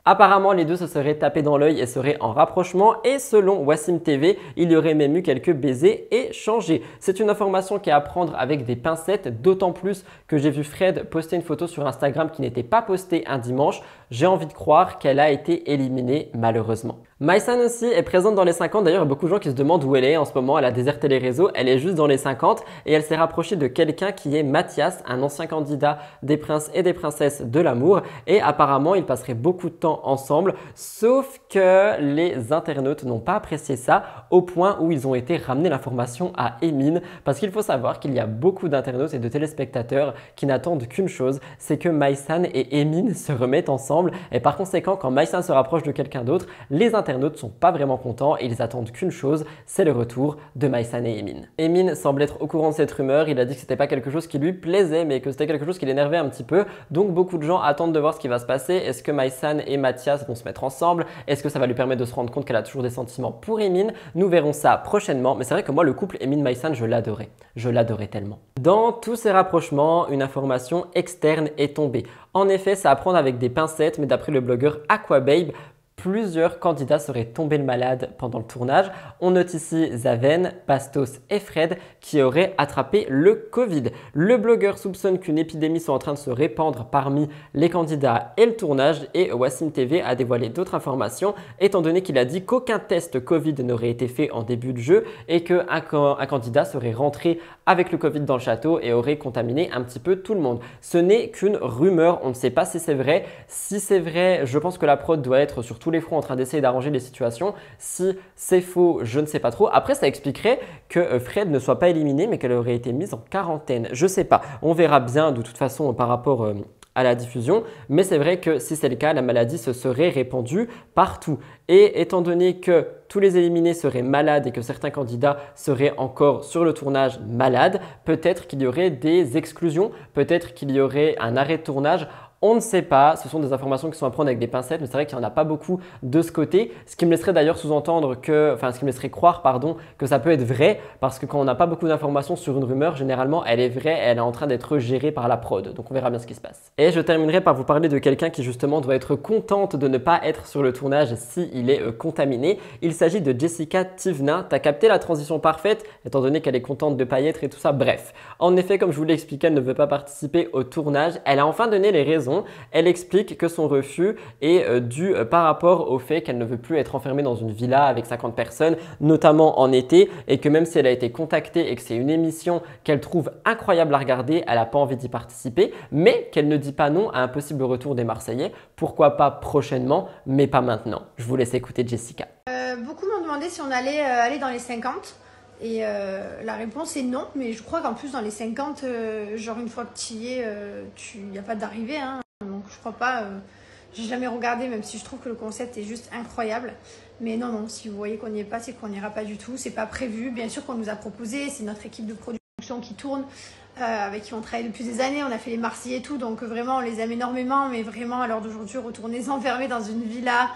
Apparemment, les deux se seraient tapés dans l'œil et seraient en rapprochement et selon Wassim T V, il y aurait même eu quelques baisers échangés. C'est une information qui est à prendre avec des pincettes, d'autant plus que j'ai vu Fred poster une photo sur Instagram qui n'était pas postée un dimanche. J'ai envie de croire qu'elle a été éliminée malheureusement. Maïsan aussi est présente dans les cinquante. D'ailleurs, il y a beaucoup de gens qui se demandent où elle est en ce moment. Elle a déserté les réseaux. Elle est juste dans les cinquante et elle s'est rapprochée de quelqu'un qui est Mathias, un ancien candidat des princes et des princesses de l'amour. Et apparemment, ils passeraient beaucoup de temps ensemble. Sauf que les internautes n'ont pas apprécié ça au point où ils ont été ramener l'information à Emin. Parce qu'il faut savoir qu'il y a beaucoup d'internautes et de téléspectateurs qui n'attendent qu'une chose, c'est que Maïsan et Emin se remettent ensemble. Et par conséquent, quand Maïsan se rapproche de quelqu'un d'autre, les internautes internautes ne sont pas vraiment contents et ils attendent qu'une chose, c'est le retour de Maïsan et Emin. Emin semble être au courant de cette rumeur, il a dit que c'était pas quelque chose qui lui plaisait mais que c'était quelque chose qui l'énervait un petit peu. Donc beaucoup de gens attendent de voir ce qui va se passer. Est-ce que Maïsan et Mathias vont se mettre ensemble? Est-ce que ça va lui permettre de se rendre compte qu'elle a toujours des sentiments pour Emin? Nous verrons ça prochainement, mais c'est vrai que moi le couple Emin-Maïsan, je l'adorais. Je l'adorais tellement. Dans tous ces rapprochements, une information externe est tombée. En effet, c'est à prendre avec des pincettes, mais d'après le blogueur Aquababe, plusieurs candidats seraient tombés malades pendant le tournage. On note ici Zaven, Bastos et Fred qui auraient attrapé le Covid. Le blogueur soupçonne qu'une épidémie soit en train de se répandre parmi les candidats et le tournage et Wassim T V a dévoilé d'autres informations étant donné qu'il a dit qu'aucun test Covid n'aurait été fait en début de jeu et qu'un un candidat serait rentré avec le Covid dans le château et aurait contaminé un petit peu tout le monde. Ce n'est qu'une rumeur, on ne sait pas si c'est vrai. Si c'est vrai, je pense que la prod doit être sur tous les fronts en train d'essayer d'arranger les situations. Si c'est faux, je ne sais pas trop. Après, ça expliquerait que Fred ne soit pas éliminée mais qu'elle aurait été mise en quarantaine. Je ne sais pas. On verra bien de toute façon par rapport euh, à la diffusion. Mais c'est vrai que si c'est le cas, la maladie se serait répandue partout. Et étant donné que tous les éliminés seraient malades et que certains candidats seraient encore sur le tournage malades, peut-être qu'il y aurait des exclusions, peut-être qu'il y aurait un arrêt de tournage. On ne sait pas, ce sont des informations qui sont à prendre avec des pincettes, mais c'est vrai qu'il n'y en a pas beaucoup de ce côté. Ce qui me laisserait d'ailleurs sous-entendre que, enfin ce qui me laisserait croire pardon, que ça peut être vrai, parce que quand on n'a pas beaucoup d'informations sur une rumeur, généralement elle est vraie, elle est en train d'être gérée par la prod. Donc on verra bien ce qui se passe. Et je terminerai par vous parler de quelqu'un qui justement doit être contente de ne pas être sur le tournage s'il est euh, contaminé. Il s'agit de Jessica Tivna. Tu as capté la transition parfaite, étant donné qu'elle est contente de ne pas y être et tout ça. Bref, en effet, comme je vous l'ai expliqué, elle ne veut pas participer au tournage. Elle a enfin donné les raisons. Elle explique que son refus est euh, dû euh, par rapport au fait qu'elle ne veut plus être enfermée dans une villa avec cinquante personnes, notamment en été, et que même si elle a été contactée et que c'est une émission qu'elle trouve incroyable à regarder, elle n'a pas envie d'y participer, mais qu'elle ne dit pas non à un possible retour des Marseillais. Pourquoi pas prochainement, mais pas maintenant. Je vous laisse écouter Jessica.
Euh, beaucoup m'ont demandé si on allait euh, aller dans les cinquante. Et euh, la réponse est non, mais je crois qu'en plus dans les cinquante, euh, genre une fois que tu y es, euh, il n'y a pas d'arrivée, hein, donc je crois pas, euh, j'ai jamais regardé, même si je trouve que le concept est juste incroyable, mais non, non, si vous voyez qu'on n'y est pas, c'est qu'on n'ira pas du tout, c'est pas prévu, bien sûr qu'on nous a proposé, c'est notre équipe de production qui tourne, euh, avec qui on travaille depuis des années, on a fait les Marseillais et tout, donc vraiment on les aime énormément, mais vraiment à l'heure d'aujourd'hui, retourner s'enfermer dans une villa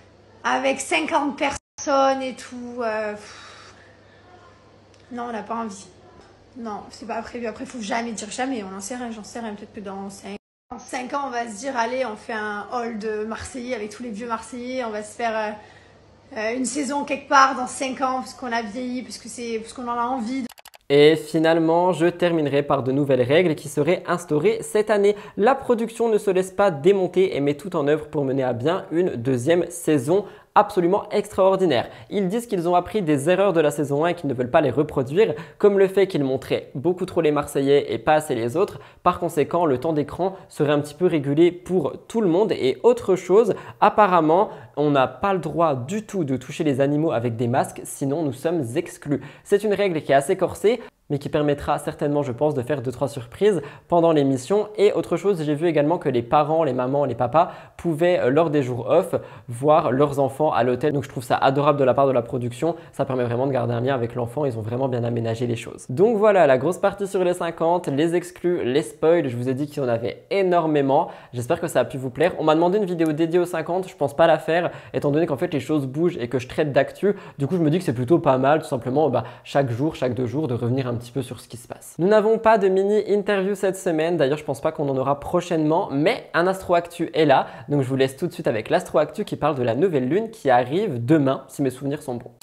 avec cinquante personnes et tout, euh, non, on n'a pas envie. Non, c'est pas prévu. Après, il faut jamais dire jamais. On n'en sait rien, j'en sais rien. Peut-être que dans cinq ans, on va se dire, allez, on fait un hall de Marseillais avec tous les vieux Marseillais. On va se faire euh, une saison quelque part dans cinq ans parce qu'on a vieilli, parce que c'est, parce qu'on en a envie. De...
Et finalement, je terminerai par de nouvelles règles qui seraient instaurées cette année. La production ne se laisse pas démonter et met tout en œuvre pour mener à bien une deuxième saison absolument extraordinaire. Ils disent qu'ils ont appris des erreurs de la saison un et qu'ils ne veulent pas les reproduire, comme le fait qu'ils montraient beaucoup trop les Marseillais et pas assez les autres. Par conséquent, le temps d'écran serait un petit peu régulé pour tout le monde. Et autre chose, apparemment, on n'a pas le droit du tout de toucher les animaux avec des masques, sinon nous sommes exclus. C'est une règle qui est assez corsée, mais qui permettra certainement, je pense, de faire deux trois surprises pendant l'émission. Et autre chose, j'ai vu également que les parents, les mamans, les papas pouvaient, lors des jours off, voir leurs enfants à l'hôtel. Donc je trouve ça adorable de la part de la production. Ça permet vraiment de garder un lien avec l'enfant. Ils ont vraiment bien aménagé les choses. Donc voilà, la grosse partie sur les cinquante, les exclus, les spoils. Je vous ai dit qu'il y en avait énormément. J'espère que ça a pu vous plaire. On m'a demandé une vidéo dédiée aux cinquante. Je pense pas la faire faire, étant donné qu'en fait les choses bougent et que je traite d'actu. Du coup, je me dis que c'est plutôt pas mal, tout simplement, bah, chaque jour, chaque deux jours, de revenir un petit peu sur ce qui se passe. Nous n'avons pas de mini-interview cette semaine, d'ailleurs je pense pas qu'on en aura prochainement, mais un Astro Actu est là, donc je vous laisse tout de suite avec l'Astro Actu qui parle de la nouvelle lune qui arrive demain, si mes souvenirs sont bons.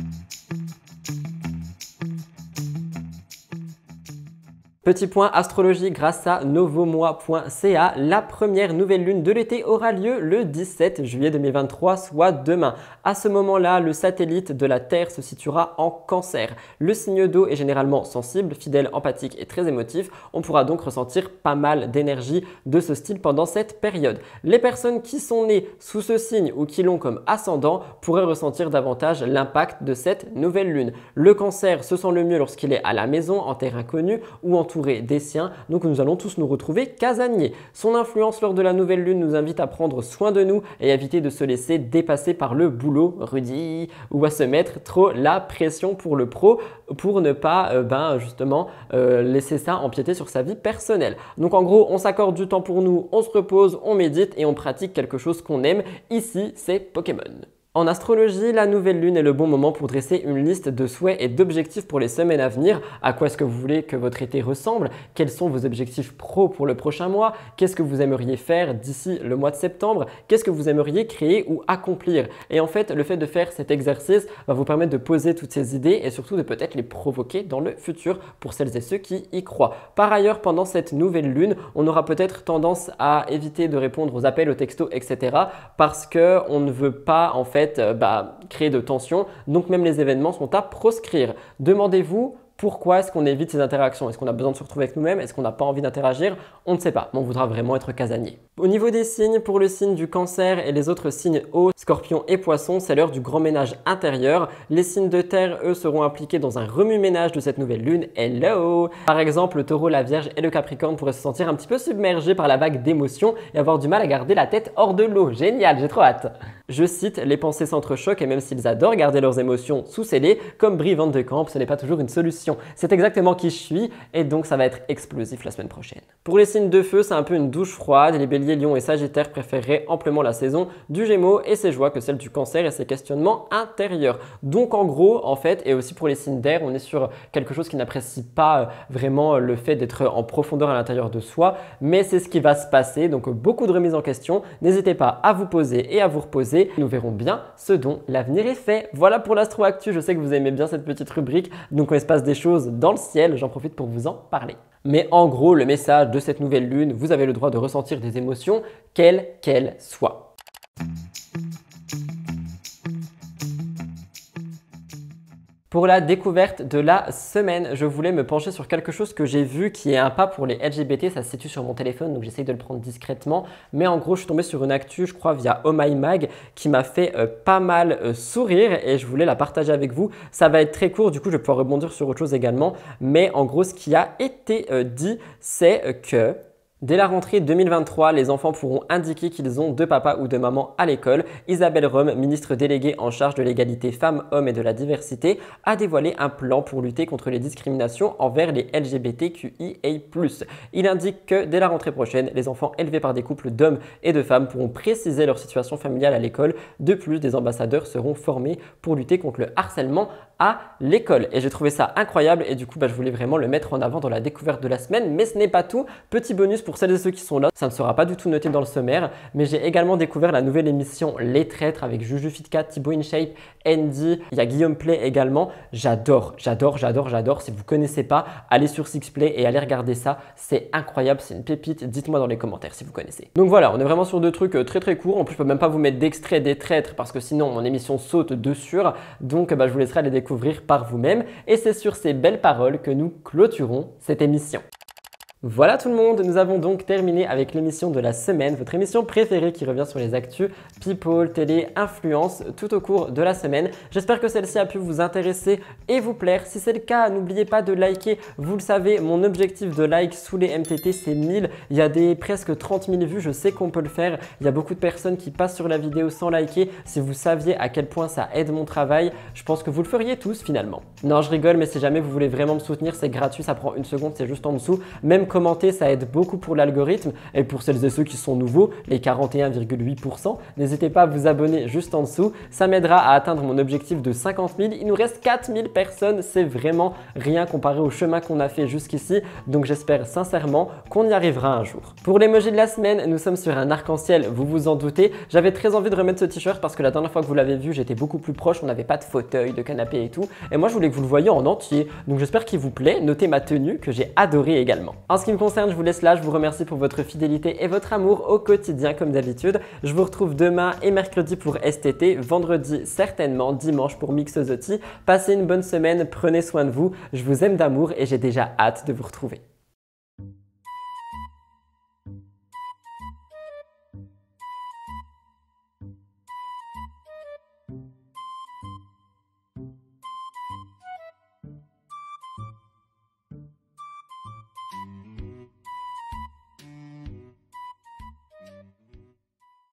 Petit point astrologie grâce à novomois point c a, la première nouvelle lune de l'été aura lieu le dix-sept juillet deux mille vingt-trois, soit demain. À ce moment-là, le satellite de la Terre se situera en Cancer. Le signe d'eau est généralement sensible, fidèle, empathique et très émotif. On pourra donc ressentir pas mal d'énergie de ce style pendant cette période. Les personnes qui sont nées sous ce signe ou qui l'ont comme ascendant pourraient ressentir davantage l'impact de cette nouvelle lune. Le Cancer se sent le mieux lorsqu'il est à la maison, en terre inconnue ou en des siens, donc nous allons tous nous retrouver casaniers. Son influence lors de la nouvelle lune nous invite à prendre soin de nous et à éviter de se laisser dépasser par le boulot, Rudy, ou à se mettre trop la pression pour le pro pour ne pas euh, ben, justement euh, laisser ça empiéter sur sa vie personnelle. Donc en gros, on s'accorde du temps pour nous, on se repose, on médite et on pratique quelque chose qu'on aime. Ici, c'est Pokémon. En astrologie, la nouvelle lune est le bon moment pour dresser une liste de souhaits et d'objectifs pour les semaines à venir. À quoi est-ce que vous voulez que votre été ressemble? Quels sont vos objectifs pro pour le prochain mois? Qu'est-ce que vous aimeriez faire d'ici le mois de septembre? Qu'est-ce que vous aimeriez créer ou accomplir? Et en fait, le fait de faire cet exercice va vous permettre de poser toutes ces idées et surtout de peut-être les provoquer dans le futur pour celles et ceux qui y croient. Par ailleurs, pendant cette nouvelle lune, on aura peut-être tendance à éviter de répondre aux appels, aux textos, et cetera parce qu'on ne veut pas en fait Bah, créer de tension, donc même les événements sont à proscrire. Demandez-vous pourquoi est-ce qu'on évite ces interactions? Est-ce qu'on a besoin de se retrouver avec nous-mêmes? Est-ce qu'on n'a pas envie d'interagir? On ne sait pas, mais on voudra vraiment être casanier. Au niveau des signes, pour le signe du Cancer et les autres signes eau, Scorpion et Poisson, c'est l'heure du grand ménage intérieur. Les signes de terre, eux, seront impliqués dans un remue-ménage de cette nouvelle lune. Hello! Par exemple, le Taureau, la Vierge et le Capricorne pourraient se sentir un petit peu submergés par la vague d'émotions et avoir du mal à garder la tête hors de l'eau. Génial, j'ai trop hâte! Je cite, les pensées s'entrechoquent et même s'ils adorent garder leurs émotions sous scellées, comme Brie Van de Camp, ce n'est pas toujours une solution. C'est exactement qui je suis et donc ça va être explosif la semaine prochaine. Pour les signes de feu, c'est un peu une douche froide. Les béliers, lions et sagittaires préféreraient amplement la saison du Gémeaux et ses joies que celle du Cancer et ses questionnements intérieurs. Donc en gros, en fait, et aussi pour les signes d'air, on est sur quelque chose qui n'apprécie pas vraiment le fait d'être en profondeur à l'intérieur de soi, mais c'est ce qui va se passer. Donc beaucoup de remises en question. N'hésitez pas à vous poser et à vous reposer. Nous verrons bien ce dont l'avenir est fait. Voilà pour l'Astro Actu. Je sais que vous aimez bien cette petite rubrique. Donc quand il se passe des choses dans le ciel, j'en profite pour vous en parler. Mais en gros, le message de cette nouvelle lune, vous avez le droit de ressentir des émotions, quelles qu'elles soient. Pour la découverte de la semaine, je voulais me pencher sur quelque chose que j'ai vu qui est un pas pour les L G B T. Ça se situe sur mon téléphone, donc j'essaye de le prendre discrètement. Mais en gros, je suis tombé sur une actu, je crois, via Oh My Mag, qui m'a fait euh, pas mal euh, sourire et je voulais la partager avec vous. Ça va être très court, du coup, je vais pouvoir rebondir sur autre chose également. Mais en gros, ce qui a été euh, dit, c'est que dès la rentrée deux mille vingt-trois, les enfants pourront indiquer qu'ils ont deux papas ou deux mamans à l'école. Isabelle Rome, ministre déléguée en charge de l'égalité femmes-hommes et de la diversité, a dévoilé un plan pour lutter contre les discriminations envers les L G B T Q I A plus. Il indique que dès la rentrée prochaine, les enfants élevés par des couples d'hommes et de femmes pourront préciser leur situation familiale à l'école. De plus, des ambassadeurs seront formés pour lutter contre le harcèlement à l'école. Et j'ai trouvé ça incroyable et du coup, bah, je voulais vraiment le mettre en avant dans la découverte de la semaine. Mais ce n'est pas tout. Petit bonus pour celles et ceux qui sont là, ça ne sera pas du tout noté dans le sommaire, mais j'ai également découvert la nouvelle émission Les Traîtres avec Juju Fitka, Thibaut InShape, Andy, il y a Guillaume Play également. J'adore, j'adore, j'adore, j'adore. Si vous ne connaissez pas, allez sur Sixplay et allez regarder ça. C'est incroyable, c'est une pépite. Dites-moi dans les commentaires si vous connaissez. Donc voilà, on est vraiment sur deux trucs très très courts. En plus, je peux même pas vous mettre d'extrait des Traîtres parce que sinon mon émission saute dessus. Donc bah, je vous laisserai aller découvrir par vous-même. Et c'est sur ces belles paroles que nous clôturons cette émission. Voilà tout le monde, nous avons donc terminé avec l'émission de la semaine, votre émission préférée qui revient sur les actus, people, télé, influence, tout au cours de la semaine. J'espère que celle-ci a pu vous intéresser et vous plaire. Si c'est le cas, n'oubliez pas de liker. Vous le savez, mon objectif de like sous les M T T, c'est mille. Il y a des presque trente mille vues, je sais qu'on peut le faire. Il y a beaucoup de personnes qui passent sur la vidéo sans liker. Si vous saviez à quel point ça aide mon travail, je pense que vous le feriez tous finalement. Non, je rigole, mais si jamais vous voulez vraiment me soutenir, c'est gratuit, ça prend une seconde, c'est juste en dessous. Même commenter, ça aide beaucoup pour l'algorithme. Et pour celles et ceux qui sont nouveaux, les quarante et un virgule huit pour cent, n'hésitez pas à vous abonner juste en dessous. Ça m'aidera à atteindre mon objectif de cinquante mille. Il nous reste quatre mille personnes, c'est vraiment rien comparé au chemin qu'on a fait jusqu'ici. Donc j'espère sincèrement qu'on y arrivera un jour. Pour l'emoji de la semaine, nous sommes sur un arc-en-ciel, vous vous en doutez. J'avais très envie de remettre ce t-shirt parce que la dernière fois que vous l'avez vu, j'étais beaucoup plus proche, on n'avait pas de fauteuil, de canapé et tout. Et moi, je voulais que vous le voyiez en entier. Donc j'espère qu'il vous plaît. Notez ma tenue que j'ai adorée également. En ce qui me concerne, je vous laisse là. Je vous remercie pour votre fidélité et votre amour au quotidien comme d'habitude. Je vous retrouve demain et mercredi pour S T T, vendredi certainement, dimanche pour Mix the Tea. Passez une bonne semaine, prenez soin de vous. Je vous aime d'amour et j'ai déjà hâte de vous retrouver.